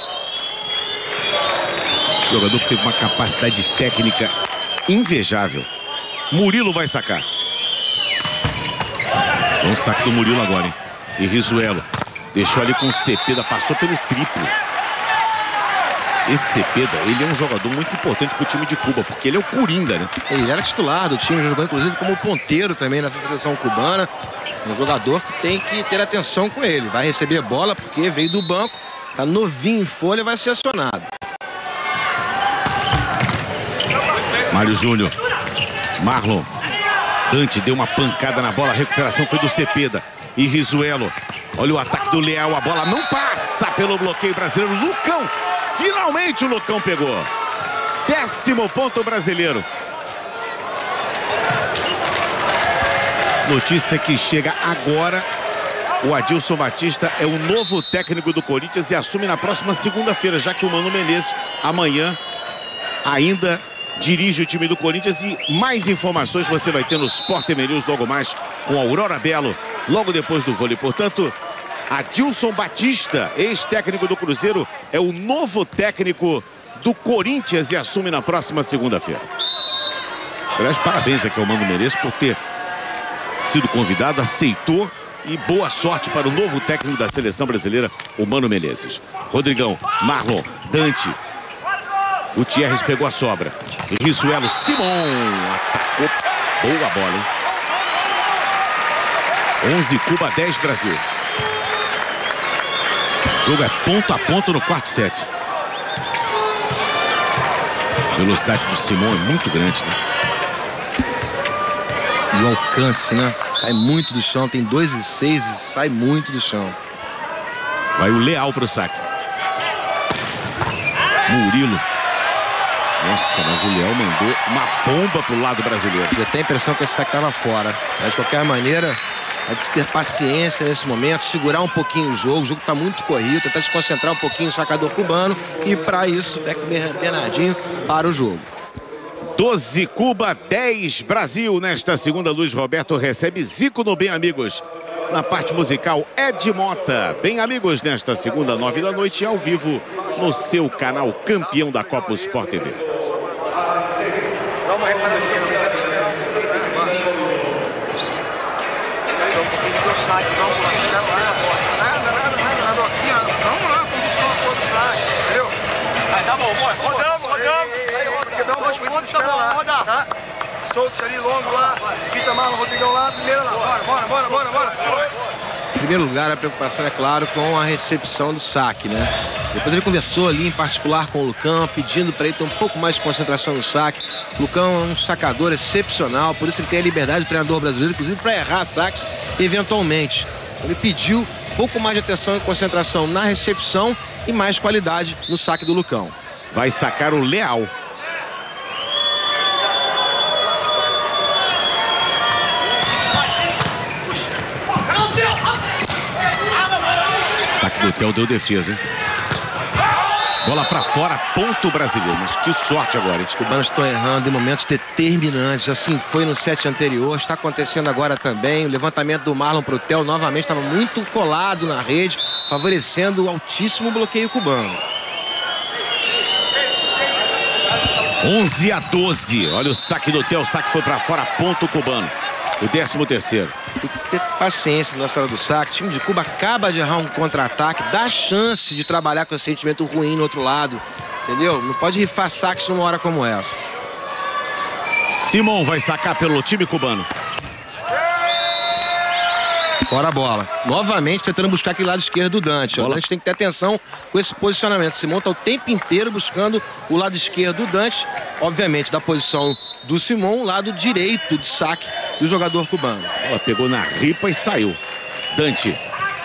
Jogador que teve uma capacidade técnica invejável. Murilo vai sacar. Bom saque do Murilo agora, hein? E Rizuelo. Deixou ali com o Cepeda, passou pelo triplo. Esse Cepeda, ele é um jogador muito importante pro time de Cuba, porque ele é o Coringa, né? Ele era titular do time, jogou inclusive como ponteiro também nessa seleção cubana. Um jogador que tem que ter atenção com ele. Vai receber bola porque veio do banco, tá novinho em folha, vai ser acionado. Mário Júnior. Marlon. Dante deu uma pancada na bola, a recuperação foi do Cepeda. E Risuelo, olha o ataque do Leal, a bola não passa pelo bloqueio brasileiro. Lucão, finalmente o Lucão pegou. Décimo ponto brasileiro. Notícia que chega agora. O Adilson Batista é o novo técnico do Corinthians e assume na próxima segunda-feira, já que o Mano Menezes amanhã ainda dirige o time do Corinthians. E mais informações você vai ter no Sport T V News logo mais com a Aurora Belo, logo depois do vôlei. Portanto, Adilson Batista, ex-técnico do Cruzeiro, é o novo técnico do Corinthians e assume na próxima segunda-feira. Aliás, parabéns aqui ao Mano Menezes por ter sido convidado, aceitou. E boa sorte para o novo técnico da seleção brasileira, o Mano Menezes. Rodrigão, Marlon, Dante. Gutierrez pegou a sobra. Risuelo, Simon atacou. Boa bola, hein? onze Cuba, dez Brasil. O jogo é ponto a ponto no quarto set. A velocidade do Simon é muito grande, né? E o alcance, né? Sai muito do chão, tem dois e seis e sai muito do chão. Vai o Leal pro saque. Murilo. Nossa, mas o Leal mandou uma bomba pro lado brasileiro. Já tem a impressão que esse saque estava fora. Mas de qualquer maneira, é de se ter paciência nesse momento, segurar um pouquinho o jogo. O jogo está muito corrido, tentar se concentrar um pouquinho no sacador cubano. E para isso, é comer Bernardinho para o jogo. doze Cuba, dez Brasil. Nesta segunda, Luiz Roberto recebe Zico no Bem Amigos. Na parte musical, Ed Mota. Bem Amigos, nesta segunda, nove da noite, ao vivo, no seu canal campeão da Copa Sport T V. Dá uma reparadinha no saque. Só um pouquinho do saque, dá um pouquinho os caras lá na bola. Nada, nada, nada, nada. Aqui, ó. Vamos lá, convicção na porra do saque, entendeu? Vai, tá bom, bora. Rodamos, rodamos. Porque dá um dois pontos dos caras lá, tá? Soltos ali, longo lá. Fita Marlon, Rodrigão lá, primeira lá. Bora, bora, bora, bora, bora. Em primeiro lugar, a preocupação é claro com a recepção do saque, né? Depois ele conversou ali em particular com o Lucão, pedindo para ele ter um pouco mais de concentração no saque. O Lucão é um sacador excepcional, por isso ele tem a liberdade do treinador brasileiro, inclusive para errar saques eventualmente. Ele pediu um pouco mais de atenção e concentração na recepção e mais qualidade no saque do Lucão. Vai sacar o Leal. Ataque do Theo deu defesa, hein? Bola pra fora, ponto brasileiro. Mas que sorte agora, hein? Os cubanos estão errando em momentos determinantes. Assim foi no set anterior, está acontecendo agora também. O levantamento do Marlon pro Theo novamente estava muito colado na rede, favorecendo o altíssimo bloqueio cubano. onze a doze. Olha o saque do Theo, o saque foi pra fora, ponto cubano. O décimo terceiro. Tem que ter paciência na hora do saque. O time de Cuba acaba de errar um contra-ataque, dá chance de trabalhar com esse sentimento ruim no outro lado, entendeu? Não pode rifar saques numa hora como essa. Simon vai sacar pelo time cubano. Fora a bola. Novamente tentando buscar aquele lado esquerdo do Dante. O Dante tem que ter atenção com esse posicionamento. Simon está o tempo inteiro buscando o lado esquerdo do Dante. Obviamente da posição do Simon, lado direito de saque do jogador cubano. Ela pegou na ripa e saiu. Dante.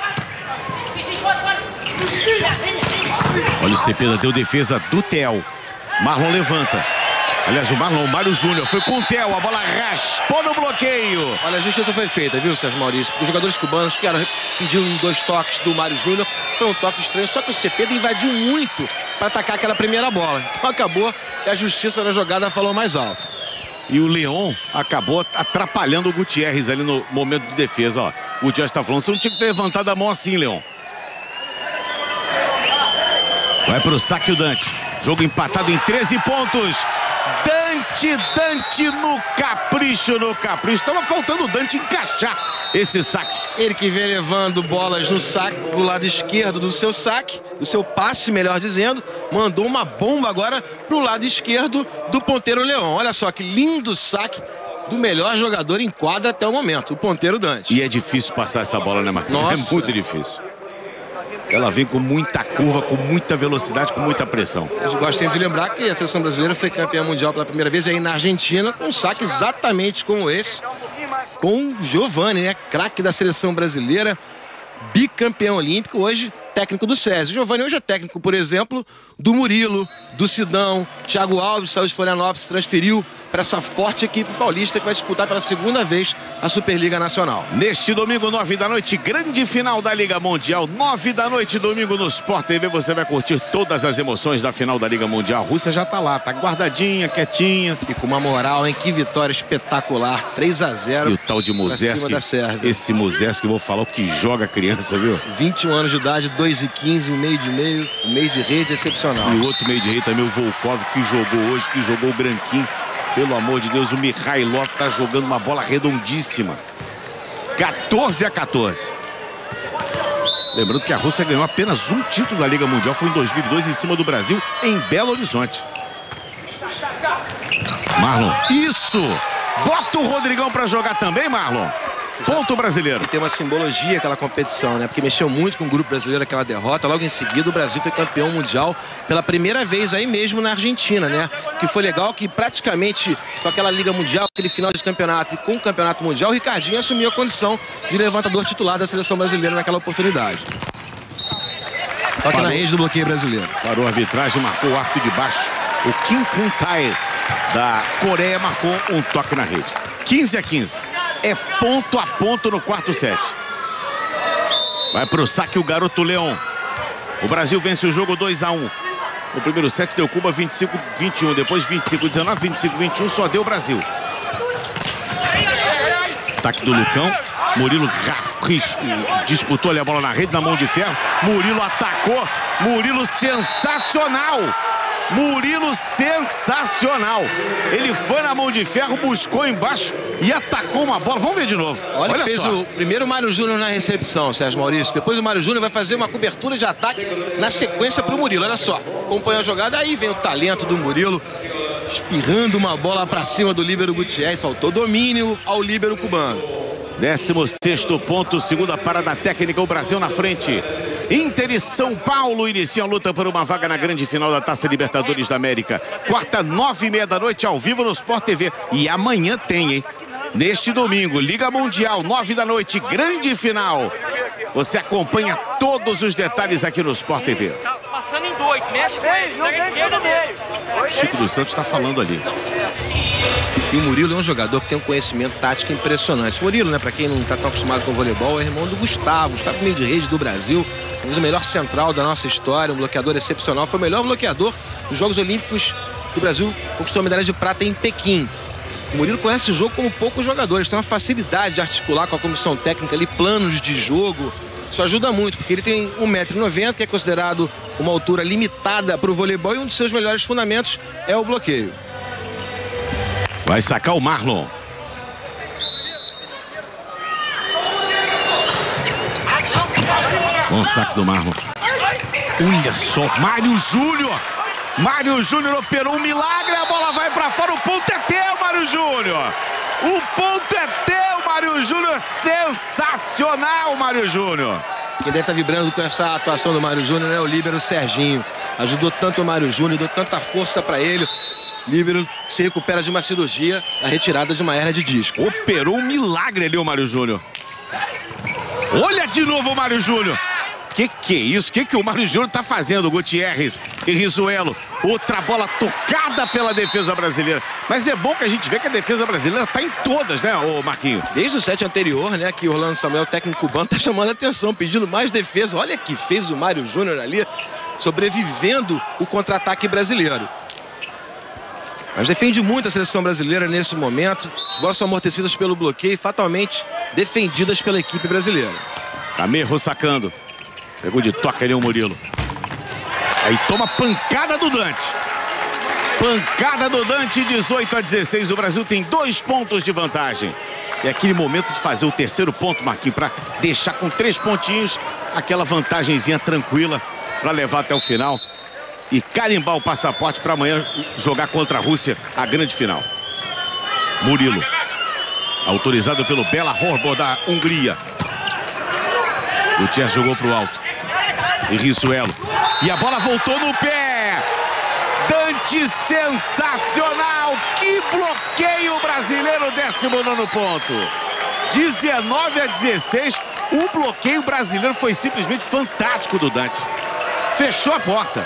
Olha o Cepeda, deu defesa do Theo. Marlon levanta. Aliás, o Marlon, o Mário Júnior, foi com o Theo, a bola raspou no bloqueio. Olha, a justiça foi feita, viu, Sérgio Maurício? Os jogadores cubanos que pediram dois toques do Mário Júnior, foi um toque estranho, só que o Cepeda invadiu muito para atacar aquela primeira bola. Então acabou que a justiça na jogada falou mais alto. E o Leon acabou atrapalhando o Gutierrez ali no momento de defesa, ó. O Gutierrez está falando, você não tinha que ter levantado a mão assim, Leon. Vai pro saque o Dante. Jogo empatado em treze pontos. Dante, Dante no capricho, no capricho. Tava faltando o Dante encaixar esse saque. Ele que vem levando bolas no saque, do lado esquerdo do seu saque, do seu passe, melhor dizendo, mandou uma bomba agora pro lado esquerdo do ponteiro Leão. Olha só que lindo saque do melhor jogador em quadra até o momento, o ponteiro Dante. E é difícil passar essa bola, né, Marquinhos? Nossa. É muito difícil. Ela vem com muita curva, com muita velocidade, com muita pressão. Eu gosto de lembrar que a seleção brasileira foi campeã mundial pela primeira vez aí na Argentina, com um saque exatamente como esse. com o Giovani, né? Craque da seleção brasileira, bicampeão olímpico, hoje técnico do SESI. O Giovani hoje é técnico, por exemplo, do Murilo, do Sidão. Thiago Alves saiu de Florianópolis, se transferiu para essa forte equipe paulista que vai disputar pela segunda vez a Superliga Nacional. Neste domingo, nove da noite, grande final da Liga Mundial. Nove da noite, domingo no Sport T V. Você vai curtir todas as emoções da final da Liga Mundial. A Rússia já tá lá, tá guardadinha, quietinha. E com uma moral, hein? Que vitória espetacular. três a zero. E o tal de Muzeski. Esse Muzeski, vou falar o que joga a criança, viu? vinte e um anos de idade, dois e quinze, um meio de meio, um meio de rede excepcional. E o outro meio de rede também, o Volkov, que jogou hoje, que jogou o Granquim. Pelo amor de Deus, o Mikhailov tá jogando uma bola redondíssima. quatorze a quatorze. Lembrando que a Rússia ganhou apenas um título da Liga Mundial, foi em dois mil e dois, em cima do Brasil, em Belo Horizonte. Marlon, isso! Bota o Rodrigão pra jogar também, Marlon. Ponto brasileiro. E tem uma simbologia aquela competição, né? Porque mexeu muito com o grupo brasileiro aquela derrota. Logo em seguida o Brasil foi campeão mundial pela primeira vez aí mesmo na Argentina, né? Que foi legal que praticamente com aquela Liga Mundial, aquele final de campeonato e com o campeonato mundial, o Ricardinho assumiu a condição de levantador titular da seleção brasileira naquela oportunidade. Toque na rede do bloqueio brasileiro. Parou a arbitragem, marcou o arco de baixo. O Kim Kun-tae da Coreia marcou um toque na rede. quinze a quinze. É ponto a ponto no quarto set. Vai pro saque o garoto Leão. O Brasil vence o jogo dois a um. No primeiro set deu Cuba vinte e cinco a vinte e um. Depois vinte e cinco a dezenove, vinte e cinco a vinte e um. Só deu Brasil. Ataque do Lucão. Murilo disputou ali a bola na rede, na mão de ferro. Murilo atacou. Murilo sensacional. Murilo sensacional. Ele foi na mão de ferro, buscou embaixo e atacou uma bola. Vamos ver de novo. Olha, Olha que fez só. O primeiro Mário Júnior na recepção, Sérgio Maurício. Depois o Mário Júnior vai fazer uma cobertura de ataque na sequência para o Murilo. Olha só, acompanha a jogada, aí vem o talento do Murilo, espirrando uma bola para cima do líbero Gutierrez. Faltou domínio ao líbero cubano. décimo sexto ponto, segunda parada técnica, o Brasil na frente. Inter e São Paulo iniciam a luta por uma vaga na grande final da Taça Libertadores da América. Quarta, nove e meia da noite, ao vivo no Sport T V. E amanhã tem, hein? Neste domingo, Liga Mundial, nove da noite, grande final. Você acompanha todos os detalhes aqui no Sport T V. Tá passando em dois, mexe com ele, na esquerda dele. Chico dos Santos está falando ali. E o Murilo é um jogador que tem um conhecimento tático impressionante. Murilo, né, para quem não está tão acostumado com o voleibol, é irmão do Gustavo. Gustavo, meio de rede do Brasil, um o melhor central da nossa história, um bloqueador excepcional. Foi o melhor bloqueador dos Jogos Olímpicos que o Brasil conquistou a medalha de prata em Pequim. O Murilo conhece o jogo como poucos jogadores, tem uma facilidade de articular com a comissão técnica ali, planos de jogo. Isso ajuda muito, porque ele tem um metro e noventa, que é considerado uma altura limitada para o voleibol, e um dos seus melhores fundamentos é o bloqueio. Vai sacar o Marlon. Bom saque do Marlon. Olha só, Mário Júnior. Mário Júnior operou um milagre, a bola vai pra fora, o ponto é teu, Mário Júnior. O ponto é teu, Mário Júnior. Sensacional, Mário Júnior. Quem deve estar vibrando com essa atuação do Mário Júnior é o líbero Serginho. Ajudou tanto o Mário Júnior, deu tanta força pra ele. Líbero se recupera de uma cirurgia, a retirada de uma hérnia de disco. Operou um milagre ali o Mário Júnior. Olha de novo o Mário Júnior. Que que é isso? Que que o Mário Júnior tá fazendo? Gutierrez e Rizuelo. Outra bola tocada pela defesa brasileira. Mas é bom que a gente vê que a defesa brasileira tá em todas, né, ô Marquinho? Desde o set anterior, né, que o Orlando Samuel, técnico cubano, tá chamando a atenção, pedindo mais defesa. Olha que fez o Mário Júnior ali, sobrevivendo o contra-ataque brasileiro. Mas defende muito a seleção brasileira nesse momento. As bolas são amortecidas pelo bloqueio e fatalmente defendidas pela equipe brasileira. Camerro sacando. Pegou de toque ali o Murilo. Aí toma pancada do Dante. Pancada do Dante, dezoito a dezesseis. O Brasil tem dois pontos de vantagem. É aquele momento de fazer o terceiro ponto, Marquinhos, para deixar com três pontinhos aquela vantagenzinha tranquila para levar até o final e carimbar o passaporte para amanhã jogar contra a Rússia a grande final. Murilo, autorizado pelo Bela Horbor da Hungria. O Gutierrez jogou pro alto. E Rizuelo. E a bola voltou no pé. Dante sensacional. Que bloqueio brasileiro, décimo nono ponto. dezenove a dezesseis. O bloqueio brasileiro foi simplesmente fantástico do Dante. Fechou a porta.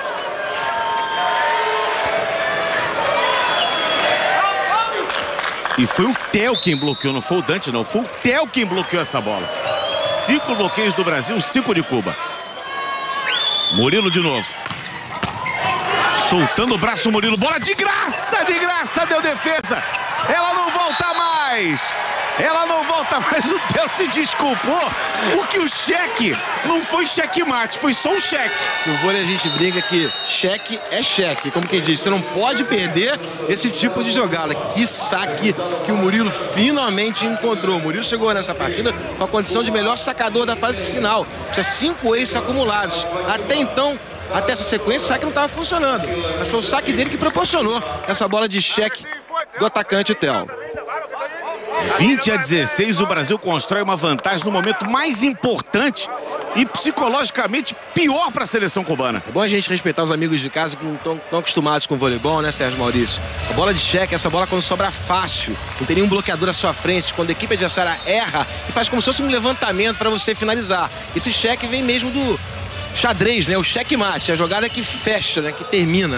E foi o Theo quem bloqueou, não foi o Dante, não. Foi o Theo quem bloqueou essa bola. Cinco bloqueios do Brasil, cinco de Cuba. Murilo de novo. Soltando o braço, Murilo. Bola de graça, de graça, deu defesa. Ela não volta mais. Ela não volta mais. O Theo se desculpou porque o cheque não foi checkmate, foi só um cheque. No vôlei a gente brinca que cheque é cheque. Como quem diz, você não pode perder esse tipo de jogada. Que saque que o Murilo finalmente encontrou. O Murilo chegou nessa partida com a condição de melhor sacador da fase final. Tinha cinco aces acumulados. Até então, até essa sequência, o saque não estava funcionando. Mas foi o saque dele que proporcionou essa bola de cheque do atacante Theo. vinte a dezesseis, o Brasil constrói uma vantagem no momento mais importante e psicologicamente pior para a seleção cubana. É bom a gente respeitar os amigos de casa que não estão tão acostumados com o voleibol, né, Sérgio Maurício? A bola de cheque, essa bola quando sobra fácil, não tem nenhum bloqueador à sua frente, quando a equipe adversária erra e faz como se fosse um levantamento para você finalizar. Esse cheque vem mesmo do xadrez, né? O checkmate, a jogada que fecha, né? Que termina.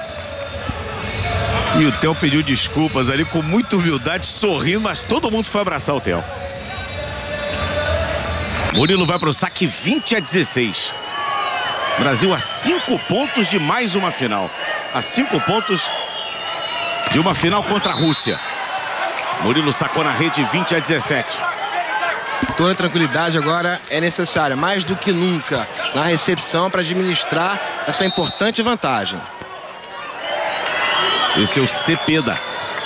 E o Theo pediu desculpas ali com muita humildade, sorrindo, mas todo mundo foi abraçar o Theo. Murilo vai para o saque, vinte a dezesseis. Brasil a cinco pontos de mais uma final. A cinco pontos de uma final contra a Rússia. Murilo sacou na rede, vinte a dezessete. Toda tranquilidade agora é necessária, mais do que nunca, na recepção para administrar essa importante vantagem. Esse é o Cepeda.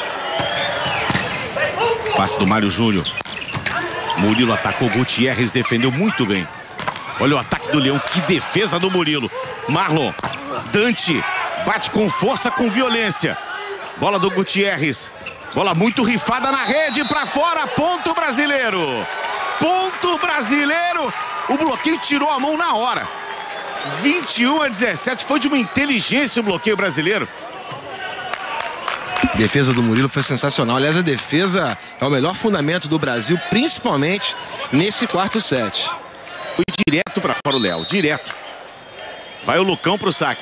Passe do Mário Júnior. Murilo atacou, Gutierrez defendeu muito bem. Olha o ataque do Leão, que defesa do Murilo. Marlon, Dante, bate com força, com violência. Bola do Gutierrez. Bola muito rifada na rede, para fora, ponto brasileiro. Ponto brasileiro. O bloqueio tirou a mão na hora. vinte e um a dezessete, foi de uma inteligência o bloqueio brasileiro. A defesa do Murilo foi sensacional. Aliás, a defesa é o melhor fundamento do Brasil, principalmente nesse quarto set. Foi direto para fora o Léo, direto. Vai o Lucão pro saque.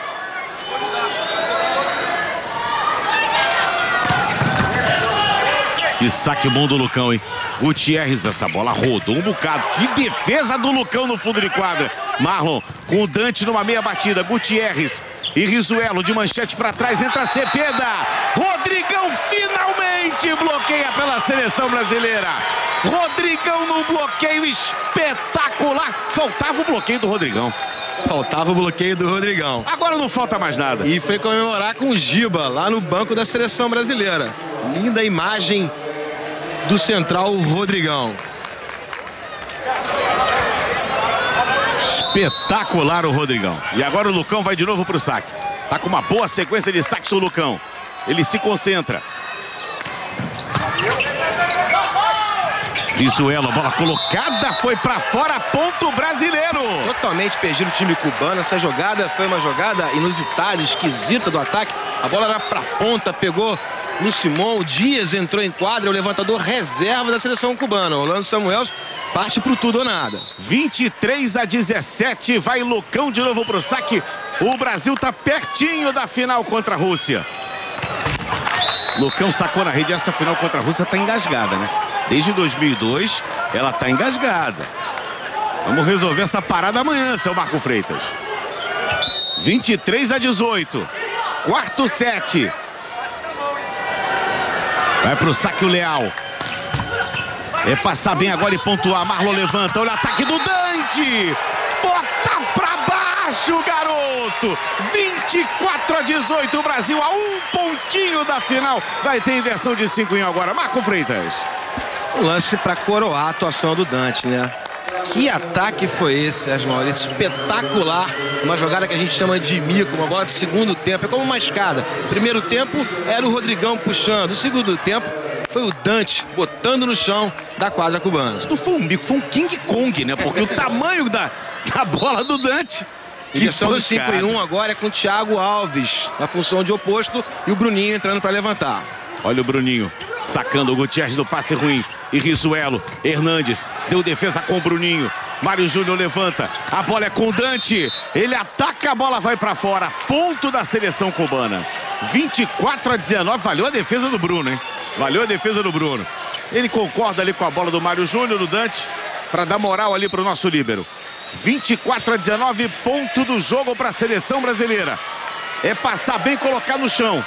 Que saque bom do Lucão, hein? Gutierrez, essa bola rodou um bocado. Que defesa do Lucão no fundo de quadra. Marlon com o Dante numa meia batida. Gutierrez e Rizuelo de manchete para trás. Entra Cepeda. Rodrigão finalmente bloqueia pela seleção brasileira. Rodrigão no bloqueio espetacular. Faltava o bloqueio do Rodrigão. Faltava o bloqueio do Rodrigão. Agora não falta mais nada. E foi comemorar com o Giba lá no banco da seleção brasileira. Linda imagem do central Rodrigão. Espetacular o Rodrigão. E agora o Lucão vai de novo pro saque. Tá com uma boa sequência de saques o Lucão. Ele se concentra. Rizuelo, a bola colocada, foi pra fora, ponto brasileiro. Totalmente perdido o time cubano. Essa jogada foi uma jogada inusitada, esquisita do ataque. A bola era pra ponta, pegou no Simão. O Dias entrou em quadra, o levantador reserva da seleção cubana. Orlando Samuels parte pro tudo ou nada. vinte e três a dezessete, vai Lucão de novo pro saque. O Brasil tá pertinho da final contra a Rússia. Lucão sacou na rede. Essa final contra a Rússia tá engasgada, né? Desde dois mil e dois, ela tá engasgada. Vamos resolver essa parada amanhã, seu Marco Freitas. vinte e três a dezoito. Quarto set. Vai pro saque o Leal. É passar bem agora e pontuar. Marlon levanta. Olha o ataque do Dante. Bota pra baixo, garoto. vinte e quatro a dezoito. O Brasil a um pontinho da final. Vai ter inversão de cinco em um agora. Marco Freitas. Um lance para coroar a atuação do Dante, né? Que ataque foi esse, Sérgio Maurício? Espetacular. Uma jogada que a gente chama de mico, uma bola de segundo tempo. É como uma escada. Primeiro tempo era o Rodrigão puxando. O segundo tempo foi o Dante botando no chão da quadra cubana. Isso não foi um mico, foi um King Kong, né? Porque o tamanho da, da bola do Dante. Inversão do cinco em um agora é com o Thiago Alves na função de oposto e o Bruninho entrando para levantar. Olha o Bruninho sacando o Gutierrez do passe ruim. E Risuelo, Hernandes, deu defesa com o Bruninho. Mário Júnior levanta, a bola é com o Dante. Ele ataca, a bola vai pra fora. Ponto da seleção cubana. vinte e quatro a dezenove, valeu a defesa do Bruno, hein? Valeu a defesa do Bruno. Ele concorda ali com a bola do Mário Júnior, do Dante, para dar moral ali pro nosso líbero. vinte e quatro a dezenove, ponto do jogo para a seleção brasileira. É passar bem e colocar no chão.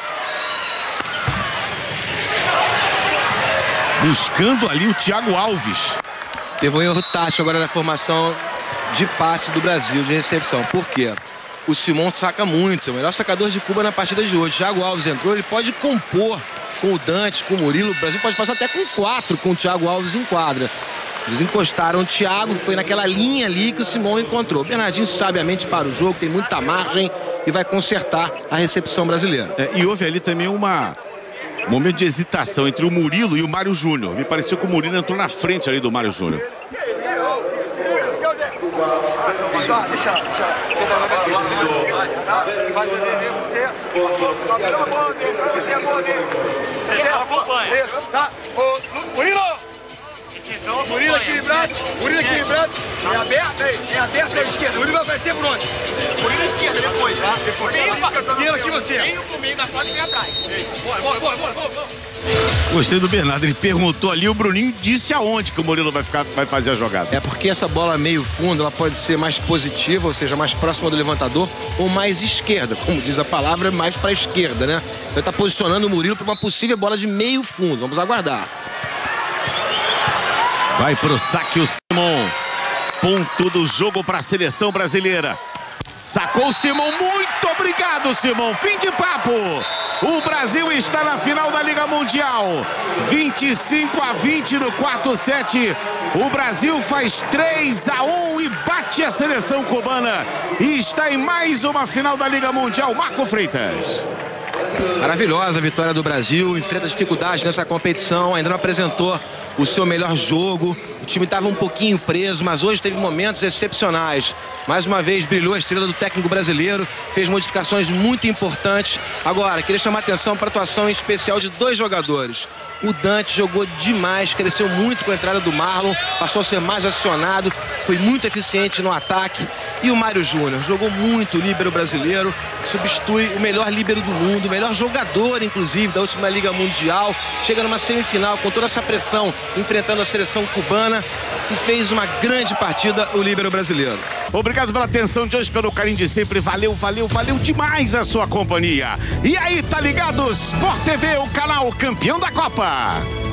Buscando ali o Thiago Alves. Teve um erro tático agora na formação de passe do Brasil, de recepção. Por quê? O Simon saca muito, é o melhor sacador de Cuba na partida de hoje. Thiago Alves entrou, ele pode compor com o Dante, com o Murilo. O Brasil pode passar até com quatro, com o Thiago Alves em quadra. Eles encostaram o Thiago, foi naquela linha ali que o Simon encontrou. O Bernardinho sabiamente para o jogo, tem muita margem e vai consertar a recepção brasileira. É, e houve ali também uma... Um momento de hesitação entre o Murilo e o Mário Júnior. Me pareceu que o Murilo entrou na frente ali do Mário Júnior. Deixa, deixa, deixa. Você tá na frente, vai ser dele, você. A melhor bola dele, pra você a bola dele. Você acompanha. Isso, tá? Ô, Murilo! Murilo equilibrado, Murilo equilibrado. É aberto aí, é aberto à esquerda. Murilo vai aparecer por onde? Murilo à esquerda, depois, tá? Depois. Murilo aqui você. Vem no meio da frente e vem atrás. Bora, bora, bora, bora, bora. Gostei do Bernardo, ele perguntou ali, o Bruninho disse aonde que o Murilo vai, ficar, vai fazer a jogada. É porque essa bola meio fundo, ela pode ser mais positiva, ou seja, mais próxima do levantador, ou mais esquerda, como diz a palavra, mais para a esquerda, né? Ele está posicionando o Murilo para uma possível bola de meio fundo, vamos aguardar. Vai pro saque o Simon. Ponto do jogo para a seleção brasileira. Sacou o Simon, muito obrigado, Simon. Fim de papo. O Brasil está na final da Liga Mundial. vinte e cinco a vinte no quarto set. O Brasil faz três a um e bate a seleção cubana. E está em mais uma final da Liga Mundial. Marco Freitas. Maravilhosa a vitória do Brasil, enfrenta dificuldades nessa competição, ainda não apresentou o seu melhor jogo, o time estava um pouquinho preso, mas hoje teve momentos excepcionais. Mais uma vez brilhou a estrela do técnico brasileiro, fez modificações muito importantes. Agora, queria chamar a atenção para a atuação em especial de dois jogadores. O Dante jogou demais, cresceu muito com a entrada do Marlon, passou a ser mais acionado, foi muito eficiente no ataque. E o Mário Júnior jogou muito o líbero brasileiro, substitui o melhor líbero do mundo, o melhor jogador, inclusive, da última Liga Mundial. Chega numa semifinal com toda essa pressão, enfrentando a seleção cubana e fez uma grande partida o líbero brasileiro. Obrigado pela atenção de hoje, pelo carinho de sempre. Valeu, valeu, valeu demais a sua companhia. E aí, tá ligado? Sport T V, o canal campeão da Copa.